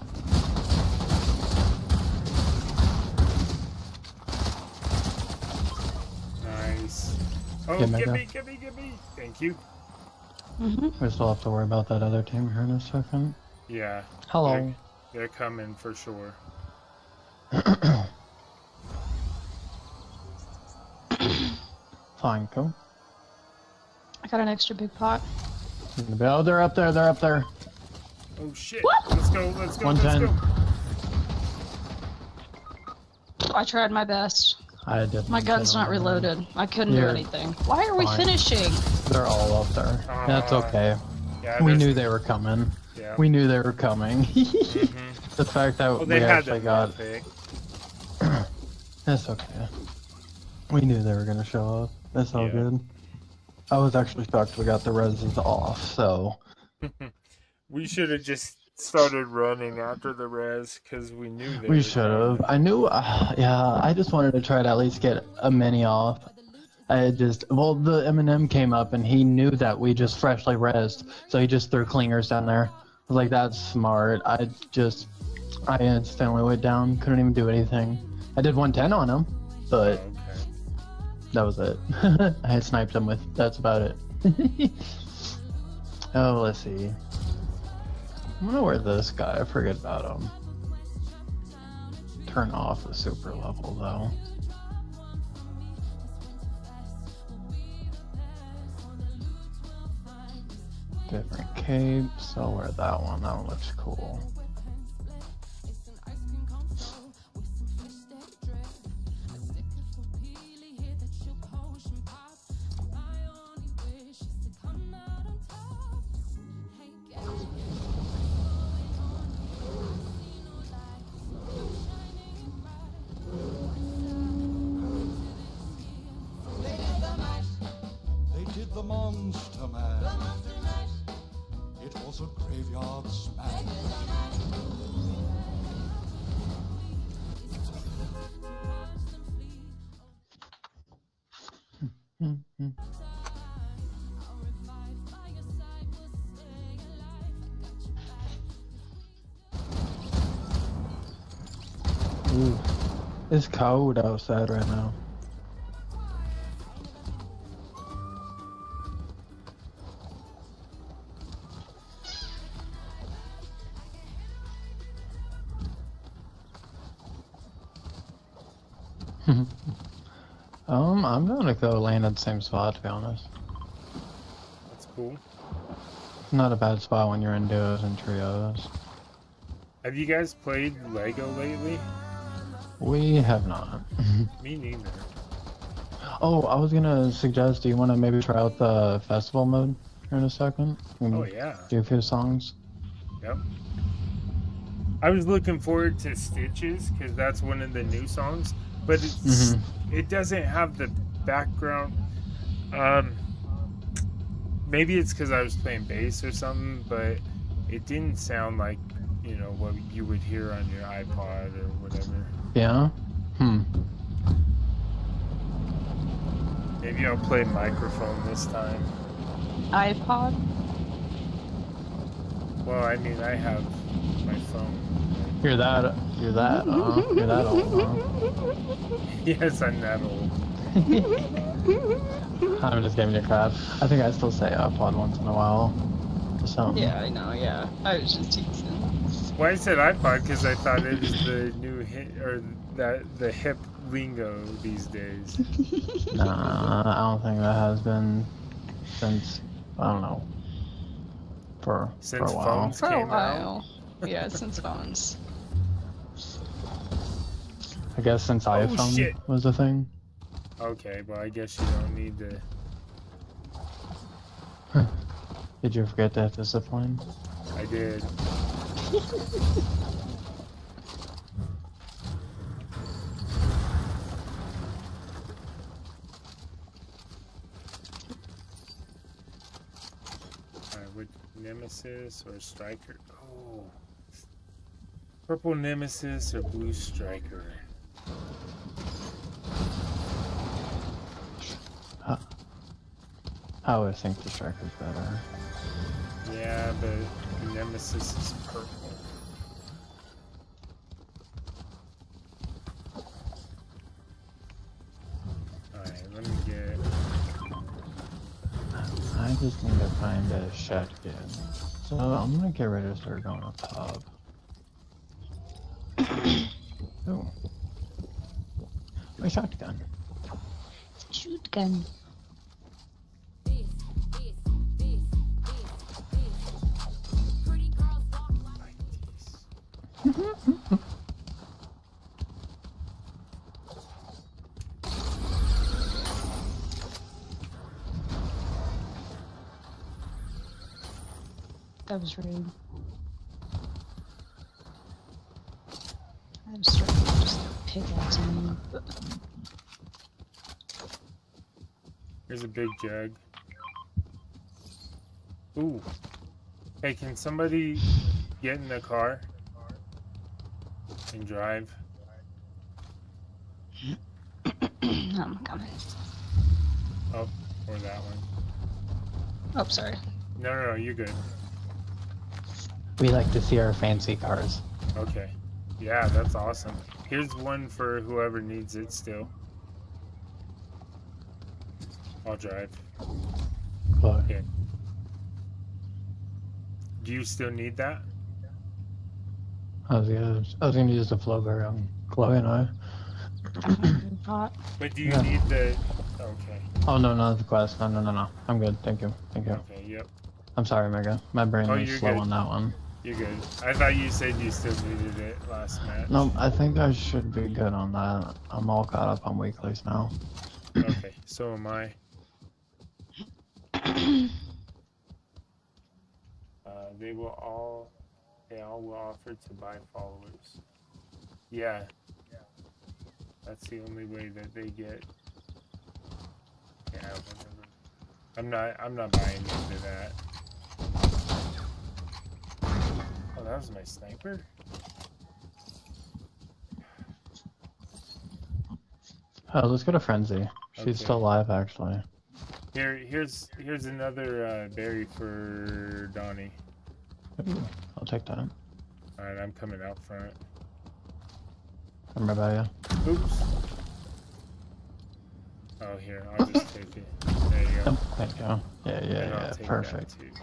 Speaker 1: Nice. Oh,
Speaker 3: Yeah,
Speaker 1: get
Speaker 3: Mega.
Speaker 1: me, get me, get me. Thank you.
Speaker 3: We still have to worry about that other team here in a second.
Speaker 1: Yeah.
Speaker 3: Hello.
Speaker 1: They're coming for sure.
Speaker 3: Fine, cool.
Speaker 4: I got an extra big pot.
Speaker 3: Oh, they're up there, they're up there.
Speaker 1: Oh shit.
Speaker 4: What?
Speaker 1: Let's go, let's go, let's
Speaker 3: 110.
Speaker 1: go.
Speaker 4: I tried my best.
Speaker 3: I did.
Speaker 4: My gun's not reloaded. I couldn't do
Speaker 3: You're
Speaker 4: anything. Why are we
Speaker 3: fine.
Speaker 4: finishing?
Speaker 3: They're all up there. That's okay.
Speaker 1: Yeah,
Speaker 3: We
Speaker 1: there's-
Speaker 3: knew they were coming.
Speaker 1: Yeah.
Speaker 3: We knew they were coming.
Speaker 1: Mhm.
Speaker 3: The fact that
Speaker 1: Well,
Speaker 3: we
Speaker 1: they had
Speaker 3: actually
Speaker 1: that
Speaker 3: got...
Speaker 1: pick.
Speaker 3: That's okay. We knew they were gonna show up. That's all
Speaker 1: Yeah.
Speaker 3: good. I was actually shocked we got the reses off, so...
Speaker 1: We should have just started running after the res because we knew they
Speaker 3: We
Speaker 1: were
Speaker 3: should have.
Speaker 1: coming.
Speaker 3: I knew, yeah, I just wanted to try to at least get a mini off. Well, the M&M came up and he knew that we just freshly rezzed, so he just threw clingers down there. I was like, that's smart. I instantly went down, couldn't even do anything. I did 110 on him, but
Speaker 1: Oh, okay.
Speaker 3: that was it. I had sniped him with, that's about it. Oh, let's see. I wonder where this guy, I forget about him. Turn off the super level though. Different capes, so wear that one looks cool.
Speaker 6: They did the Monster Mash. It was a graveyard smash.
Speaker 3: Ooh, it's cold outside right now. I'm gonna go land at the same spot, to be honest.
Speaker 1: That's cool.
Speaker 3: Not a bad spot when you're in duos and trios.
Speaker 1: Have you guys played Lego lately?
Speaker 3: We have not.
Speaker 1: Me neither.
Speaker 3: Oh, I was gonna suggest, do you want to maybe try out the festival mode here in a second?
Speaker 1: Oh yeah.
Speaker 3: Do a few songs.
Speaker 1: Yep. I was looking forward to Stitches because that's one of the new songs, but it doesn't have the background. Maybe it's because I was playing bass or something, but it didn't sound like, you know, what you would hear on your iPod or whatever.
Speaker 3: Yeah?
Speaker 1: Maybe I'll play microphone this time.
Speaker 4: iPod?
Speaker 1: Well, I mean, I have my phone.
Speaker 3: You're that you're that old, huh?
Speaker 1: Yes, I'm that old.
Speaker 3: I'm just giving you crap. I think I still say iPod once in a while. Or something.
Speaker 4: Yeah, I know, yeah. I was just teasing.
Speaker 1: Why I said iPod? Because I thought it was the new hit, or the hip lingo these days.
Speaker 3: Nah, I don't think that has been since, I don't know, for
Speaker 1: Since
Speaker 3: a while.
Speaker 1: phones
Speaker 4: For a
Speaker 1: came out.
Speaker 4: while. Yeah, since phones.
Speaker 3: I guess since iPhone
Speaker 1: shit.
Speaker 3: was a thing.
Speaker 1: Okay, well, I guess you don't need to
Speaker 3: Did you forget that discipline?
Speaker 1: I did. Alright, with Nemesis or Striker? Oh. Purple Nemesis or blue Striker?
Speaker 3: I always think the Striker's better.
Speaker 1: Yeah, but Nemesis is purple. Alright, let me get...
Speaker 3: I just need to find a shotgun. So I'm gonna get ready to start going up top. Oh. My shotgun.
Speaker 4: Shoot gun. That was rude. I was starting to just pickaxe him.
Speaker 1: Here's a big jug. Ooh. Hey, can somebody get in the car and drive?
Speaker 4: I'm coming.
Speaker 1: Oh, or that one.
Speaker 4: Oh, sorry.
Speaker 1: No, you're good.
Speaker 3: We like to see our fancy cars.
Speaker 1: Okay. Yeah, that's awesome. Here's one for whoever needs it still. I'll drive.
Speaker 3: But
Speaker 1: Okay. Do you still need that?
Speaker 3: I was gonna use the flow barrel on Chloe and I.
Speaker 4: Hot.
Speaker 1: But do you
Speaker 3: Yeah.
Speaker 1: need the... Okay.
Speaker 3: Oh no, the quest. No. I'm good. Thank you.
Speaker 1: Okay, yep.
Speaker 3: I'm sorry, Mega. My brain
Speaker 1: Oh,
Speaker 3: was
Speaker 1: you're
Speaker 3: slow
Speaker 1: good.
Speaker 3: on that one.
Speaker 1: You're good. I thought you said you still needed it last match.
Speaker 3: No, I think I should be good on that. I'm all caught up on weeklies now.
Speaker 1: Okay, so am I. They all will offer to buy followers. Yeah. That's the only way that they get. Yeah, whatever. I'm not buying into that. Oh, that was my sniper?
Speaker 3: Oh, let's go to Frenzy. She's
Speaker 1: Okay.
Speaker 3: still alive, actually.
Speaker 1: Here's another berry for Donnie.
Speaker 3: Ooh, I'll take that.
Speaker 1: Alright, I'm coming out front.
Speaker 3: I'm right by you.
Speaker 1: Oops. Oh, here, I'll just take it. There you go.
Speaker 3: Oh, there you go.
Speaker 1: And I'll
Speaker 3: Yeah,
Speaker 1: take
Speaker 3: perfect.
Speaker 1: that too.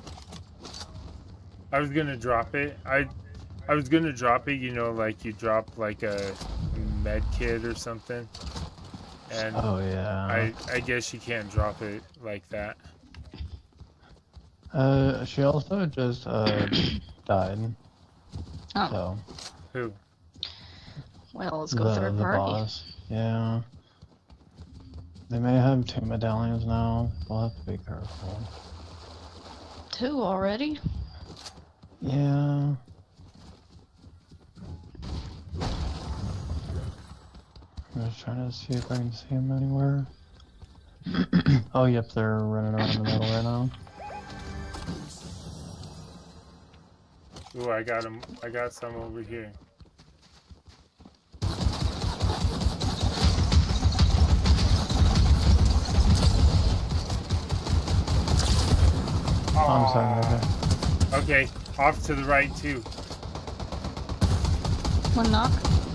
Speaker 1: I was gonna drop it. I was gonna drop it, you know, like you drop like a med kit or something. And
Speaker 3: Oh yeah.
Speaker 1: I guess you can't drop it like that.
Speaker 3: She also just died.
Speaker 4: Oh,
Speaker 3: So
Speaker 1: Who?
Speaker 4: well, let's go third
Speaker 3: the
Speaker 4: party.
Speaker 3: boss. Yeah. They may have 2 medallions now. We'll have to be careful.
Speaker 4: 2 already?
Speaker 3: Yeah. I'm just trying to see if I can see him anywhere. Oh, yep, they're running around the middle right now.
Speaker 1: Ooh, I got him. I got some over here.
Speaker 3: Oh, I'm sorry, okay.
Speaker 1: Okay, off to the right too.
Speaker 4: 1 knock.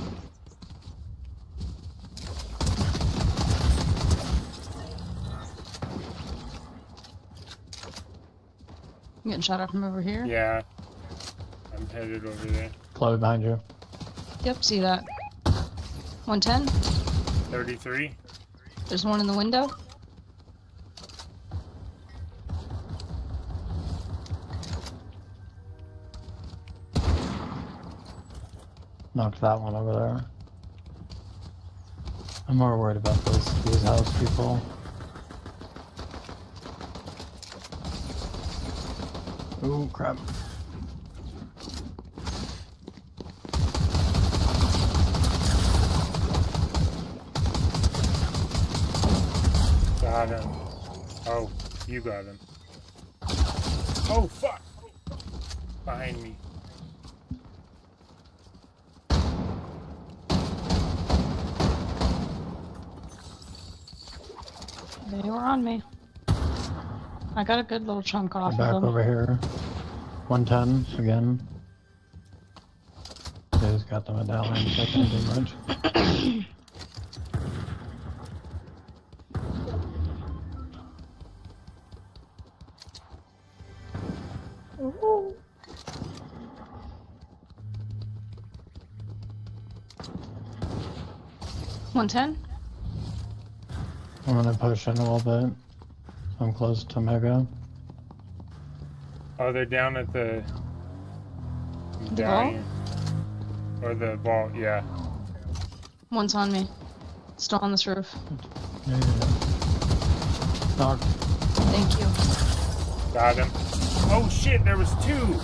Speaker 4: I'm getting shot at from over here.
Speaker 1: Yeah, I'm headed over there.
Speaker 3: Chloe behind you.
Speaker 4: Yep, see that. 110.
Speaker 1: 33.
Speaker 4: There's one in the window.
Speaker 3: Knocked that one over there. I'm more worried about these house people. Oh crap.
Speaker 1: Got him. Oh, you got him. Oh, fuck! Behind me.
Speaker 4: They were on me. I got a good little chunk off
Speaker 3: Back
Speaker 4: of them.
Speaker 3: over here. 110 again. They just got the medallion, so I can't do much.
Speaker 4: Ooh. 110?
Speaker 3: I'm gonna push in a little bit. I'm close to Mega.
Speaker 1: Oh, they're down at the
Speaker 4: The
Speaker 1: medallion. Or the vault, yeah.
Speaker 4: One's on me. Still on this roof.
Speaker 3: Yeah. Knocked.
Speaker 4: Thank you.
Speaker 1: Got him. Oh shit, there was two!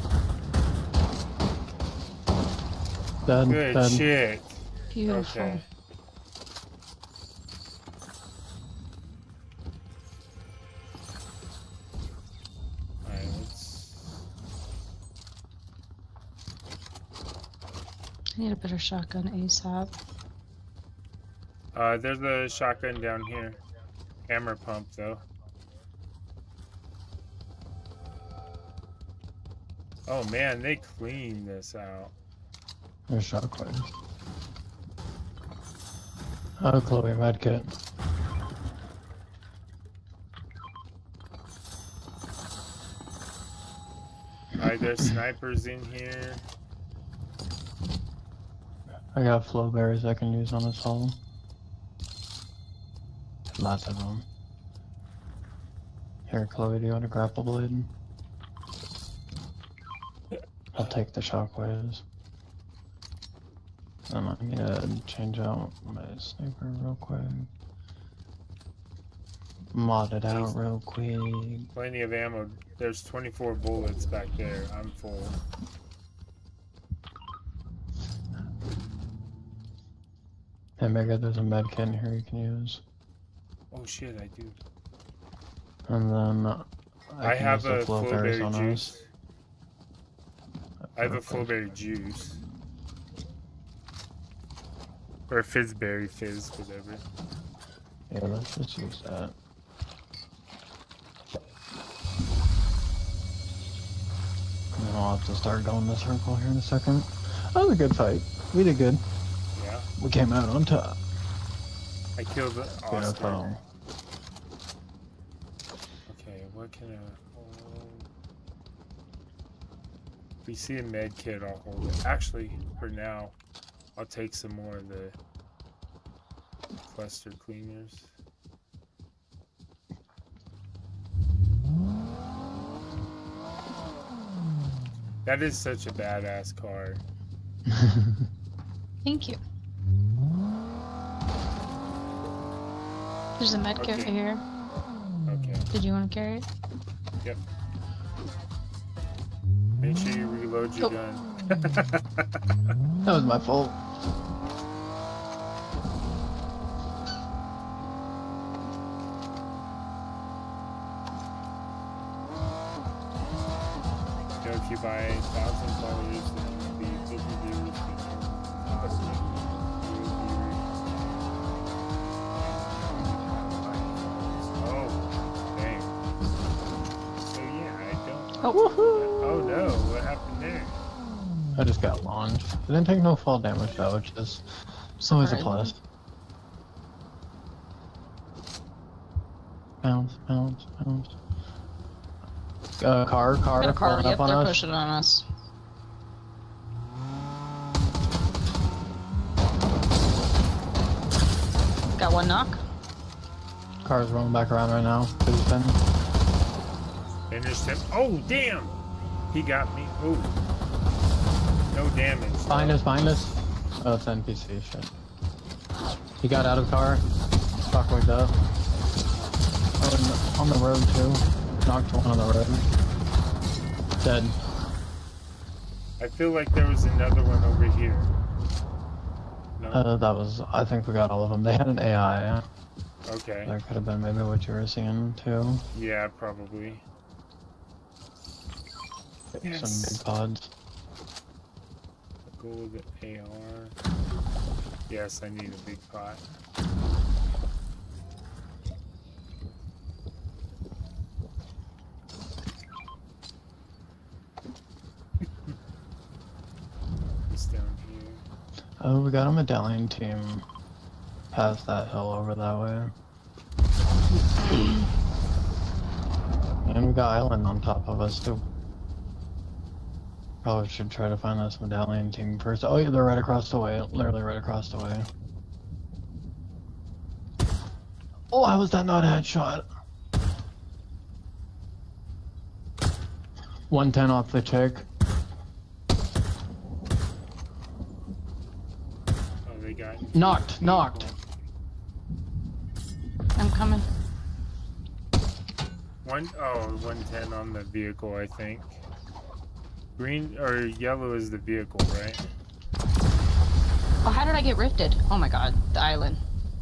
Speaker 3: Dead.
Speaker 1: Good
Speaker 3: Dead.
Speaker 1: shit.
Speaker 4: Beautiful.
Speaker 1: Okay. Alright, let's...
Speaker 4: I need a better shotgun ASAP.
Speaker 1: There's a shotgun down here. Hammer pump, though. Oh man, they cleaned this out.
Speaker 3: There's shockwaves. Oh, Chloe, medkit.
Speaker 1: Alright, there's snipers in here.
Speaker 3: I got flow berries I can use on this hole. Lots of them. Here, Chloe, do you want a grapple blade? I'll take the shockwaves. And I need to change out my sniper real quick. Mod it out real quick.
Speaker 1: Plenty of ammo. There's 24 bullets back there. I'm full.
Speaker 3: Hey, Mega, there's a med kit in here you can use.
Speaker 1: Oh shit, I do.
Speaker 3: And then
Speaker 1: I
Speaker 3: can
Speaker 1: have
Speaker 3: use the
Speaker 1: a
Speaker 3: flow berries
Speaker 1: flowberry
Speaker 3: on
Speaker 1: juice.
Speaker 3: us.
Speaker 1: I have a
Speaker 3: Perfect.
Speaker 1: flowberry juice. Or fizzberry fizz, whatever.
Speaker 3: Yeah, let's just use that. And then I'll have to start going the circle here in a second. That was a good fight. We did good.
Speaker 1: Yeah.
Speaker 3: We came out on top.
Speaker 1: I killed the Oscar.
Speaker 3: Beautiful.
Speaker 1: Okay, what can I hold? If we see a med kit, I'll hold it. Actually, for now, I'll take some more of the cluster cleaners. That is such a badass car.
Speaker 4: Thank you. There's a med kit
Speaker 1: Okay.
Speaker 4: right here.
Speaker 1: Okay.
Speaker 4: Did you want to carry it?
Speaker 1: Yep. Make sure you reload your
Speaker 4: Oh.
Speaker 1: gun.
Speaker 3: That was my fault.
Speaker 1: You know, if you buy 1,000 followers, then you'll be 50 viewers. Oh, dang. So yeah, I don't.
Speaker 4: Oh,
Speaker 1: Oh no, what happened there?
Speaker 3: I just got launched. I didn't take no fall damage though, which is it's always a plus. Bounce, bounce, bounce. Car
Speaker 4: got a car.
Speaker 3: pulling
Speaker 4: Yep,
Speaker 3: up on
Speaker 4: they're
Speaker 3: us.
Speaker 4: pushing on us. Got one knock.
Speaker 3: Car's rolling back around right now. Boosting.
Speaker 1: Finished him. Oh damn! He got me. Oh, no damage.
Speaker 3: Behind us, behind us. Oh, it's NPC shit. He got out of car. Shockwave up. Oh, and on the road too. Knocked one on the road. Dead.
Speaker 1: I feel like there was another one over here. No?
Speaker 3: That was. I think we got all of them. They had an AI.
Speaker 1: Okay.
Speaker 3: That could have been maybe what you were seeing too.
Speaker 1: Yeah, probably. Yes.
Speaker 3: Some big pods.
Speaker 1: Gold AR. Yes, I need a big pot. It's down here.
Speaker 3: Oh, we got a medallion team past that hill over that way. And we got island on top of us too. Probably should try to find this medallion team first. Oh yeah, they're right across the way. Literally right across the way. Oh, how was that not a headshot? 110 off the chick.
Speaker 1: Oh, they got
Speaker 3: Knocked, knocked.
Speaker 4: I'm coming.
Speaker 1: 110 on the vehicle, I think. Green or yellow is the vehicle, right?
Speaker 4: Oh, how did I get rifted? Oh my god, the island.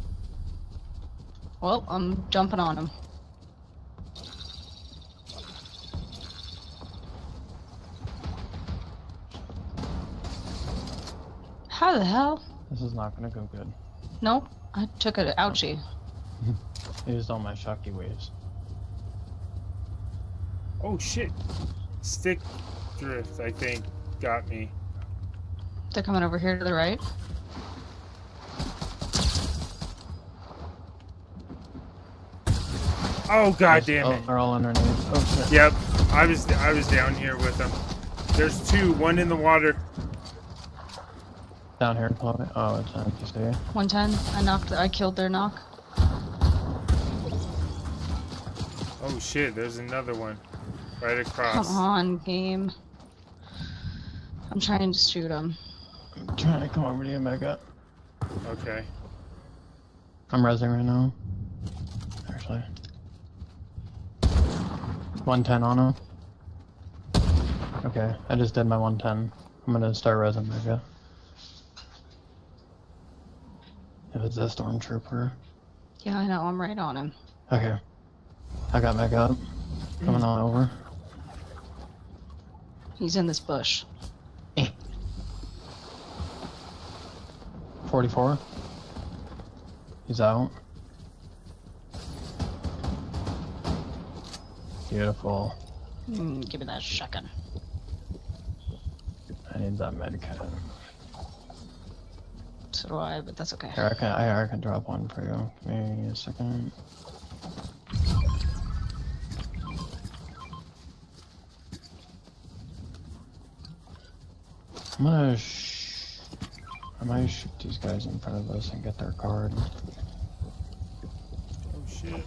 Speaker 4: Well, I'm jumping on him. How the hell?
Speaker 3: This is not gonna go good.
Speaker 4: Nope, I took an ouchie.
Speaker 3: Used all my shocky waves.
Speaker 1: Oh shit! Stick drift, I think, got me.
Speaker 4: They're coming over here to the right.
Speaker 1: Oh god damn it!
Speaker 3: They're all underneath. Oh shit.
Speaker 1: Yep, I was down here with them. There's two, one in the water.
Speaker 3: Down here, probably. Oh, it's empty. See?
Speaker 4: 110. I killed their knock.
Speaker 1: Oh shit! There's another one, right across.
Speaker 4: Come on, game. I'm trying to shoot him.
Speaker 3: I'm trying to come over to you, Mega.
Speaker 1: Okay.
Speaker 3: I'm rezzing right now. Actually. 110 on him. Okay, I just did my 110. I'm gonna start rezzing Mega. If it's a stormtrooper.
Speaker 4: Yeah, I know. I'm right on him.
Speaker 3: Okay. I got Mega up. Coming on over.
Speaker 4: He's in this bush.
Speaker 3: 44. He's out. Beautiful.
Speaker 4: Give me that shotgun.
Speaker 3: I need that medkit.
Speaker 4: So do I, but that's okay.
Speaker 3: Here, I can drop one for you. Give me a second. I might shoot these guys in front of us and get their card.
Speaker 1: Oh shit.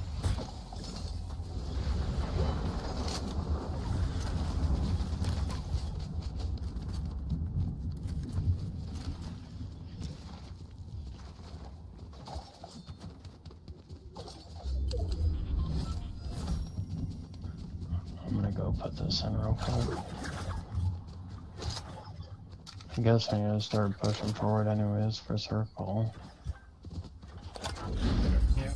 Speaker 3: I'm gonna go put this in real quick. I guess I need to start pushing forward anyways for circle.
Speaker 1: Yep.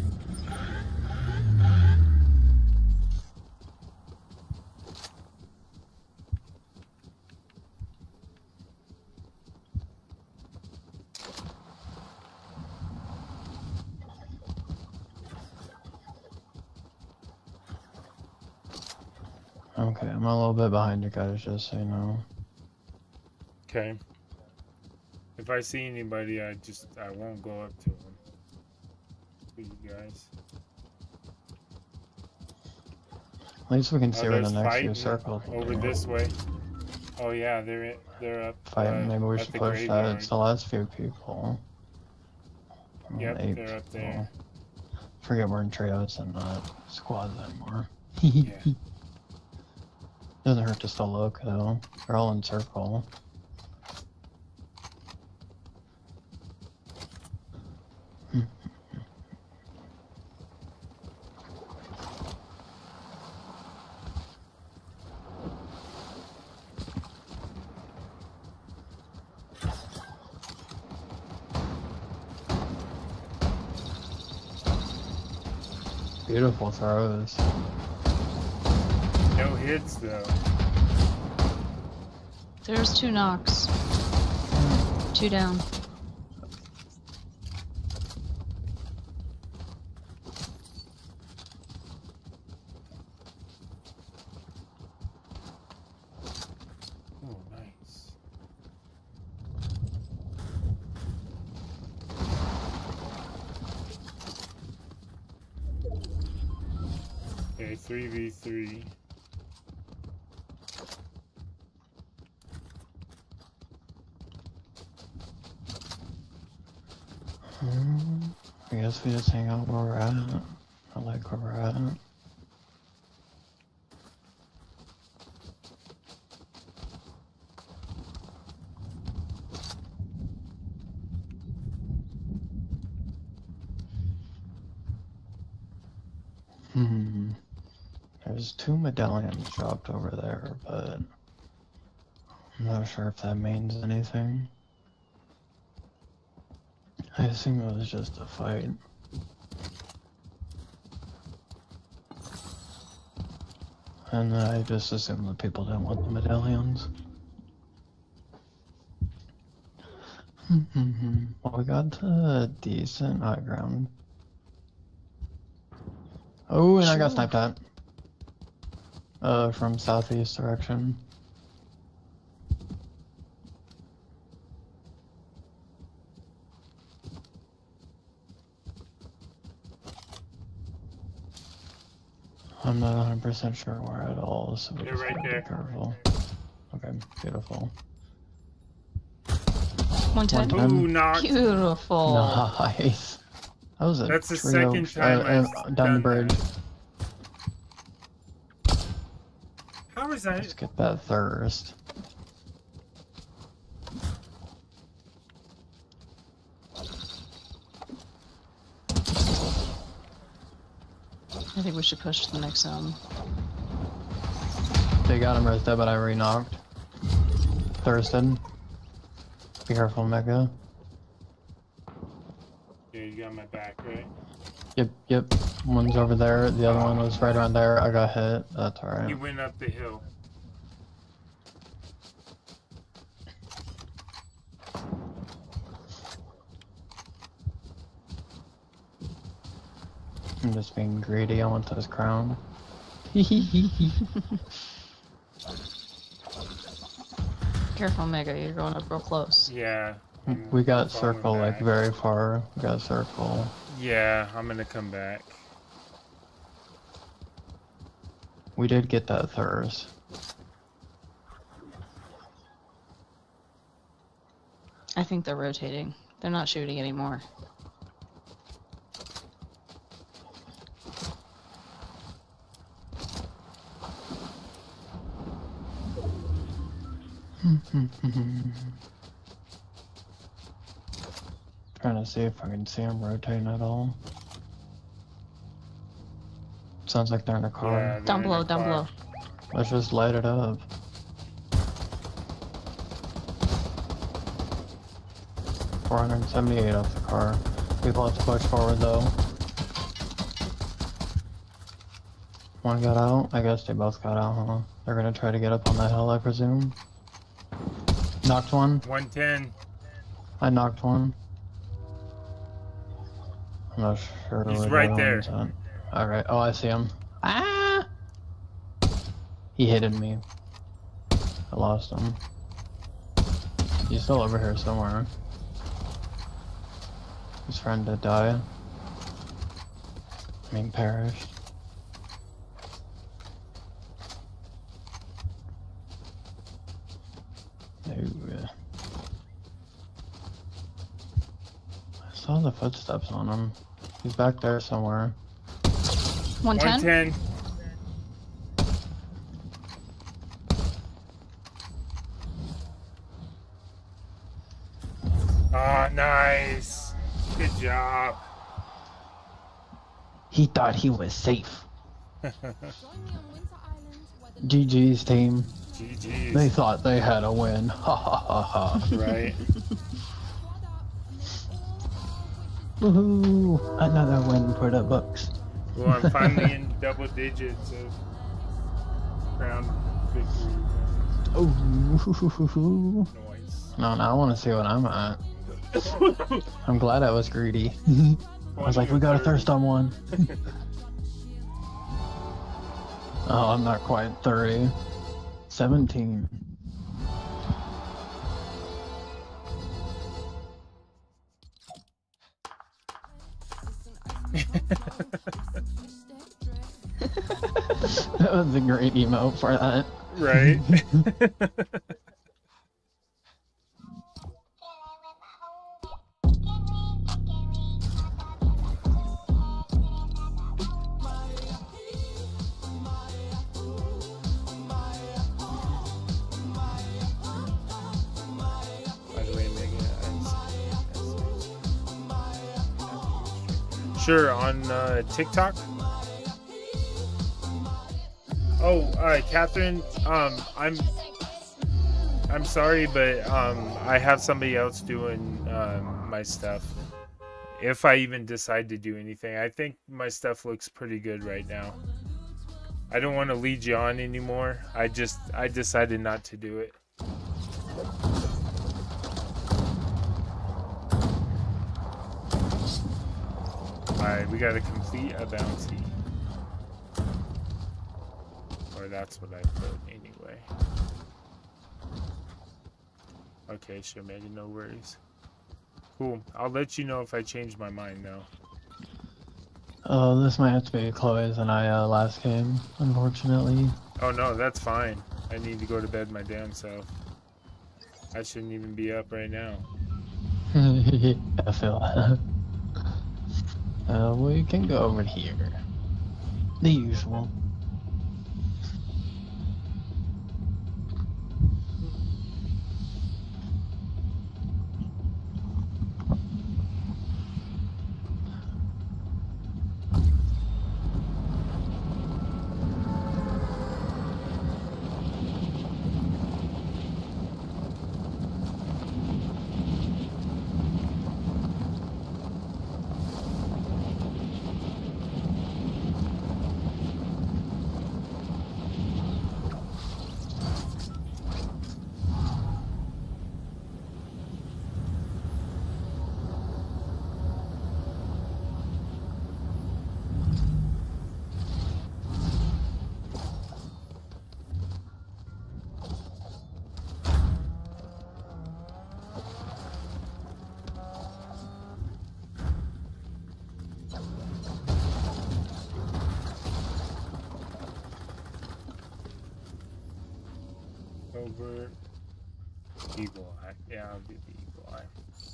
Speaker 3: Okay, I'm a little bit behind you guys, just so you know.
Speaker 1: Okay. If I see anybody, I won't go up to them. For you guys.
Speaker 3: At least we can see where the
Speaker 1: there's
Speaker 3: next few
Speaker 1: fighting
Speaker 3: circles
Speaker 1: over this way. Oh yeah, they're up.
Speaker 3: Fighting, maybe we
Speaker 1: at
Speaker 3: should
Speaker 1: the
Speaker 3: push that.
Speaker 1: graveyard.
Speaker 3: It's the last few people.
Speaker 1: Yep,
Speaker 3: 8
Speaker 1: they're up
Speaker 3: people.
Speaker 1: there.
Speaker 3: Forget we're in trios and not squads anymore.
Speaker 1: Yeah.
Speaker 3: Doesn't hurt to still look though. They're all in circle. Beautiful throws.
Speaker 1: No hits though.
Speaker 4: There's 2 knocks. 2 down.
Speaker 1: Oh, nice. Okay, 3v3.
Speaker 3: I guess we just hang out where we're at. I like where we're at. There's 2 medallions dropped over there, but I'm not sure if that means anything. I assume it was just a fight. And I just assumed that people didn't want the medallions. Well, we got to decent high ground. Oh, and I got sniped at. From southeast direction. I'm not 100% sure where at all, so we
Speaker 1: They're
Speaker 3: just
Speaker 1: right
Speaker 3: gotta
Speaker 1: there.
Speaker 3: be careful. Okay, beautiful.
Speaker 4: 110.
Speaker 1: Ooh, knocked.
Speaker 4: Beautiful.
Speaker 3: Nice. That was a
Speaker 1: That's the
Speaker 3: trio
Speaker 1: second time I've
Speaker 3: down the
Speaker 1: done
Speaker 3: bridge.
Speaker 1: that. How is that?
Speaker 3: Let's get that thirst.
Speaker 4: I think we should push to the next zone.
Speaker 3: They got him right there, but I re-knocked. Thirsted. Be careful, Mega.
Speaker 1: Yeah, you got my back, right?
Speaker 3: Yep. One's over there, the other one was right around there. I got hit. That's
Speaker 1: He
Speaker 3: alright.
Speaker 1: went up the hill.
Speaker 3: I'm just being greedy. I want this crown.
Speaker 4: Careful, Mega. You're going up real close.
Speaker 1: Yeah. I'm
Speaker 3: We got
Speaker 1: falling
Speaker 3: circle like
Speaker 1: back.
Speaker 3: very far. We got circle.
Speaker 1: Yeah, I'm gonna come back.
Speaker 3: We did get that thirst.
Speaker 4: I think they're rotating. They're not shooting anymore.
Speaker 3: Trying to see if I can see them rotating at all. Sounds like they're in a car.
Speaker 1: Yeah, they're
Speaker 4: Down
Speaker 1: in
Speaker 4: below,
Speaker 1: a
Speaker 4: down
Speaker 1: car.
Speaker 4: below.
Speaker 3: Let's just light it up. $478 off the car. People have to push forward though. One got out. I guess they both got out, huh? They're gonna try to get up on that hill, I presume. Knocked one.
Speaker 1: 110.
Speaker 3: I knocked one. I'm not sure.
Speaker 1: He's
Speaker 3: where the
Speaker 1: right
Speaker 3: other
Speaker 1: there.
Speaker 3: one's at. Alright, oh, I see him. Ah! He hitted me. I lost him. He's still over here somewhere. His friend did die. I mean, perished. No. I saw the footsteps on him. He's back there somewhere.
Speaker 4: 110?
Speaker 1: 110. Ah, nice. Good job.
Speaker 3: He thought he was safe.
Speaker 2: Join me on Winter Island, where the
Speaker 3: GG's team.
Speaker 1: GG's.
Speaker 3: They thought they had a win. Ha ha ha ha.
Speaker 1: Right?
Speaker 3: Woohoo! Another win for the Bucks.
Speaker 1: Well, I'm finally in double digits of round victory.
Speaker 3: Oh.
Speaker 1: Noise.
Speaker 3: No, now I want to see what I'm at. I'm glad I was greedy. I was like, we got a thirst on one. Oh, I'm not quite 30. 17. That was a great emote for that.
Speaker 1: Right? By the way, Megan, sure, on TikTok. Oh, Catherine, I'm sorry, but I have somebody else doing my stuff. If I even decide to do anything, I think my stuff looks pretty good right now. I don't want to lead you on anymore. I decided not to do it. Alright, we gotta complete a bounty. Or that's what I put anyway. Okay, sure, Megan, no worries. Cool. I'll let you know if I change my mind now.
Speaker 3: Oh, this might have to be Chloe's and I last game, unfortunately.
Speaker 1: Oh no, that's fine. I need to go to bed my damn self. I shouldn't even be up right now.
Speaker 3: I feel that. We can go over here. The usual.
Speaker 1: Over Eagle Eye. Yeah, I'll do the Eagle Eye.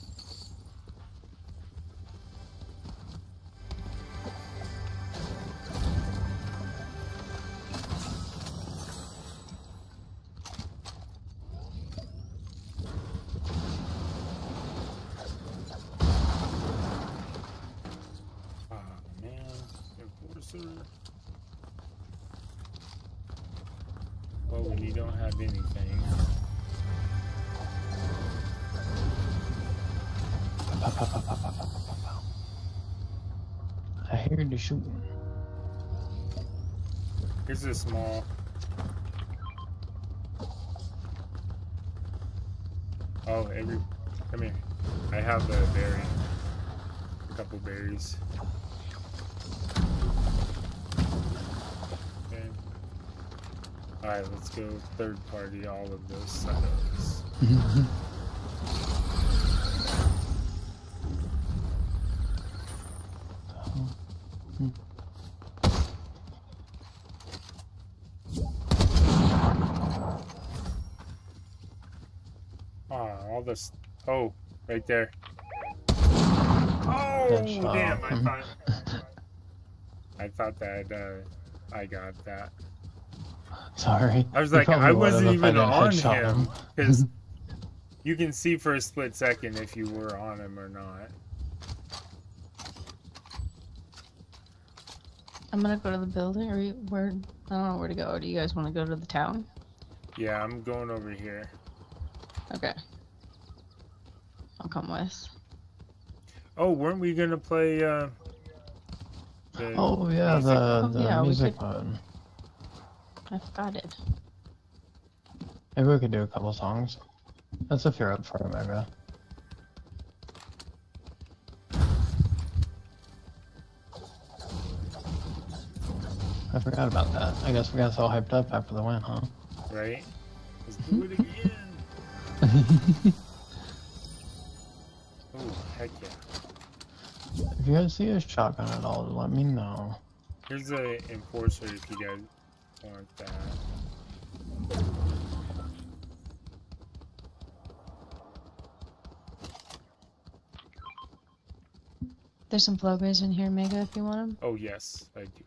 Speaker 1: Oh man, Enforcer. Well, when you don't have anything.
Speaker 3: I hear the shooting.
Speaker 1: Here's a small. Oh, come here. I have a berry. A couple berries. Okay. Alright, let's go third party all of those suckers. All this. Oh, right there. Oh, damn! I thought that I got that.
Speaker 3: Sorry.
Speaker 1: I was
Speaker 3: You
Speaker 1: like,
Speaker 3: probably
Speaker 1: I
Speaker 3: would've
Speaker 1: wasn't
Speaker 3: if I
Speaker 1: even
Speaker 3: didn't
Speaker 1: on
Speaker 3: headshot
Speaker 1: him because you can see for a split second if you were on him or not.
Speaker 4: I'm gonna go to the building, or where? I don't know where to go. Do you guys want to go to the town?
Speaker 1: Yeah, I'm going over here.
Speaker 4: Okay. I'll come with.
Speaker 1: Oh, weren't we gonna play
Speaker 3: Oh yeah,
Speaker 1: music.
Speaker 3: the
Speaker 4: yeah, we
Speaker 3: music
Speaker 4: could-
Speaker 3: mode.
Speaker 4: I forgot it.
Speaker 3: Maybe we could do a couple songs. That's if you're up for it, maybe. I forgot about that. I guess we got so hyped up after the win, huh?
Speaker 1: Right? Let's do it again. Oh, heck yeah.
Speaker 3: If you guys see a shotgun at all, let me know.
Speaker 1: Here's a enforcer if you guys want that.
Speaker 4: There's some flowbays in here, Mega, if you want them.
Speaker 1: Oh, yes, I do.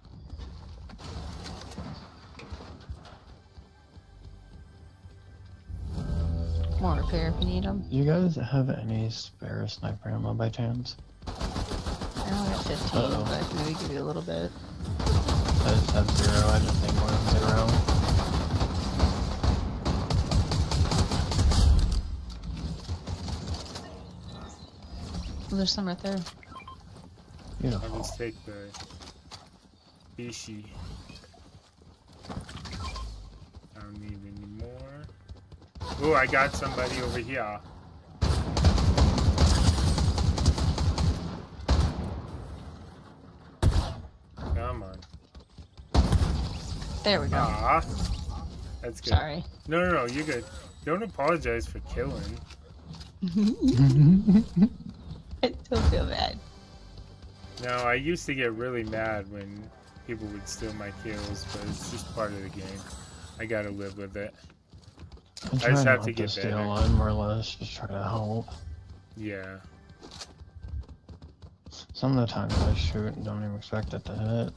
Speaker 4: More repair if you need them.
Speaker 3: You guys have any spare sniper ammo by chance?
Speaker 4: I only got 15,
Speaker 3: Uh-oh.
Speaker 4: but I can maybe give you a little bit.
Speaker 3: I just have 0, I just need more than 0.
Speaker 4: Well, there's some right there.
Speaker 1: I'll
Speaker 3: Beautiful.
Speaker 1: just take the Bishi. I don't need any more. Oh, I got somebody over here. Come on.
Speaker 4: There we go.
Speaker 1: Ah, that's good.
Speaker 4: Sorry.
Speaker 1: No, you're good. Don't apologize for killing.
Speaker 4: I don't feel bad.
Speaker 1: No, I used to get really mad when people would steal my kills, but it's just part of the game. I gotta live with it.
Speaker 3: I
Speaker 1: just
Speaker 3: try
Speaker 1: have
Speaker 3: not
Speaker 1: to get
Speaker 3: steal,
Speaker 1: better.
Speaker 3: I more or less just try to help.
Speaker 1: Yeah.
Speaker 3: Some of the times I shoot and don't even expect it to hit.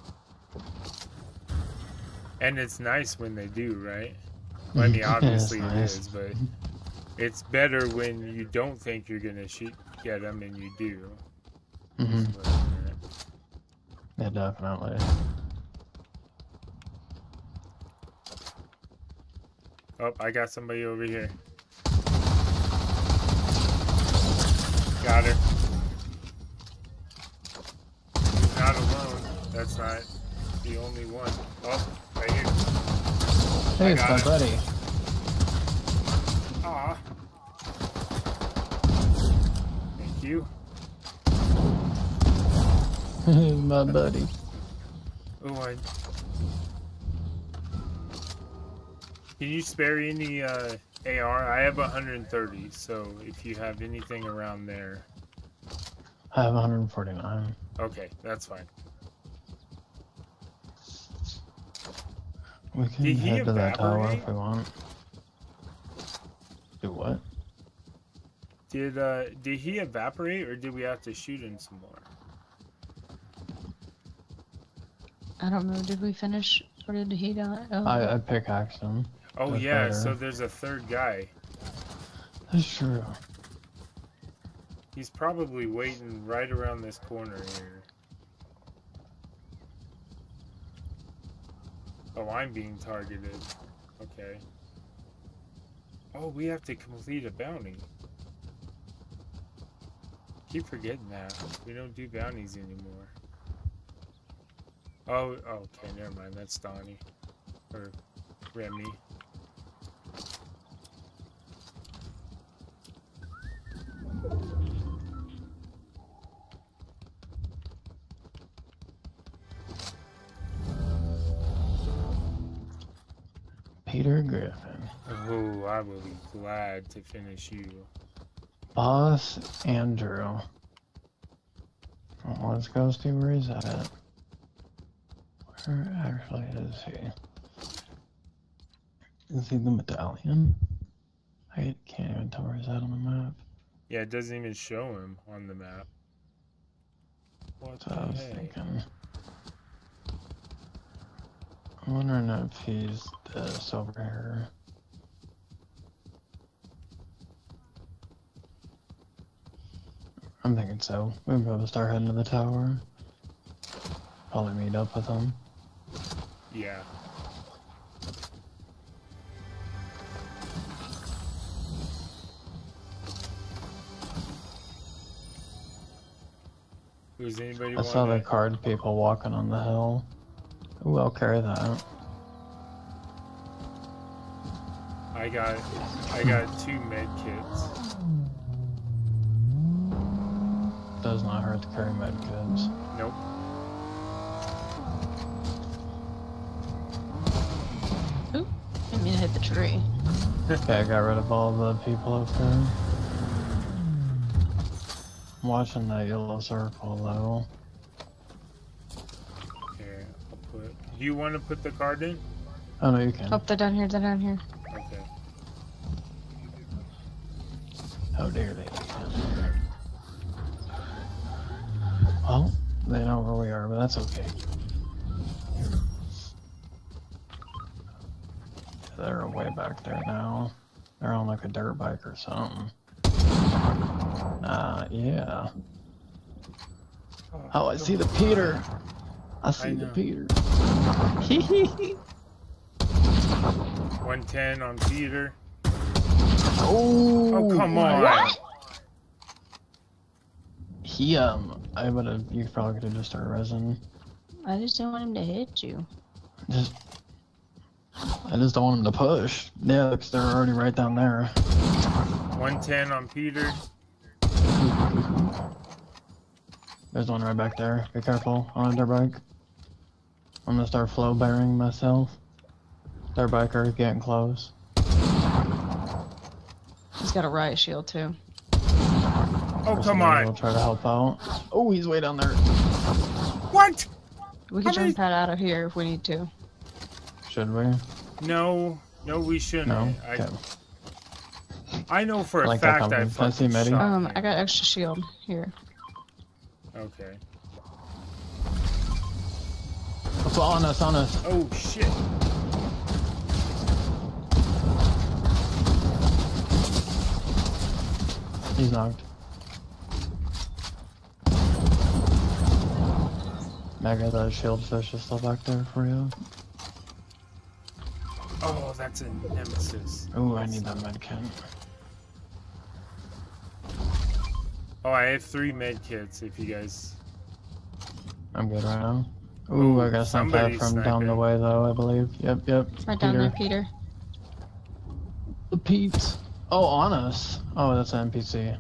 Speaker 1: And it's nice when they do, right? Well, I mean, obviously
Speaker 3: Yeah,
Speaker 1: it
Speaker 3: it's
Speaker 1: is, but it's better when you don't think you're gonna get them and you do.
Speaker 3: Mm-hmm.
Speaker 1: That's what I meant.
Speaker 3: Yeah, definitely.
Speaker 1: Oh, I got somebody over here. Got her. She's not alone. That's not the only one. Oh, right here.
Speaker 3: Hey, it's
Speaker 1: got
Speaker 3: my
Speaker 1: it.
Speaker 3: buddy.
Speaker 1: Aw. Thank you.
Speaker 3: My buddy.
Speaker 1: Oh, Can you spare any AR? I have 130, so if you have anything around there.
Speaker 3: I have 149.
Speaker 1: Okay, that's fine.
Speaker 3: We can
Speaker 1: Did he
Speaker 3: head to that tower
Speaker 1: evaporate?
Speaker 3: if we want. Do what?
Speaker 1: Did he evaporate, or did we have to shoot him some more?
Speaker 4: I don't know. Did we finish? Or did he die? Oh.
Speaker 3: I pickaxed him.
Speaker 1: Oh
Speaker 3: That's
Speaker 1: yeah,
Speaker 3: better.
Speaker 1: so there's a third guy.
Speaker 3: That's true.
Speaker 1: He's probably waiting right around this corner here. Oh, I'm being targeted. Okay. Oh, we have to complete a bounty. Keep forgetting that. We don't do bounties anymore. Oh, okay, never mind. That's Donnie. Or Remy.
Speaker 3: Peter Griffin.
Speaker 1: Oh, I will be glad to finish you.
Speaker 3: Boss Andrew. Well, let's go see where he's at. Where actually is he? Is he the medallion? I can't even tell where he's at on the map.
Speaker 1: Yeah, it doesn't even show him on the map. What
Speaker 3: So
Speaker 1: the
Speaker 3: I was
Speaker 1: heck?
Speaker 3: thinking. I'm wondering if he's this over here. I'm thinking so. We'll probably start heading to the tower. Probably meet up with him.
Speaker 1: Yeah. Does anybody
Speaker 3: I saw the
Speaker 1: want to?
Speaker 3: card people walking on the hill. Ooh, I'll carry that.
Speaker 1: I got 2 med kits.
Speaker 3: Does not hurt to carry medkits.
Speaker 1: Nope.
Speaker 4: Oop, didn't mean to hit the tree.
Speaker 3: Okay, I got rid of all the people up there. I'm watching that yellow circle though.
Speaker 1: Here, I'll put. Do you want to put the card in?
Speaker 3: Oh no, you can.
Speaker 4: Oh, they're down here, they're down here.
Speaker 1: Okay.
Speaker 3: How dare they? Well, they know where we are, but that's okay. They're way back there now. They're on like a dirt bike or something. Yeah. Oh, I see the Peter. I see the
Speaker 1: know.
Speaker 3: Peter.
Speaker 1: 110 on Peter.
Speaker 3: Oh,
Speaker 1: Oh, come on.
Speaker 4: What?
Speaker 3: He, I would've, you probably could've just started resin.
Speaker 4: I just didn't want him to hit you.
Speaker 3: I just don't want him to push. Yeah, because they're already right down there.
Speaker 1: 110 on Peter.
Speaker 3: There's one right back there. Be careful on a dirt bike. I'm gonna start flow bearing myself. Dirt biker getting close.
Speaker 4: He's got a riot shield too.
Speaker 1: Oh, come
Speaker 3: I'll
Speaker 1: on.
Speaker 3: try to help out. Oh, he's way down there.
Speaker 1: What?
Speaker 4: We can
Speaker 1: How many-
Speaker 4: jump that out of here if we need to.
Speaker 3: Should we?
Speaker 1: No, we shouldn't.
Speaker 3: No? Okay.
Speaker 1: I know for
Speaker 3: I
Speaker 1: a
Speaker 3: like that
Speaker 1: fact I
Speaker 3: confidence. Can I see
Speaker 1: fucking
Speaker 3: Medi?
Speaker 1: shot him.
Speaker 4: I got extra shield here.
Speaker 1: Okay.
Speaker 3: It's on us, on us.
Speaker 1: Oh, shit.
Speaker 3: He's knocked. Mega, the shield fish is still back there for you.
Speaker 1: Oh, that's a nemesis.
Speaker 3: Ooh, I need that medkit.
Speaker 1: Oh, I have 3 med kits if you guys...
Speaker 3: I'm good right now. Ooh, I got sniped at
Speaker 1: somebody's
Speaker 3: from down the
Speaker 1: sniping.
Speaker 3: way though, I believe. Yep.
Speaker 4: Right down there, Peter.
Speaker 3: The Pete's. Oh, on us. Oh, that's an NPC.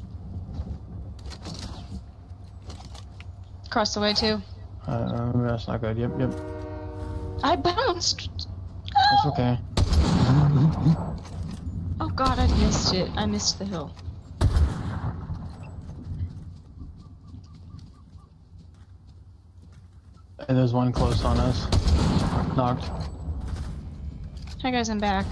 Speaker 4: Across the way too.
Speaker 3: That's not good. Yep.
Speaker 4: I bounced.
Speaker 3: That's okay.
Speaker 4: Oh god, I missed it. I missed the hill.
Speaker 3: Hey, there's one close on us. Knocked.
Speaker 4: Hi guys, I'm back.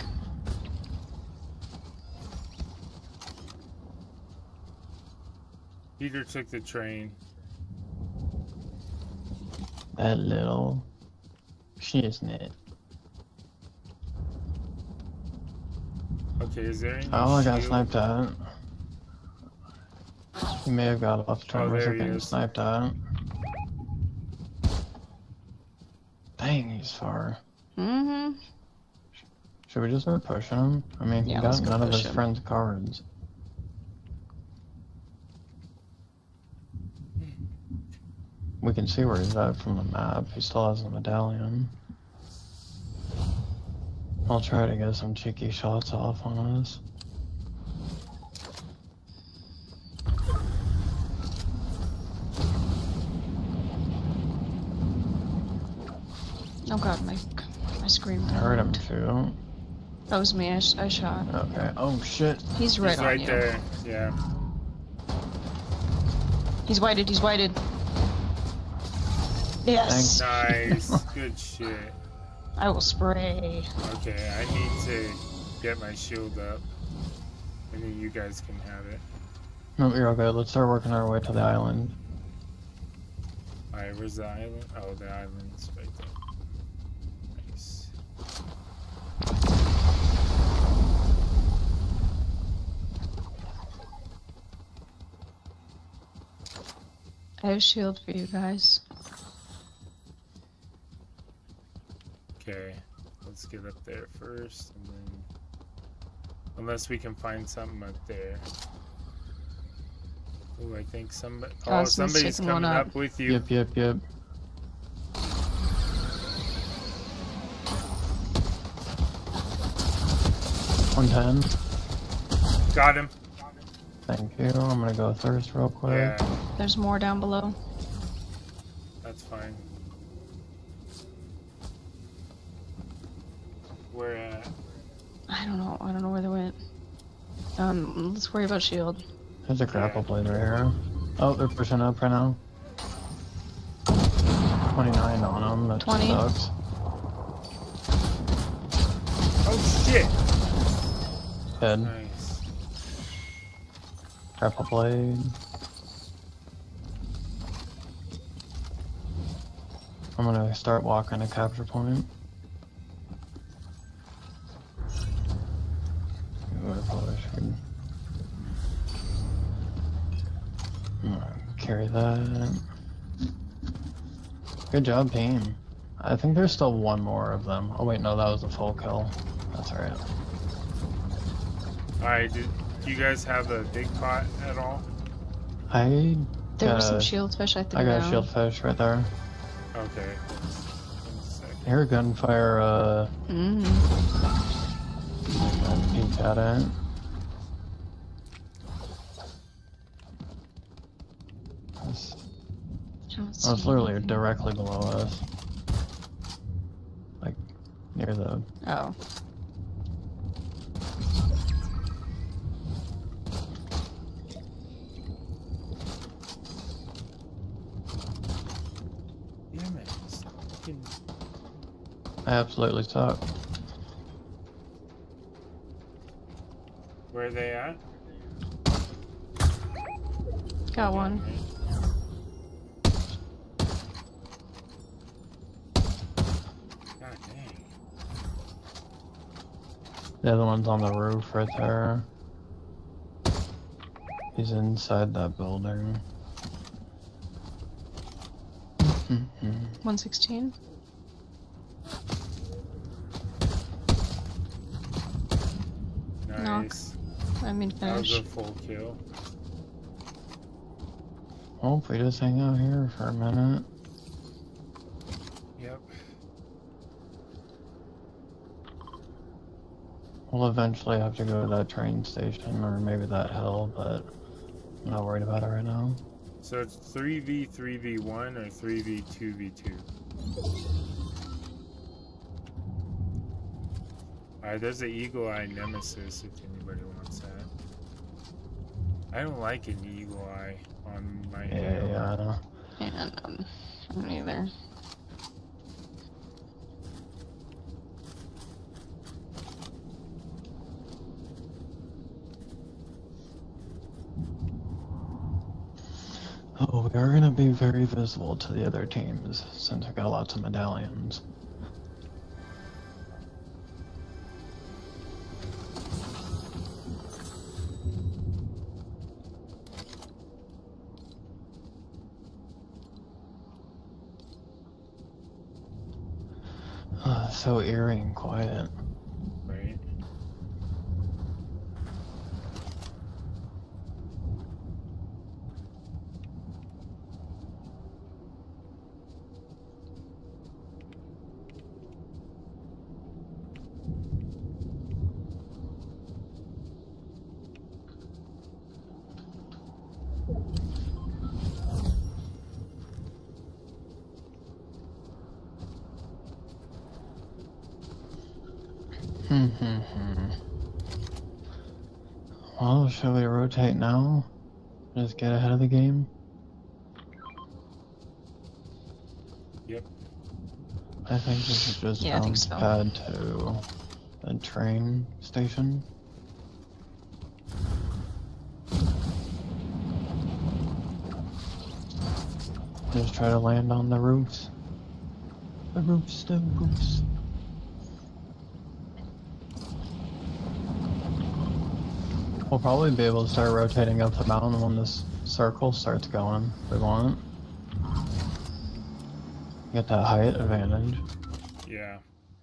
Speaker 1: Peter took the train.
Speaker 3: That little shiznit.
Speaker 1: Okay, is there any
Speaker 3: Oh, I got
Speaker 1: shield?
Speaker 3: sniped at. He may have got off the train for a
Speaker 1: there he
Speaker 3: second.
Speaker 1: is.
Speaker 3: Sniped at. Dang, he's far.
Speaker 4: Mm-hmm.
Speaker 3: Should we just start pushing him? I mean, he
Speaker 4: Yeah, let's
Speaker 3: got
Speaker 4: go
Speaker 3: none of
Speaker 4: push
Speaker 3: his
Speaker 4: him.
Speaker 3: friends' cards. We can see where he's at from the map. He still has the medallion. I'll try to get some cheeky shots off on us.
Speaker 4: Oh god, my screen.
Speaker 3: I heard him too.
Speaker 4: That was me. I shot.
Speaker 3: Okay. Oh shit.
Speaker 4: He's right
Speaker 1: He's
Speaker 4: on
Speaker 1: right
Speaker 4: you.
Speaker 1: there. Yeah.
Speaker 4: He's whited. He's whited. Yes.
Speaker 1: Nice. Good shit.
Speaker 4: I will spray.
Speaker 1: Okay, I need to get my shield up. And then you guys can have it.
Speaker 3: No, you're okay. Let's start working our way to the island.
Speaker 1: Alright, where's the island? Oh, the island's right there. Nice.
Speaker 4: I have a shield for you guys.
Speaker 1: Okay, let's get up there first, and then... Unless we can find something up there. Ooh, I think somebody.
Speaker 4: Oh,
Speaker 1: Oh,
Speaker 4: someone's
Speaker 1: somebody's
Speaker 4: taking one
Speaker 1: coming
Speaker 4: up.
Speaker 1: up with you.
Speaker 3: Yep. 110.
Speaker 1: Got him.
Speaker 3: Thank you. I'm gonna go thirst real quick.
Speaker 1: Yeah,
Speaker 4: There's more down below.
Speaker 1: that's fine. Where at?
Speaker 4: I don't know. I don't know where they went. Let's worry about shield.
Speaker 3: There's a grapple blade right here. Oh, they're pushing up right now. 29 on them. That
Speaker 4: 20.
Speaker 3: sucks.
Speaker 1: Oh shit!
Speaker 3: Dead.
Speaker 1: Nice.
Speaker 3: Grapple blade. I'm gonna start walking to capture point. Ooh, I probably should. I'm gonna carry that. Good job, team. I think there's still one more of them. Oh wait, no, that was a full kill. That's alright.
Speaker 1: Alright, do you guys have a big pot at all?
Speaker 3: I
Speaker 4: There
Speaker 3: got
Speaker 4: were some
Speaker 3: a,
Speaker 4: shield fish I threw
Speaker 3: I got a
Speaker 4: down.
Speaker 3: shield fish right there.
Speaker 1: Okay. 1 second.
Speaker 3: I hear gunfire,
Speaker 4: Mm.
Speaker 3: I peeked at it. That's-
Speaker 4: Don't
Speaker 3: Oh, it's
Speaker 4: see
Speaker 3: literally
Speaker 4: anything.
Speaker 3: directly below us. Like, near the...
Speaker 4: Oh.
Speaker 1: Damn it. It's fucking-
Speaker 3: I absolutely suck.
Speaker 1: Where are they at?
Speaker 4: Got one.
Speaker 1: Right. God dang.
Speaker 3: The other one's on the roof right there. He's inside that building.
Speaker 4: 116.
Speaker 1: Nice.
Speaker 4: I mean,
Speaker 1: That was
Speaker 4: finish.
Speaker 1: a full kill.
Speaker 3: Oh, if we just hang out here for a minute.
Speaker 1: Yep.
Speaker 3: We'll eventually have to go to that train station or maybe that hill, but I'm not worried about it right now.
Speaker 1: So it's 3v3v1 or 3v2v2? Alright, there's an Eagle Eye Nemesis if anybody wants that. I don't like an Eagle Eye on my hero.
Speaker 3: Yeah, I know.
Speaker 4: And, I don't either.
Speaker 3: Oh, we are gonna be very visible to the other teams since we got lots of medallions. So eerie and quiet.
Speaker 1: Right?
Speaker 3: Well, shall we rotate now? Just get ahead of the game?
Speaker 1: Yep.
Speaker 3: I think we should just
Speaker 4: Yeah, I think
Speaker 3: bounce
Speaker 4: so.
Speaker 3: pad to the train station. Just try to land on the roofs. The roofs, the roofs. We'll probably be able to start rotating up the mountain when this circle starts going, if we want. Get that height advantage.
Speaker 1: Yeah.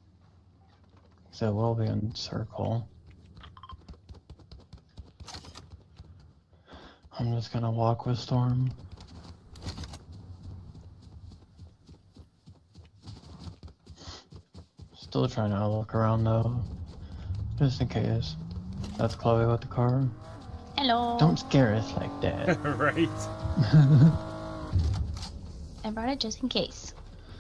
Speaker 3: So we'll be in circle. I'm just gonna walk with Storm. Still trying to look around though, just in case. That's Chloe with the car.
Speaker 4: Hello.
Speaker 3: Don't scare us like that.
Speaker 1: Right?
Speaker 4: I brought it just in case.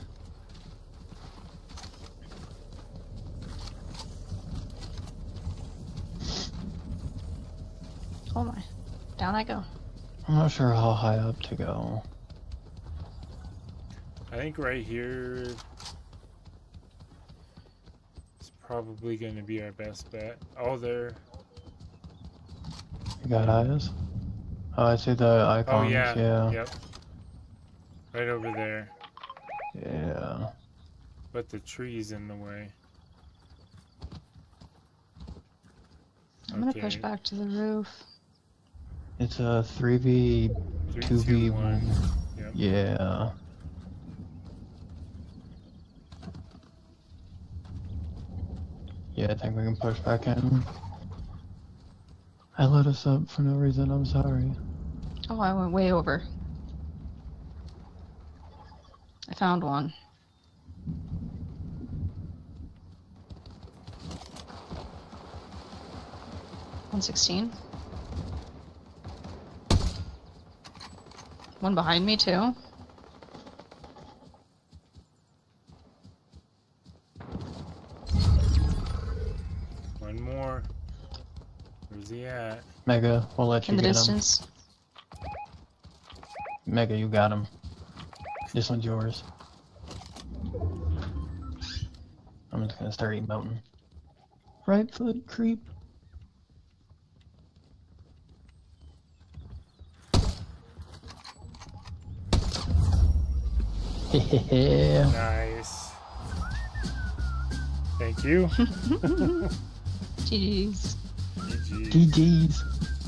Speaker 4: Oh my. Down I go.
Speaker 3: I'm not sure how high up to go.
Speaker 1: I think right here is probably going to be our best bet. Oh, there.
Speaker 3: You got eyes? Oh, I see the
Speaker 1: Oh,
Speaker 3: icons,
Speaker 1: yeah.
Speaker 3: yeah.
Speaker 1: Yep. Right over there.
Speaker 3: Yeah.
Speaker 1: But the tree's in the way.
Speaker 4: I'm gonna push
Speaker 1: Okay.
Speaker 4: back to the roof.
Speaker 3: It's a 3v,
Speaker 1: 3,
Speaker 3: 2v1.
Speaker 1: 2, 1. Yep.
Speaker 3: Yeah. Yeah, I think we can push back in. I let us up for no reason, I'm sorry.
Speaker 4: Oh, I went way over. I found one. $116. One behind me too.
Speaker 1: One more. Where's he at?
Speaker 3: Mega, we'll let you
Speaker 4: In the
Speaker 3: get him.
Speaker 4: distance.
Speaker 3: Mega, you got him. This one's yours. I'm just gonna start emoting. Right foot creep. Yeah.
Speaker 1: Nice. Thank you.
Speaker 4: GG's.
Speaker 1: GG.
Speaker 3: GG's.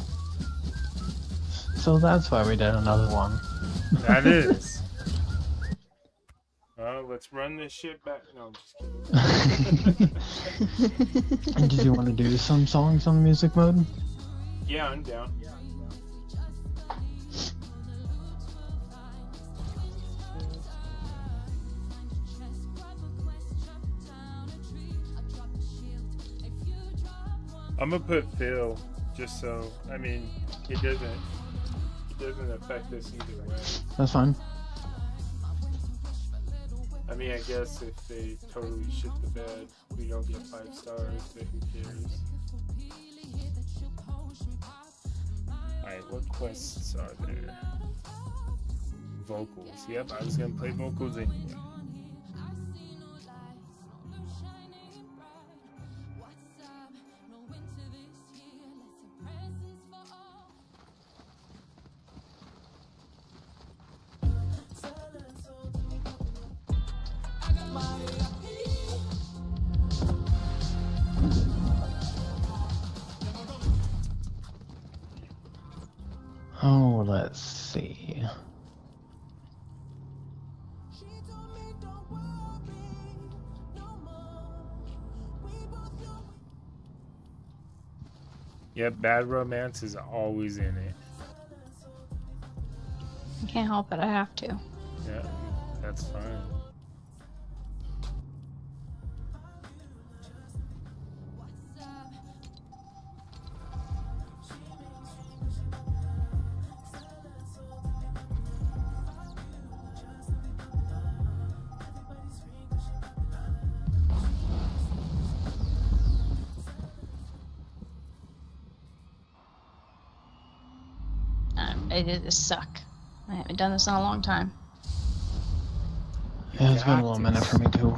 Speaker 3: So that's why we did another one.
Speaker 1: That is. Well, let's run this shit back. No, I'm just kidding.
Speaker 3: And did you want to do some songs on music mode?
Speaker 1: Yeah, I'm down. I'm gonna put Phil, just so, I mean, it doesn't affect us either way.
Speaker 3: That's fine.
Speaker 1: I mean, I guess if they totally shit the bed, we don't get 5 stars, but who cares? Alright, what quests are there? Vocals. Yep, I was gonna play vocals anyway.
Speaker 3: Oh, let's see.
Speaker 1: Yep, bad romance is always in it.
Speaker 4: I can't help it, I have to.
Speaker 1: Yeah, that's fine.
Speaker 4: It does suck. I haven't done this in a long time.
Speaker 3: Yeah, it's been a little minute for me too.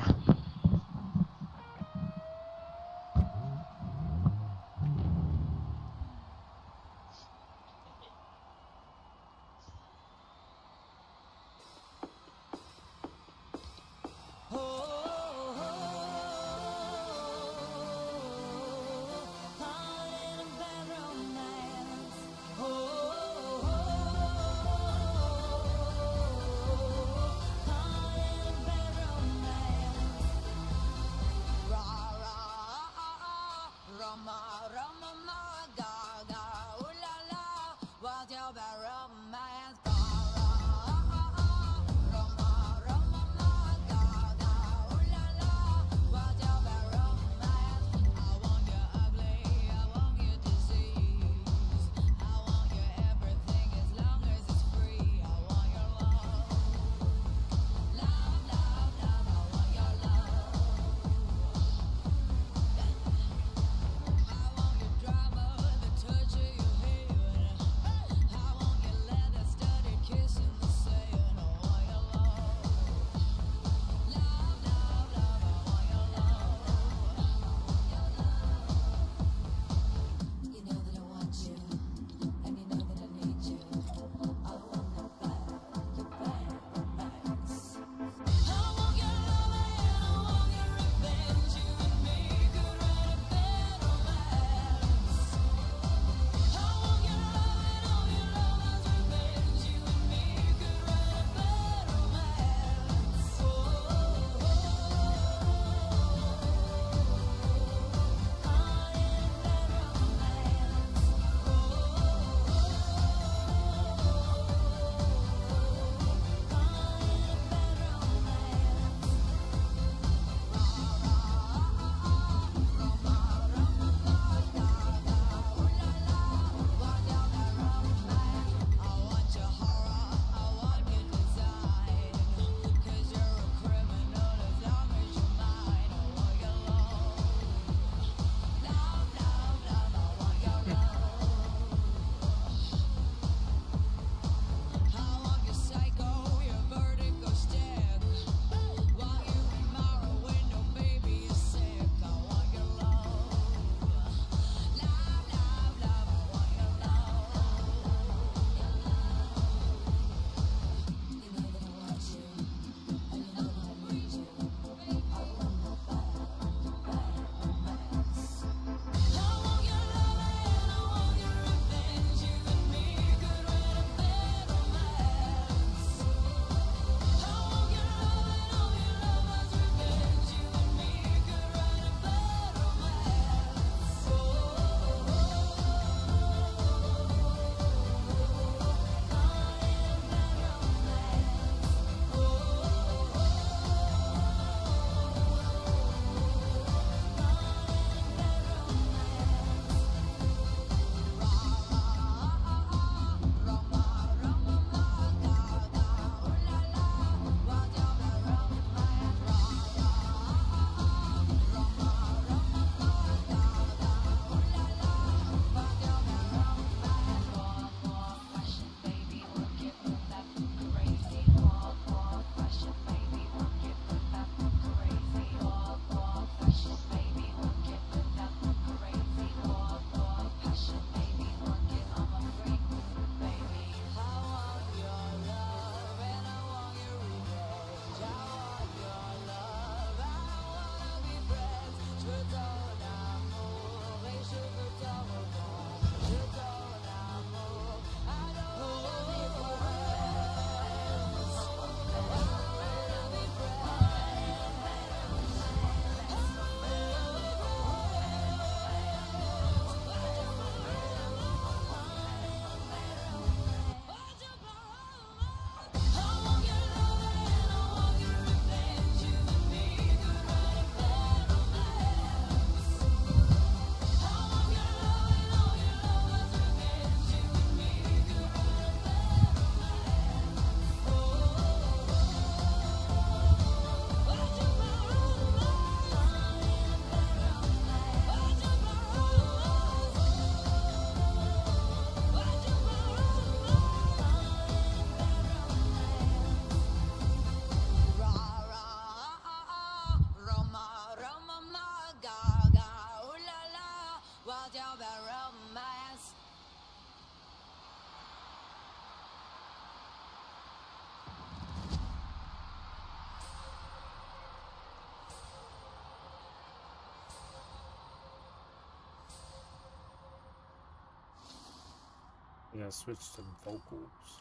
Speaker 1: I gotta switch to vocals.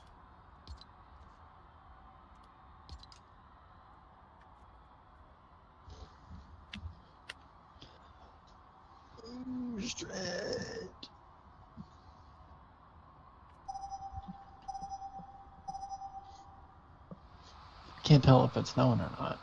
Speaker 3: Straight. Can't tell if it's snowing or not.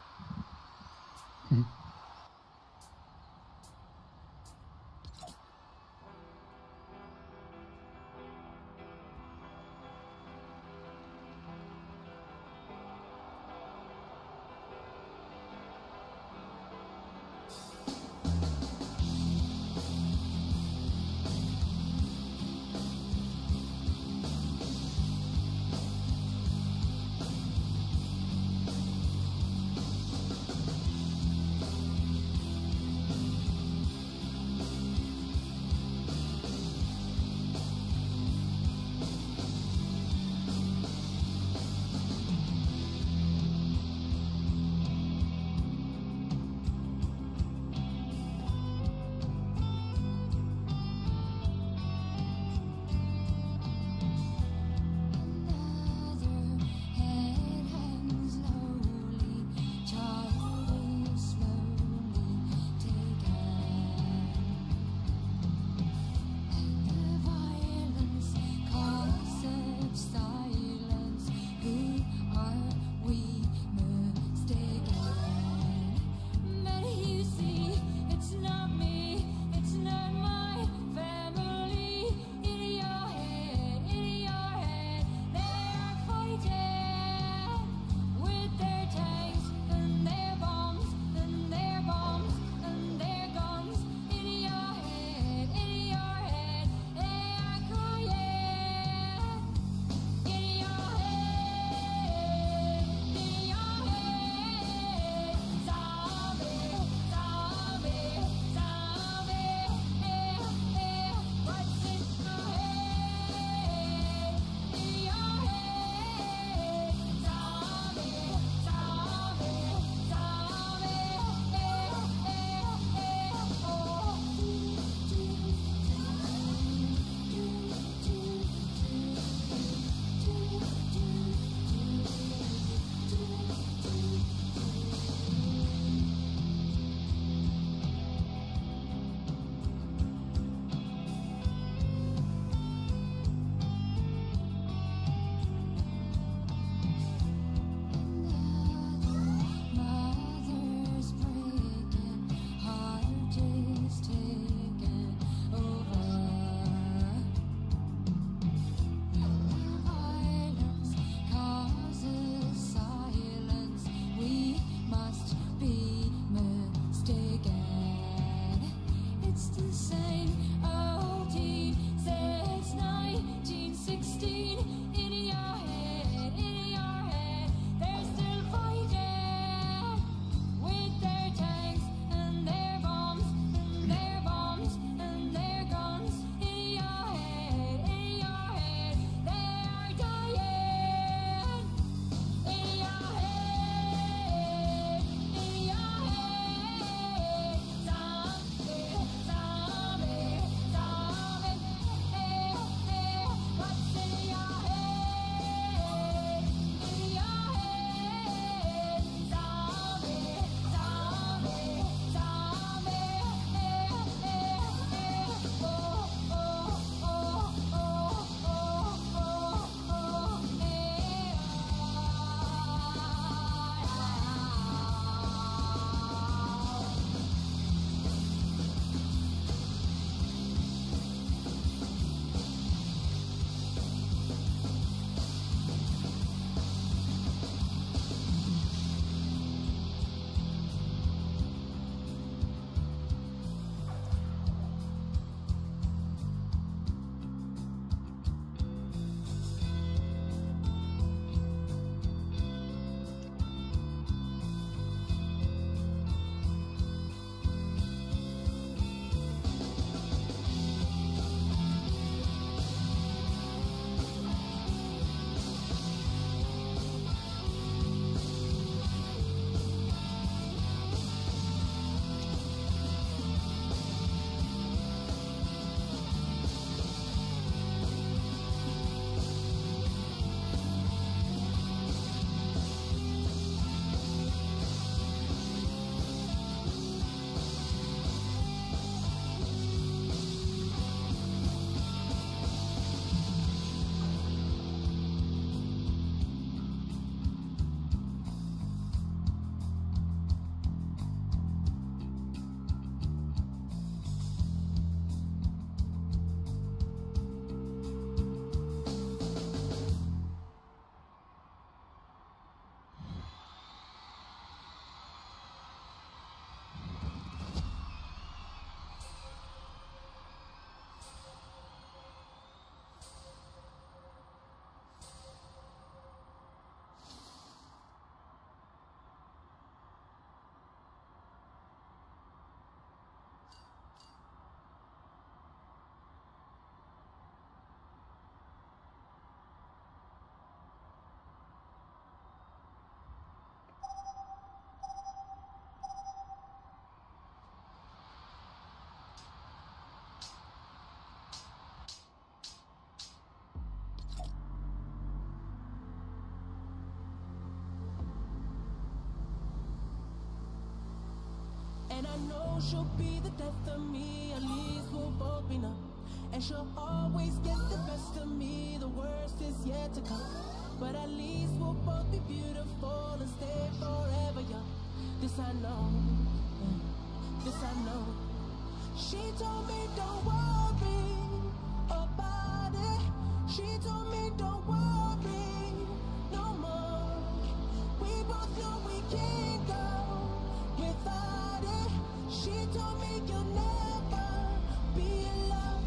Speaker 2: know she'll be the death of me. At least we'll both be numb. And she'll always get the best of me. The worst is yet to come. But at least we'll both be beautiful and stay forever young. This I know. This I know. She told me don't worry about it. She told me don't worry no more. We both know we can't go without it. She told me you'll never be alone.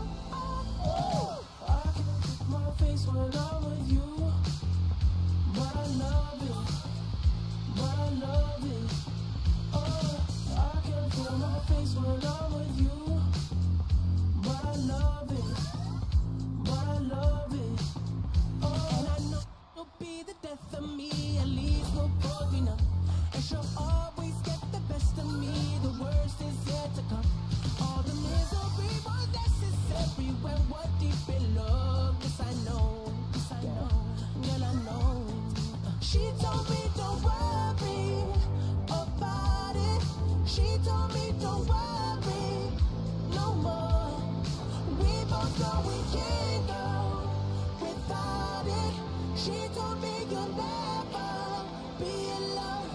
Speaker 2: I can keep my face when I'm with you, but I love it, but I love it. I can feel my face when I'm with you, but I love it, but I love it. And I know you'll be the death of me. At least we'll both be numb. And she'll always get the best of me. The worst is yet to come. All the misery was necessary when we're deep in love. This I know, this I know, girl I know. She told me don't worry about it. She told me don't worry no more. We both know we can't go without it. She told me you'll never be alone.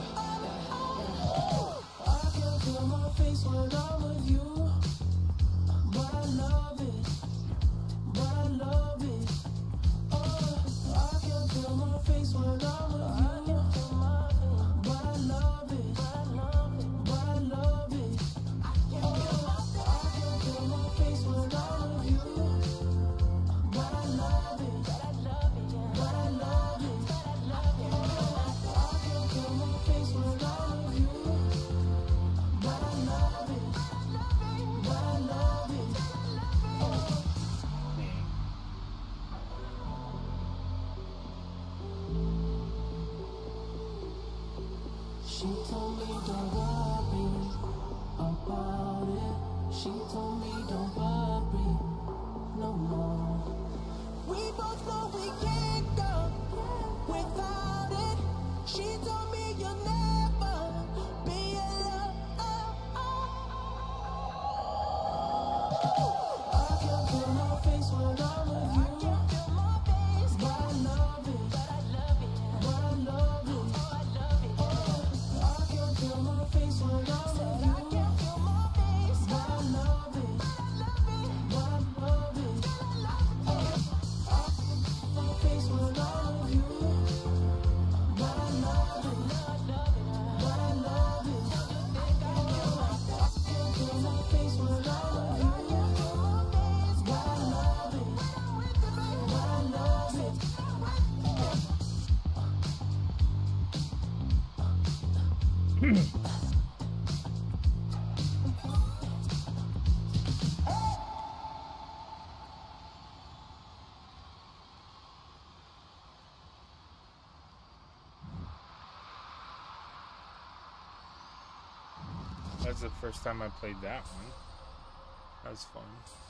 Speaker 2: I can feel my face when I'm with you, but I love it, but I love it. I can feel my face when I'm with you, but I love it, but I love it, but I love it. I can feel my face when I'm with you, but I love it, but I love it, but I love it, but I love it. I can feel my face when I'm with you, but I love it, but I love it. She told me don't worry about it. She told me don't worry no more. We both know we can't go without it. She told me you'll never be alone. I can feel my face when I'm with you. But I love it, but I love it, but I love it. I can feel my face when I'm with you. But I love it, but I love it. I can feel my face when I'm with you. But I love it, but I love it. I can feel my face when I'm with you. But I love it, but I love it.
Speaker 1: That's the first time I played that one. That was fun.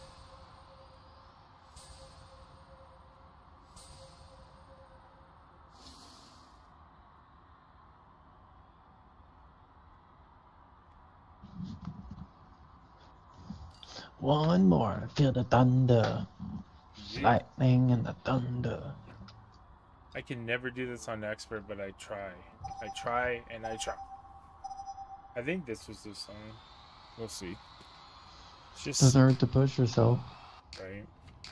Speaker 3: One more. Feel the thunder.
Speaker 1: Yeah.
Speaker 3: Lightning and the thunder.
Speaker 1: I can never do this on expert, but I try. I try and I try. I think this was the song. We'll see. It's just
Speaker 3: Doesn't hurt to push yourself.
Speaker 1: right.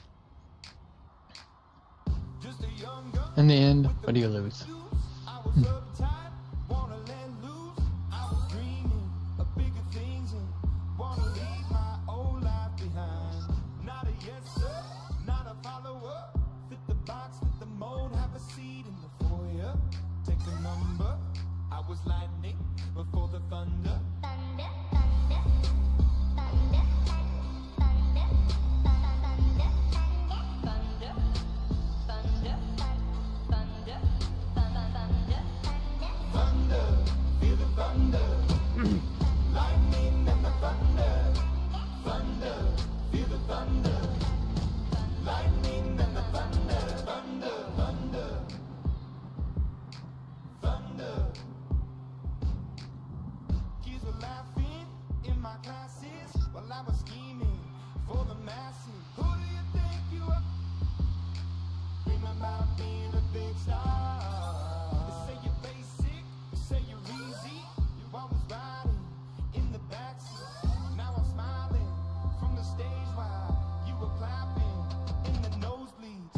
Speaker 6: Just a young gun.
Speaker 3: In the end, what do you lose?
Speaker 6: I was uptight, wanna let loose. I was dreaming of bigger things and wanna leave my old life behind. Not a yes sir, not a follower. Fit the box, fit the mold, have a seat in the foyer. Take a number. I was lightning before the thunder. Thunder, feel the thunder. Lightning and the thunder. Thunder, feel the thunder. Lightning and the thunder. Thunder, thunder. Thunder. Kids were laughing Now we're scheming for the masses. Who do you think you are? Dream about being a big star. They say you're basic, they say you're easy. You're always riding in the backseat. Now I'm smiling from the stage while you were clapping in the nosebleeds.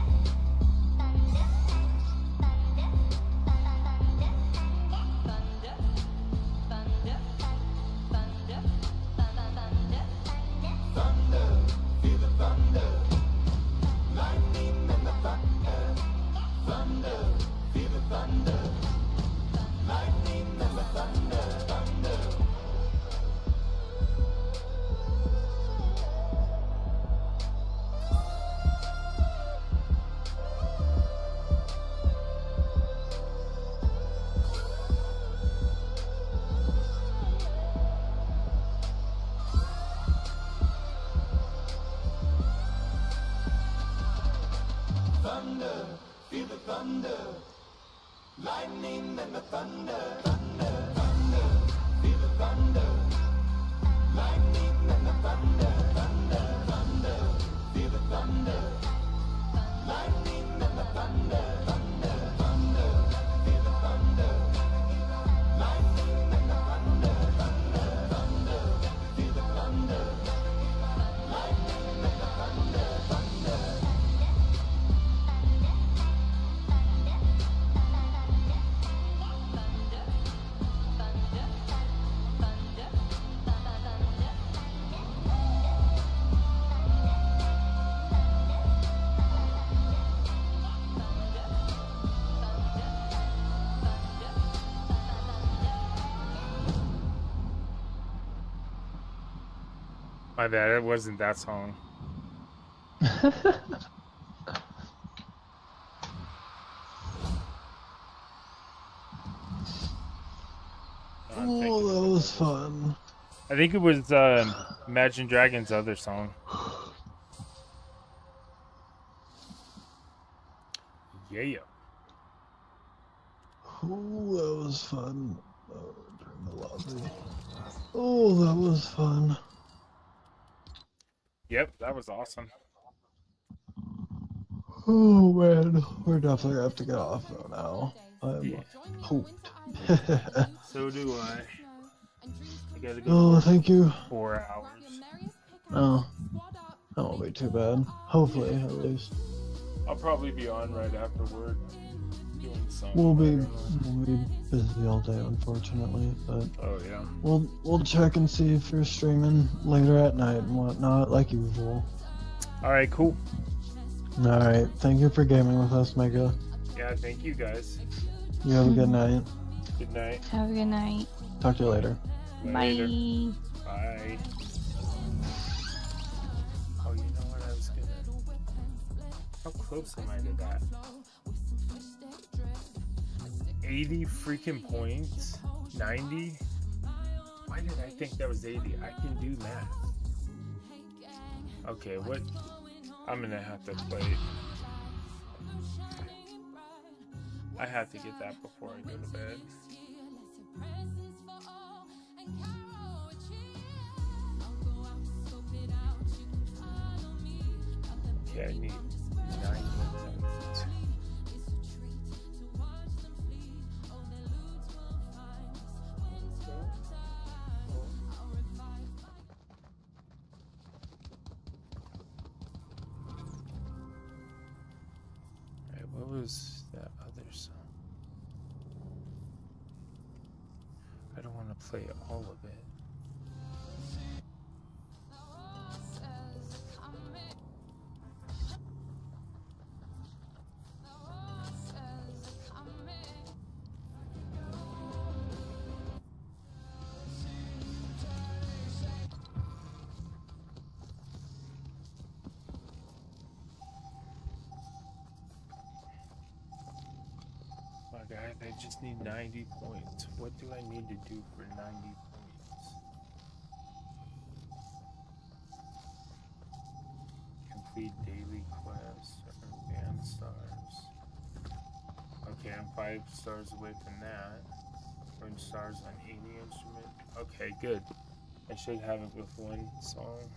Speaker 6: Thunder, feel the thunder. Lightning and the thunder. Thunder, feel the thunder. Lightning and the thunder. Thunder. Thunder, feel the thunder. Lightning and the thunder. Thunder, thunder, feel the thunder. Lightning and the thunder. Thunder, thunder, feel the thunder. Lightning and the thunder. Thunder, thunder, feel the thunder. Lightning and the thunder. Thunder, thunder, feel the thunder. Lightning and the thunder. Thunder.
Speaker 1: My bad, it wasn't that song.
Speaker 3: Oh, that was fun.
Speaker 1: I think it was Imagine Dragons' other song. Yeah.
Speaker 3: Oh, that was fun. Oh, turn the lobby. Oh, that was fun.
Speaker 1: Yep, that was awesome.
Speaker 3: Oh man, we're definitely gonna have to get off though now. I'm
Speaker 1: Yeah.
Speaker 3: pooped.
Speaker 1: So do I. I gotta go
Speaker 3: Oh, thank you.
Speaker 1: 4 hours.
Speaker 3: Oh, that won't be too bad. Hopefully, at least.
Speaker 1: I'll probably be on right after work doing something.
Speaker 3: We'll
Speaker 1: I
Speaker 3: be
Speaker 1: don't know.
Speaker 3: busy all day, unfortunately, but
Speaker 1: Oh yeah.
Speaker 3: we'll check and see if you're streaming later at night and whatnot, like usual.
Speaker 1: All right, cool.
Speaker 3: All right, thank you for gaming with us, Mega.
Speaker 1: Yeah, thank you guys.
Speaker 3: You have a good night.
Speaker 1: Good night.
Speaker 4: Have a good night.
Speaker 3: Talk to you later.
Speaker 1: Later.
Speaker 4: Bye.
Speaker 1: Bye. Oh, you know what I was gonna... How close am I to that? 80 freaking points? 90? Why did I think that was 80? I can do math. Okay, what? I'm gonna have to play it. I have to get that before I go to bed. Okay, I need 9 points. Alright, what was that other song? I don't want to play all of it. My guys, I just need 90 points. What do I need to do for 90 points? Complete daily quests, earn band stars. Okay, I'm 5 stars away from that. Earn stars on any instrument. Okay, good. I should have it with one song.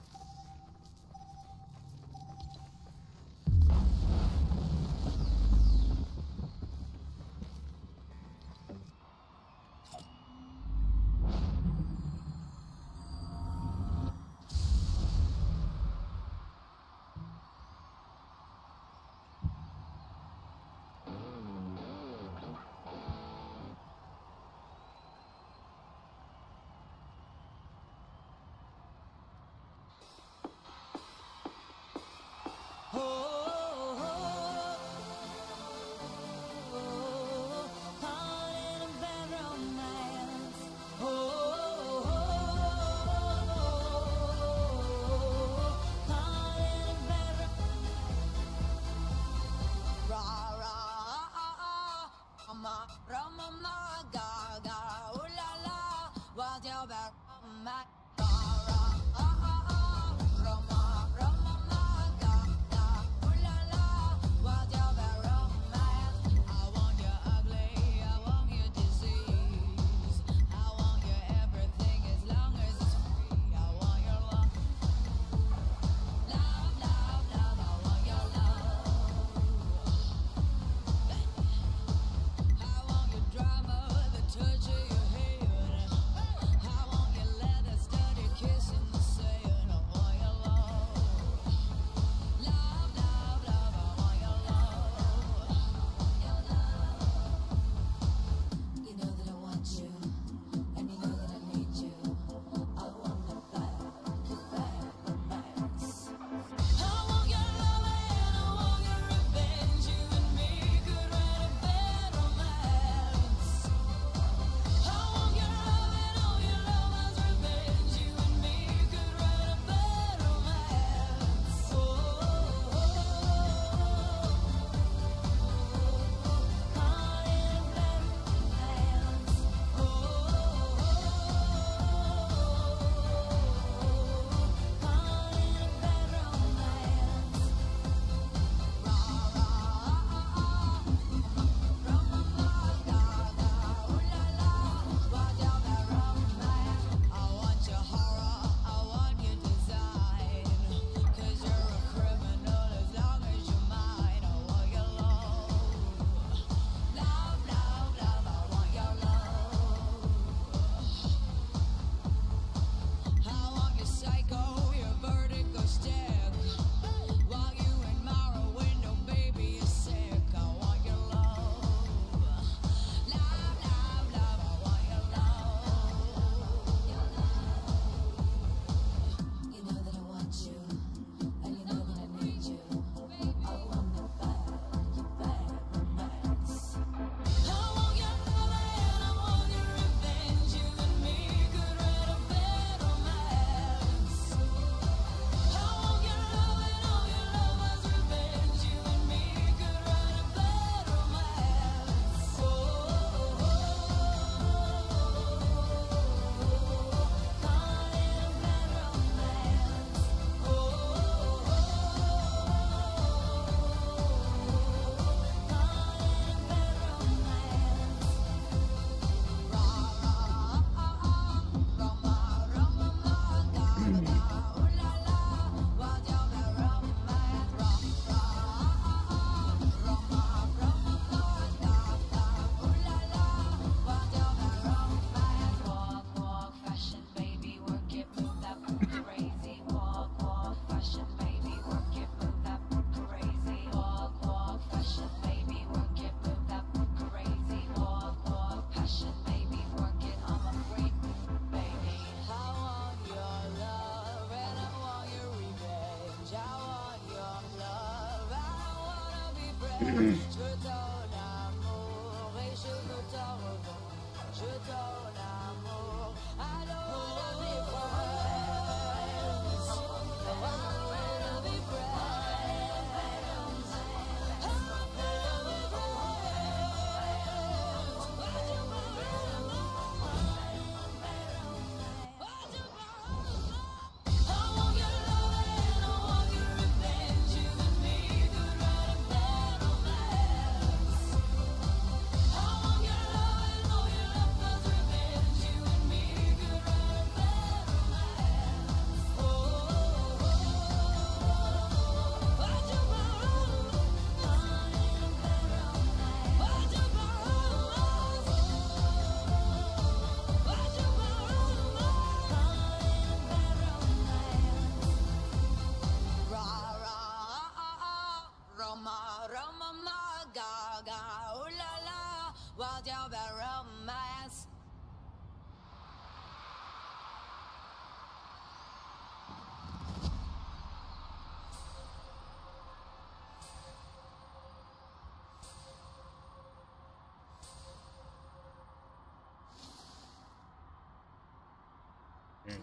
Speaker 1: Mm.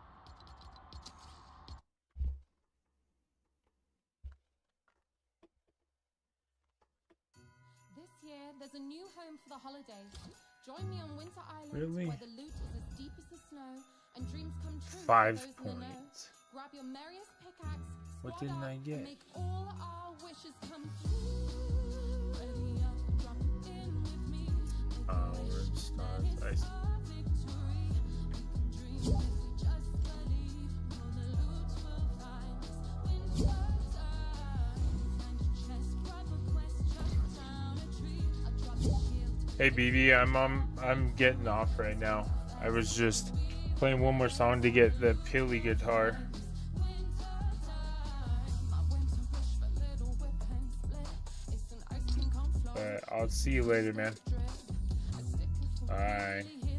Speaker 2: This year, there's a new home for the holidays. Join me on Winter Island,
Speaker 1: Really?
Speaker 2: where the loot is as deep as the snow, and dreams come true
Speaker 1: 5
Speaker 2: for those in the know.
Speaker 1: points.
Speaker 2: Grab your merriest pickaxe,
Speaker 1: What
Speaker 2: squad
Speaker 1: didn't
Speaker 2: up,
Speaker 1: I
Speaker 2: and
Speaker 1: get?
Speaker 2: make all our wishes come true. Ready up, drop in with me. Make a
Speaker 1: Orange
Speaker 2: wish,
Speaker 1: stars.
Speaker 2: let
Speaker 1: I
Speaker 2: it our victory. We can dream if we just believe. All the loot will find us. Winter time. Find your chest, grab a quest, chop down a tree. I'll drop the shield.
Speaker 1: Hey BB, I'm getting off right now. I was just playing one more song to get the Pilly guitar. But I'll see you later, man. Bye.